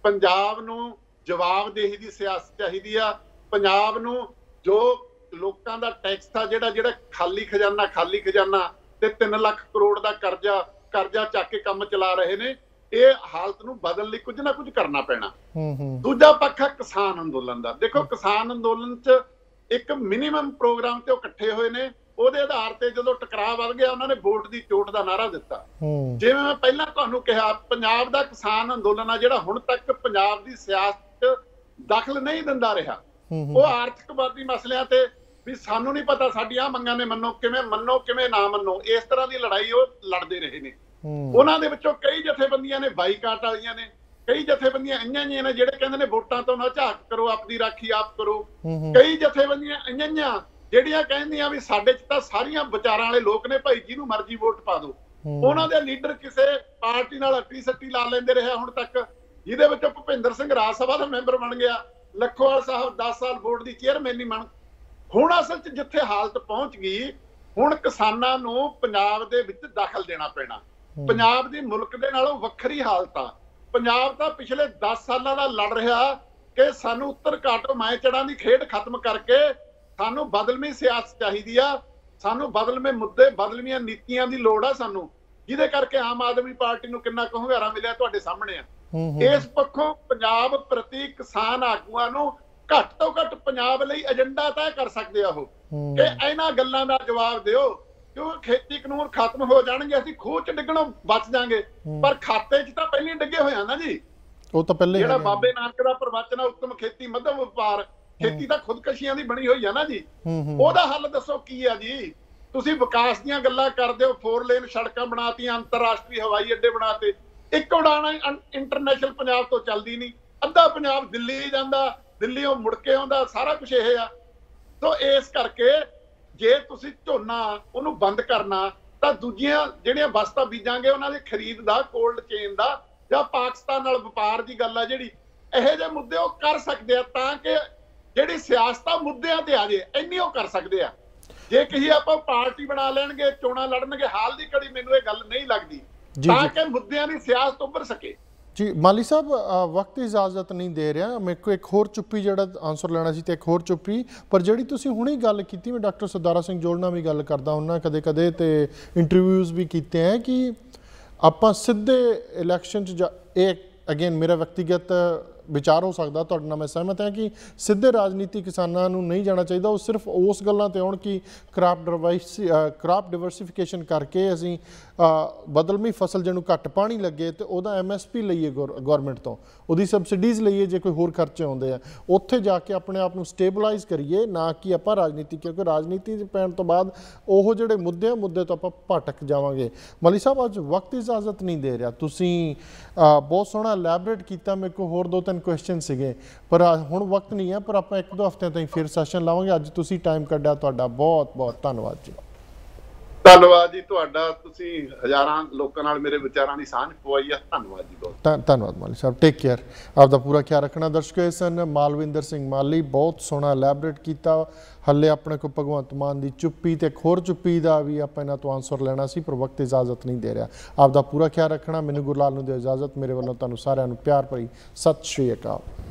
ਪੰਜਾਬ ਨੂੰ ਜਵਾਬਦੇਹੀ ਦੀ ਸਿਆਸਤ ਚਾਹੀਦੀ ਆ। ਪੰਜਾਬ ਨੂੰ ਜੋ ਲੋਕਾਂ ਦਾ ਟੈਕਸ ਆ ਜਿਹੜਾ ਜਿਹੜਾ ਖਾਲੀ ਖਜ਼ਾਨਾ ਖਾਲੀ ਖਜ਼ਾਨਾ ਤੇ ਤਿੰਨ ਲੱਖ ਕਰੋੜ ਦਾ ਕਰਜ਼ਾ ਕਰਜ਼ਾ ਚੱਕ ਕੇ ਕੰਮ ਚਲਾ ਰਹੇ ਨੇ, ਇਹ ਹਾਲਤ ਨੂੰ ਬਦਲਣ ਲਈ ਕੁਝ ਨਾ ਕੁਝ ਕਰਨਾ ਪੈਣਾ। ਦੂਜਾ ਪੱਖ ਹੈ ਕਿਸਾਨ ਅੰਦੋਲਨ ਦਾ। ਦੇਖੋ ਕਿਸਾਨ ਅੰਦੋਲਨ 'ਚ ਇੱਕ ਮਿਨੀਮਮ ਪ੍ਰੋਗਰਾਮ ਤੇ ਉਹ ਇਕੱਠੇ ਹੋਏ ਨੇ, ਉਹਦੇ ਆਧਾਰ ਤੇ ਜਦੋਂ ਟਕਰਾਅ ਵੱਧ ਗਿਆ ਉਹਨਾਂ ਨੇ ਵੋਟ ਦੀ ਚੋਟ ਦਾ ਨਾਅਰਾ ਦਿੱਤਾ। ਜਿਵੇਂ ਮੈਂ ਪਹਿਲਾਂ ਤੁਹਾਨੂੰ ਕਿਹਾ, ਪੰਜਾਬ ਦਾ ਕਿਸਾਨ ਅੰਦੋਲਨ ਆ ਜਿਹੜਾ ਹੁਣ ਤੱਕ ਪੰਜਾਬ ਦੀ ਸਿਆਸਤ 'ਚ ਦਖਲ ਨਹੀਂ ਦਿੰਦਾ ਰਿਹਾ। ਉਹ ਆਰਥਿਕਵਾਦੀ ਮਸਲਿਆਂ ਤੇ ਵੀ ਸਾਨੂੰ ਨਹੀਂ ਪਤਾ ਸਾਡੀਆਂ ਮੰਗਾਂ ਨੇ ਮੰਨੋ ਕਿਵੇਂ ਮੰਨੋ ਕਿਵੇਂ ਨਾ ਮੰਨੋ, ਇਸ ਤਰ੍ਹਾਂ ਦੀ ਲੜਾਈ ਉਹ ਲੜਦੇ ਰਹੇ ਨੇ। ਉਹਨਾਂ ਦੇ ਵਿੱਚੋਂ ਕਈ ਜਥੇਬੰਦੀਆਂ ਨੇ ਬਾਈਕਾਟ ਵਾਲੀਆਂ ਨੇ, ਕਈ ਜਥੇਬੰਦੀਆਂ ਇੰਆਂ ਜਿਹੀਆਂ ਨੇ ਜਿਹੜੇ ਕਹਿੰਦੇ ਨੇ ਵੋਟਾਂ ਤੋਂ ਨਾ ਝਾਕ ਕਰੋ, ਆਪਣੀ ਰਾਖੀ ਆਪ ਕਰੋ। ਕਈ ਜਥੇਬੰਦੀਆਂ ਇੰਆਂ ਜਿਹੀਆਂ ਜਿਹੜੀਆਂ ਕਹਿੰਦੀਆਂ ਵੀ ਸਾਡੇ 'ਚ ਤਾਂ ਸਾਰੀਆਂ ਵਿਚਾਰਾਂ ਵਾਲੇ ਲੋਕ ਨੇ ਭਾਈ, ਜਿਹਨੂੰ ਮਰਜ਼ੀ ਵੋਟ ਪਾ ਦਿਓ। ਉਹਨਾਂ ਦੇ ਲੀਡਰ ਕਿਸੇ ਪਾਰਟੀ ਨਾਲ ਅੱਟੀ ਸੱਟੀ ਲਾ ਲੈਂਦੇ ਰਹੇ ਹੁਣ ਤੱਕ, ਜਿਹਦੇ ਵਿੱਚੋਂ ਭੁਪਿੰਦਰ ਸਿੰਘ ਰਾਜ ਸਭਾ ਦਾ ਮੈਂਬਰ ਬਣ ਗਿਆ, ਲੱਖੋਵਾਲ ਸਾਹਿਬ ਦਸ ਸਾਲ ਬੋਰਡ ਦੀ ਚੇਅਰਮੈਨ ਨਹੀਂ ਬਣ। ਹੁਣ ਅਸਲ 'ਚ ਜਿੱਥੇ ਹਾਲਤ ਪਹੁੰਚ ਗਈ, ਹੁਣ ਕਿਸਾਨਾਂ ਨੂੰ ਪੰਜਾਬ ਦੇ ਵਿੱਚ ਦਖਲ ਦੇਣਾ ਪੈਣਾ। ਪੰਜਾਬ ਦੀ ਮੁਲਕ ਦੇ ਨਾਲੋਂ ਵੱਖਰੀ ਹਾਲਤ ਆ। ਪੰਜਾਬ ਤਾਂ ਪਿਛਲੇ ਦਸ ਸਾਲਾਂ ਦਾ ਲੜ ਰਿਹਾ ਕਿ ਸਾਨੂੰ ਉੱਤਰ ਘਾਟੋ ਮੈਂ ਚੜਾਂ ਦੀ ਖੇਡ ਖਤਮ ਕਰਕੇ ਸਾਨੂੰ ਬਦਲਵੀਂ ਸਿਆਸਤ ਚਾਹੀਦੀ ਆ, ਸਾਨੂੰ ਬਦਲਵੇਂ ਮੁੱਦੇ ਬਦਲਵੀਆਂ ਨੀਤੀਆਂ ਦੀ ਲੋੜ ਆ ਸਾਨੂੰ, ਜਿਹਦੇ ਕਰਕੇ ਆਮ ਆਦਮੀ ਪਾਰਟੀ ਨੂੰ ਕਿੰਨਾ ਕੁ ਹੁੰਗਾਰਾ ਮਿਲਿਆ ਤੁਹਾਡੇ ਸਾਹਮਣੇ ਆ। ਇਸ ਪੱਖੋਂ ਪੰਜਾਬ ਪ੍ਰਤੀ ਕਿਸਾਨ ਆਗੂਆਂ ਨੂੰ ਘੱਟ ਤੋਂ ਘੱਟ ਪੰਜਾਬ ਲਈ ਏਜੰਡਾ ਤੈਅ ਕਰ ਸਕਦੇ ਆ ਉਹ ਕਿ ਇਹਨਾਂ ਗੱਲਾਂ ਦਾ ਜਵਾਬ ਦਿਓ, ਕਿਉਂਕਿ ਖੇਤੀ ਕਾਨੂੰਨ ਖਤਮ ਹੋ ਜਾਣਗੇ, ਅਸੀਂ ਖੂਹ 'ਚ ਡਿੱਗਣੋਂ ਬਚ ਜਾਾਂਗੇ, ਪਰ ਖਾਤੇ 'ਚ ਤਾਂ ਪਹਿਲਾਂ ਡਿੱਗੇ ਹੋਇਆ ਨਾ ਜੀ। ਉਹ ਤਾਂ ਪਹਿਲੇ ਜਿਹੜਾ ਬਾਬੇ ਨਾਨਕ ਦਾ ਪ੍ਰਵਚਨ ਆ ਉੱਤਮ ਖੇਤੀ ਮੱਧਮ ਵਪਾਰ, ਖੇਤੀ ਤਾਂ ਖੁਦਕਸ਼ੀਆਂ ਦੀ ਬਣੀ ਹੋਈ ਆ ਨਾ ਜੀ। ਉਹਦਾ ਹੱਲ ਦੱਸੋ ਕੀ ਆ ਜੀ? ਤੁਸੀਂ ਵਿਕਾਸ ਦੀਆਂ ਗੱਲਾਂ ਕਰਦੇ ਹੋ, ਫੋਰ ਲੇਨ ਸੜਕਾਂ ਬਣਾਤੀਆਂ, ਅੰਤਰਰਾਸ਼ਟਰੀ ਹਵਾਈ ਅੱਡੇ ਬਣਾਤੇ, ਇੱਕ ਉਡਾਣ ਇੰਟਰਨੈਸ਼ਨਲ ਪੰਜਾਬ ਤੋਂ ਚੱਲਦੀ ਨਹੀਂ, ਅੱਧਾ ਪੰਜਾਬ ਦਿੱਲੀ ਜਾਂਦਾ, ਦਿੱਲੀੋਂ ਮੁੜ ਕੇ ਆਉਂਦਾ, ਸਾਰਾ ਕੁਝ ਇਹ ਆ। ਸੋ ਇਸ ਕਰਕੇ ਜੇ ਤੁਸੀਂ ਝੋਨਾ ਉਹਨੂੰ ਬੰਦ ਕਰਨਾ ਤਾਂ ਦੂਜੀਆਂ ਜਿਹੜੀਆਂ ਵਸਤਾਂ ਬੀਜਾਂਗੇ ਉਹਨਾਂ ਦੀ ਖਰੀਦ ਦਾ, ਕੋਲਡ ਚੇਨ ਦਾ ਜਾਂ ਪਾਕਿਸਤਾਨ ਨਾਲ ਵਪਾਰ ਦੀ ਗੱਲ ਆ ਜਿਹੜੀ, ਇਹੋ ਜਿਹੇ ਮੁੱਦੇ ਉਹ ਕਰ ਸਕਦੇ ਆ ਤਾਂ ਕਿ ਜਿਹੜੀ ਸਿਆਸਤ ਆ ਮੁੱਦਿਆਂ ਤੇ ਆ ਜੇ, ਇੰਨੀ ਉਹ ਕਰ ਸਕਦੇ ਆ। ਜੇ ਕਹੀ ਆਪਾਂ ਪਾਰਟੀ ਬਣਾ ਲੈਣਗੇ, ਚੋਣਾਂ ਲੜਨਗੇ, ਹਾਲ ਦੀ ਘੜੀ ਮੈਨੂੰ ਇਹ ਗੱਲ ਨਹੀਂ ਲੱਗਦੀ ਤਾਂ ਕਿ ਮੁੱਦਿਆਂ ਦੀ ਸਿਆਸਤ ਉੱਭਰ ਸਕੇ। ਜੀ ਮਾਲੀ ਸਾਹਿਬ, ਵਕਤ ਇਜਾਜ਼ਤ ਨਹੀਂ ਦੇ ਰਿਹਾ, ਮੇਰੇ ਕੋਲ ਇੱਕ ਹੋਰ ਚੁੱਪੀ ਜਿਹੜਾ ਆਨਸਰ ਲੈਣਾ ਸੀ ਤੇ ਇੱਕ ਹੋਰ ਚੁੱਪੀ, ਪਰ ਜਿਹੜੀ ਤੁਸੀਂ ਹੁਣੇ ਗੱਲ ਕੀਤੀ, ਮੈਂ ਡਾਕਟਰ ਸਰਦਾਰਾ ਸਿੰਘ ਜੋਲ ਨਾਲ ਵੀ ਗੱਲ ਕਰਦਾ ਹੁੰਦਾ ਕਦੇ ਕਦੇ ਤੇ ਇੰਟਰਵਿਊਜ਼ ਵੀ ਕੀਤੇ ਹੈ ਕਿ ਆਪਾਂ ਸਿੱਧੇ ਇਲੈਕਸ਼ਨ 'ਚ ਜਾ, ਇਹ ਅਗੇਨ ਮੇਰਾ ਵਿਅਕਤੀਗਤ ਵਿਚਾਰ ਹੋ ਸਕਦਾ, ਤੁਹਾਡੇ ਨਾਲ ਮੈਂ ਸਹਿਮਤ ਹਾਂ ਕਿ ਸਿੱਧੇ ਰਾਜਨੀਤੀ ਕਿਸਾਨਾਂ ਨੂੰ ਨਹੀਂ ਜਾਣਾ ਚਾਹੀਦਾ। ਉਹ ਸਿਰਫ ਉਸ ਗੱਲਾਂ ਤੇ ਆਉਣ ਕਿ ਕ੍ਰਾਪ ਡਿਵਰਸ ਕ੍ਰਾਪ ਡਿਵਰਸੀਫਿਕੇਸ਼ਨ ਕਰਕੇ ਅਸੀਂ ਬਦਲਵੀਂ ਫਸਲ ਜਿਹਨੂੰ ਘੱਟ ਪਾਣੀ ਲੱਗੇ ਤੇ ਉਹਦਾ ਐਮ ਐਸ ਪੀ ਲਈਏ ਗੌਰਮੈਂਟ ਤੋਂ, ਉਹਦੀ ਸਬਸਿਡੀਜ਼ ਲਈਏ ਜੇ ਕੋਈ ਹੋਰ ਖਰਚੇ ਆਉਂਦੇ ਆ, ਉੱਥੇ ਜਾ ਕੇ ਆਪਣੇ ਆਪ ਨੂੰ ਸਟੇਬਲਾਈਜ਼ ਕਰੀਏ, ਨਾ ਕਿ ਆਪਾਂ ਰਾਜਨੀਤੀ, ਕਿਉਂਕਿ ਰਾਜਨੀਤੀ ਪੈਣ ਤੋਂ ਬਾਅਦ ਉਹ ਜਿਹੜੇ ਮੁੱਦੇ ਆ ਮੁੱਦੇ ਤੋਂ ਆਪਾਂ ਭਟਕ ਜਾਵਾਂਗੇ। ਮਲੀ ਸਾਹਿਬ, ਅੱਜ ਵਕਤ ਇਜਾਜ਼ਤ ਨਹੀਂ ਦੇ ਰਿਹਾ, ਤੁਸੀਂ ਬਹੁਤ ਸੋਹਣਾ ਐਲੈਬੋਰੇਟ ਕੀਤਾ, ਮੇਰੇ ਕੋਲ ਹੋਰ ਦੋ ਤਿੰਨ ਕੁਐਸਚਨ ਸੀਗੇ ਪਰ ਹੁਣ ਵਕਤ ਨਹੀਂ ਹੈ, ਪਰ ਆਪਾਂ ਇੱਕ ਦੋ ਹਫ਼ਤਿਆਂ ਤਾਈਂ ਫਿਰ ਸੈਸ਼ਨ ਲਾਵਾਂਗੇ। ਅੱਜ ਤੁਸੀਂ ਟਾਈਮ ਕੱਢਿਆ, ਤੁਹਾਡਾ ਬਹੁਤ ਬਹੁਤ ਧੰਨਵਾਦ ਜੀ। ਧੰਨਵਾਦ ਜੀ ਤੁਹਾਡਾ, ਤੁਸੀਂ ਹਜ਼ਾਰਾਂ ਲੋਕਾਂ ਨਾਲ ਮੇਰੇ ਵਿਚਾਰਾਂ ਦੀ ਸਾਂਝ ਪਵਾਈ ਆ, ਧੰਨਵਾਦ ਜੀ ਬਹੁਤ ਧੰਨਵਾਦ ਮਾਲੀ ਸਾਹਿਬ। ਟੇਕ ਕੇਅਰ, ਆਪਦਾ ਪੂਰਾ ਖਿਆਲ ਰੱਖਣਾ। ਦਰਸ਼ਕੋ, ਇਹ ਸਨ ਮਾਲਵਿੰਦਰ ਸਿੰਘ ਮਾਲੀ, ਬਹੁਤ ਸੋਹਣਾ ਐਲੈਬੋਰੇਟ ਕੀਤਾ। ਹੱਲੇ ਆਪਣੇ ਕੋਲ ਭਗਵੰਤ ਮਾਨ ਦੀ ਚੁੱਪੀ ਤੇ ਇੱਕ ਹੋਰ ਚੁੱਪੀ ਦਾ ਵੀ ਆਪਾਂ ਇਹਨਾਂ ਤੋਂ ਆਨਸਰ ਲੈਣਾ ਸੀ, ਪਰ ਵਕਤ ਇਜਾਜ਼ਤ ਨਹੀਂ ਦੇ ਰਿਹਾ। ਆਪਦਾ ਪੂਰਾ ਖਿਆਲ ਰੱਖਣਾ। ਮੈਨੂੰ ਗੁਰਲਾਲ ਨੂੰ ਦਿਓ ਇਜਾਜ਼ਤ। ਮੇਰੇ ਵੱਲੋਂ ਤੁਹਾਨੂੰ ਸਾਰਿਆਂ ਨੂੰ ਪਿਆਰ ਭਰੀ ਸਤਿ ਸ਼੍ਰੀ ਅਕਾਲ।